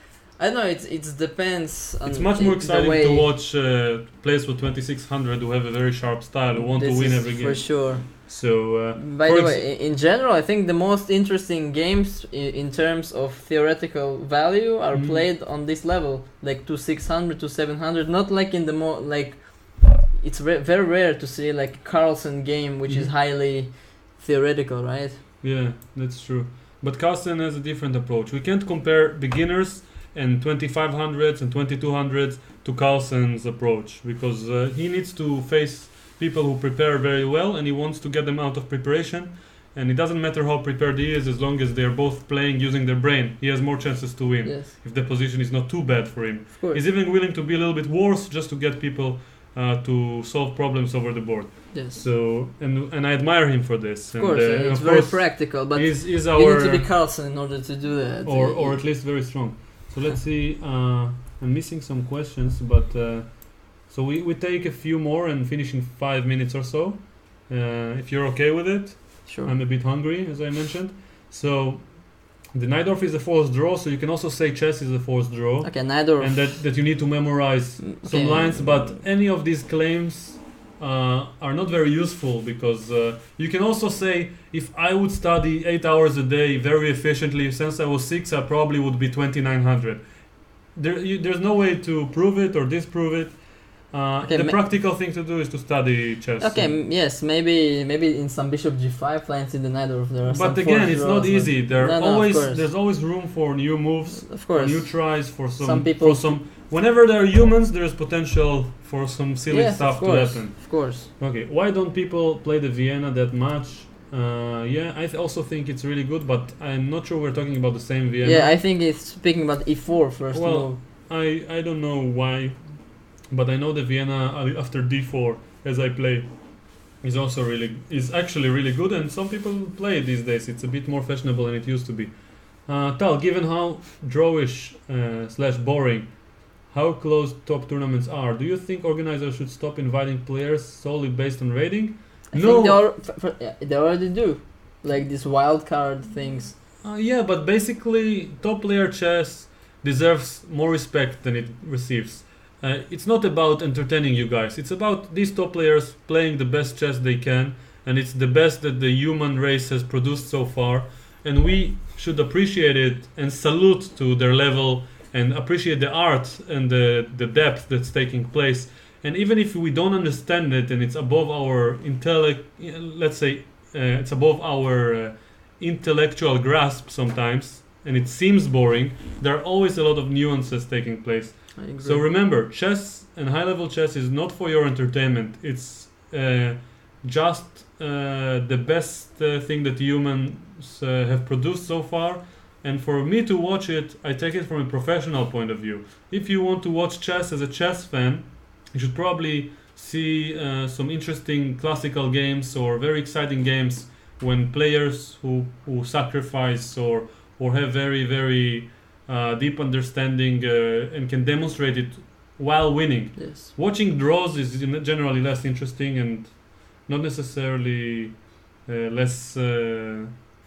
I don't know. It it depends. On It's much more the exciting way to watch uh, players with twenty-six hundred who have a very sharp style, who want this to win is every game. for sure. So, uh, By for the ex- way, in, in general, I think the most interesting games in, in terms of theoretical value are Mhm. played on this level, like to six hundred to seven hundred. Not like in the mo like. It's re- very rare to see like Carlsen game, which is Mhm. highly theoretical, right? yeah, that's true. But Carlsen has a different approach. We can't compare beginners and twenty-five hundreds and twenty-two hundreds to Carlsen's approach because uh, he needs to face people who prepare very well and he wants to get them out of preparation. And it doesn't matter how prepared he is as long as they're both playing using their brain. He has more chances to win Yes, if the position is not too bad for him. of course. He's even willing to be a little bit worse just to get people uh, to solve problems over the board. Yes, So and and I admire him for this. of and, course. uh, it's of very course, practical, but He's, he's you our need to be Carlsen in order to do that. or Uh, or at least very strong. So let's see. Uh, I'm missing some questions, but uh, so we, we take a few more and finish in five minutes or so. Uh, if you're okay with it, sure. I'm a bit hungry, as I mentioned. So the Najdorf is a forced draw, so you can also say chess is a forced draw, Okay, neither. and that, that you need to memorize Mm, some okay. lines. But any of these claims uh, are not very useful because uh, you can also say if I would study eight hours a day very efficiently since I was six, I probably would be twenty-nine hundred. There, you, there's no way to prove it or disprove it. Uh, Okay, the ma- practical thing to do is to study chess. Okay, m- yes, maybe maybe in some bishop g five lines in the Najdorf there are some But again, forced it's draws, not but- easy. There No, are no, of always course. there's always room for new moves, Of for course. new tries, for some, Some people- for some. Whenever there are humans, there is potential for some silly Yes, stuff of to course. happen. Of course. Okay, why don't people play the Vienna that much? Uh, yeah, I th- also think it's really good, but I'm not sure we're talking about the same Vienna. Yeah, I think it's speaking about e four first Well, move. I, I don't know why, but I know the Vienna uh, after d four as I play is also really is actually really good, and some people play it these days. It's a bit more fashionable than it used to be. Uh, Tal, given how drawish uh, slash boring, how close top tournaments are, do you think organizers should stop inviting players solely based on rating? I no. think they, al- f- f- yeah, they already do, like these wild card things. Uh, yeah, but basically, top player chess deserves more respect than it receives. Uh, it's not about entertaining you guys. It's about these top players playing the best chess they can, and it's the best that the human race has produced so far. And we should appreciate it and salute to their level and appreciate the art and the, the depth that's taking place. And even if we don't understand it and it's above our intellect, let's say uh, it's above our uh, intellectual grasp sometimes, and it seems boring, there are always a lot of nuances taking place. I agree. So remember, chess and high-level chess is not for your entertainment. It's uh, just uh, the best uh, thing that humans uh, have produced so far. And for me to watch it, I take it from a professional point of view. If you want to watch chess as a chess fan, you should probably see uh, some interesting classical games or very exciting games when players who, who sacrifice or or have very very uh, deep understanding uh, and can demonstrate it while winning. Yes. Watching draws is generally less interesting and not necessarily uh, less uh,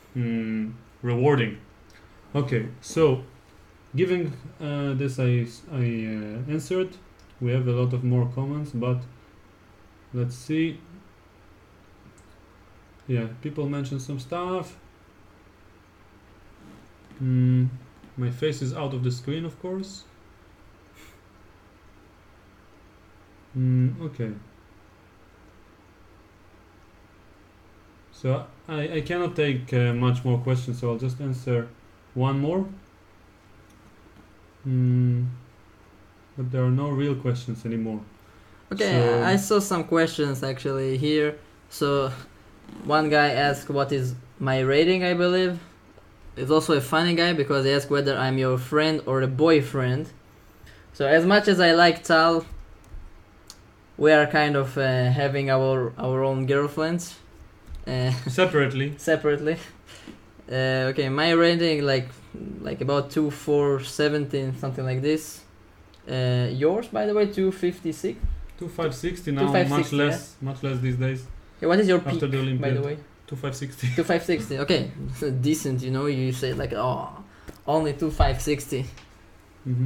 mm, rewarding. Okay, so giving uh, this I, I uh, answered. We have a lot of more comments, but let's see. Yeah, people mentioned some stuff. Mm, my face is out of the screen, of course. Mm, okay. So I, I cannot take uh, much more questions, so I'll just answer one more. Mm, but there are no real questions anymore. Okay, So- I saw some questions actually here. So, one guy asked what is my rating, I believe. is also a funny guy because he asked whether I'm your friend or a boyfriend. So as much as I like Tal, we are kind of uh, having our our own girlfriends. Uh, Separately. separately. Uh, okay, my rating like like about two four seventeen, something like this. Uh, yours, by the way, two fifty-six. two five sixty now, two five much sixty, less, yeah. much less these days. Okay, what is your After peak, the Olympiad. by the way? two five sixty. two five sixty. Okay, decent. You know, you say like, oh, only two five sixty. Mm-hmm.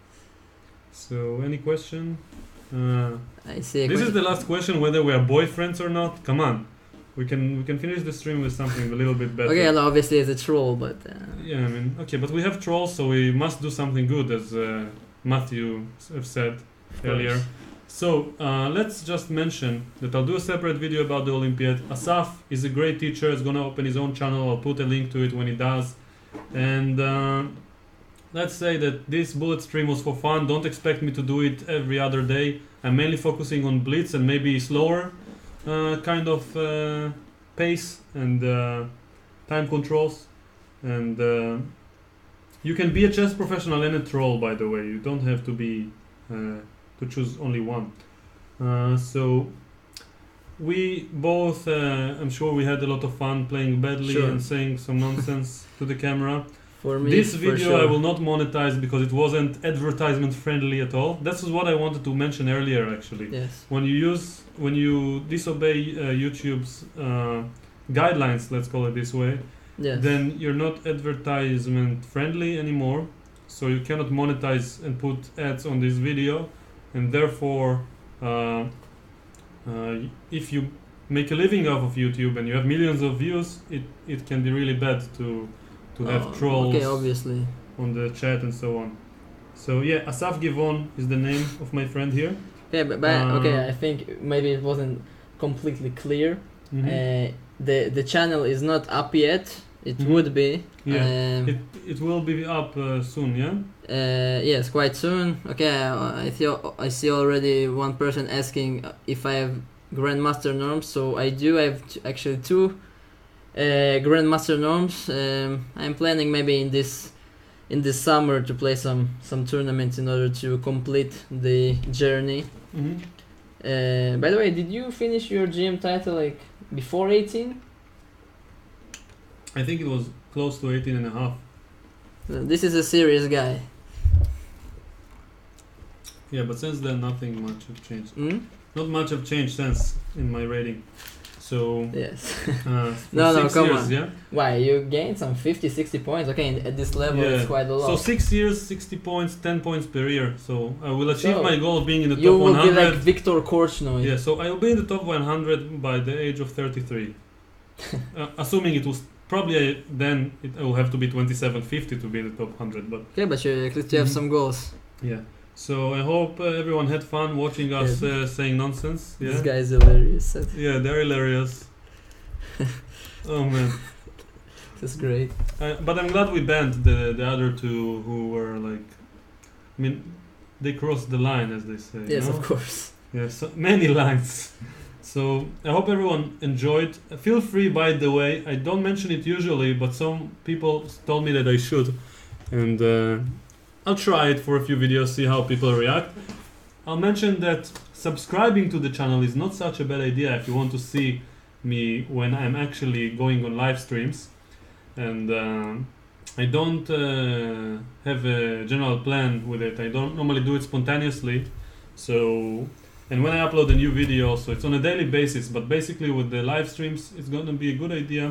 So, any question? Uh, I see. A this question. is the last question: whether we are boyfriends or not. Come on, we can we can finish the stream with something a little bit better. Okay, well, obviously it's a troll, but uh, Yeah, I mean, okay, but we have trolls, so we must do something good, as uh, Matthew have said earlier. course. So uh, let's just mention that I'll do a separate video about the Olympiad. Asaf is a great teacher. He's gonna open his own channel. I'll put a link to it when he does. And uh, let's say that this bullet stream was for fun. Don't expect me to do it every other day. I'm mainly focusing on blitz and maybe slower uh, kind of uh, pace and uh, time controls. And uh, you can be a chess professional and a troll, by the way. You don't have to be uh, to choose only one. Uh, so we both, uh, I'm sure we had a lot of fun playing badly Sure. and saying some nonsense to the camera. for me, This for video sure. I will not monetize because it wasn't advertisement friendly at all. This is what I wanted to mention earlier, actually. Yes. When you use, when you disobey uh, YouTube's uh, guidelines, let's call it this way, Yes. then you're not advertisement friendly anymore. So you cannot monetize and put ads on this video, and therefore, uh, uh, if you make a living off of YouTube and you have millions of views, it, it can be really bad to to have Oh, trolls Okay, obviously. on the chat and so on. So yeah, Asaf Givon is the name of my friend here. Okay, but, but Uh, okay, I think maybe it wasn't completely clear. Mhm. Uh, the the channel is not up yet. It Mhm. would be. Yeah. Um, it it will be up uh, soon, yeah. Uh, yes, quite soon. Okay, I, I see. I see already one person asking if I have Grandmaster norms. So I do. I have t- actually two uh, Grandmaster norms. Um, I'm planning maybe in this in this summer to play some some tournaments in order to complete the journey. Mm-hmm. Uh, by the way, did you finish your G M title like before eighteen? I think it was close to eighteen and a half. Uh, This is a serious guy. Yeah, but since then nothing much have changed. Hmm? Not much have changed since in my rating. So Yes. uh, for No, no, six come years, on. yeah. Why, you gained some fifty, sixty points. Okay, and at this level Yeah. it's quite a lot. So six years, sixty points, ten points per year. So I will achieve So, my goal of being in the you top will one be hundred. like Viktor Korchnoi. Yeah, so I will be in the top one hundred by the age of thirty-three. uh, assuming it was probably uh, then it will have to be twenty-seven fifty to be in the top one hundred. But Okay, but you at least you have Mhm. some goals. yeah, so I hope uh, everyone had fun watching us Yeah. uh, saying nonsense. Yeah, This guy is hilarious. yeah, they're hilarious. Oh man. This is great. Uh, but I'm glad we banned the the other two who were like, I mean, they crossed the line, as they say. you Yes, know? of course. Yeah, so many lines. So I hope everyone enjoyed. Feel free, by the way. I don't mention it usually, but some people told me that I should, and uh, I'll try it for a few videos, see how people react. I'll mention that subscribing to the channel is not such a bad idea if you want to see me when I'm actually going on live streams, and uh, I don't uh, have a general plan with it. I don't normally do it spontaneously, so and when I upload a new video, so it's on a daily basis. But basically, with the live streams, it's gonna be a good idea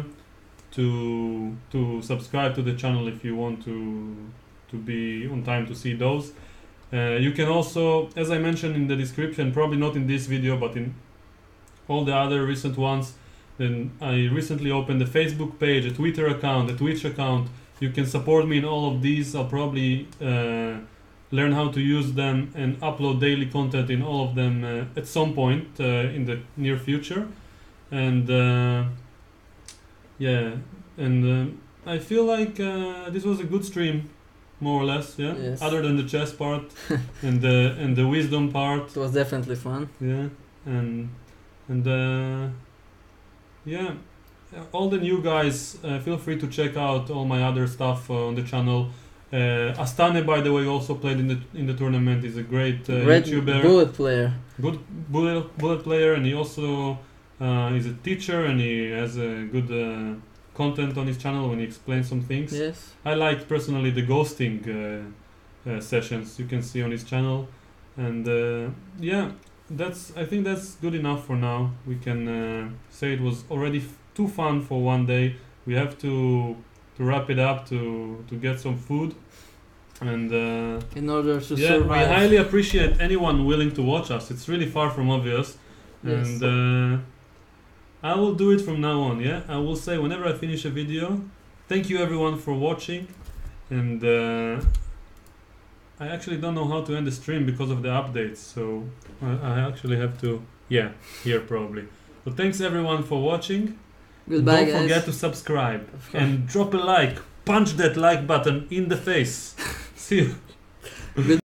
to to subscribe to the channel if you want to to be on time to see those. Uh, you can also, as I mentioned in the description, probably not in this video, but in all the other recent ones, then I recently opened a Facebook page, a Twitter account, a Twitch account. You can support me in all of these. I'll probably uh, learn how to use them and upload daily content in all of them uh, at some point uh, in the near future. And uh, yeah, and uh, I feel like uh, this was a good stream, more or less. Yeah, Yes. other than the chess part and the and the wisdom part. It was definitely fun. Yeah, and and uh, yeah, all the new guys, uh, feel free to check out all my other stuff uh, on the channel. Uh, Astane, by the way, also played in the in the tournament. He's a great uh, Red YouTuber, bullet player. good bullet bullet player, and he also uh, is a teacher, and he has a good uh, content on his channel when he explains some things. Yes. I liked personally the ghosting uh, uh, sessions you can see on his channel, and uh, yeah, that's I think that's good enough for now. We can uh, say it was already f- too fun for one day. We have to to wrap it up to to get some food, and uh, In order to yeah, we survive. highly appreciate anyone willing to watch us. It's really far from obvious, Yes. and uh, I will do it from now on. Yeah, I will say whenever I finish a video, thank you everyone for watching, and uh, I actually don't know how to end the stream because of the updates, so I, I actually have to yeah here probably. So thanks everyone for watching. Goodbye, Don't guys. forget to subscribe Of course. and drop a like. Punch that like button in the face. See you.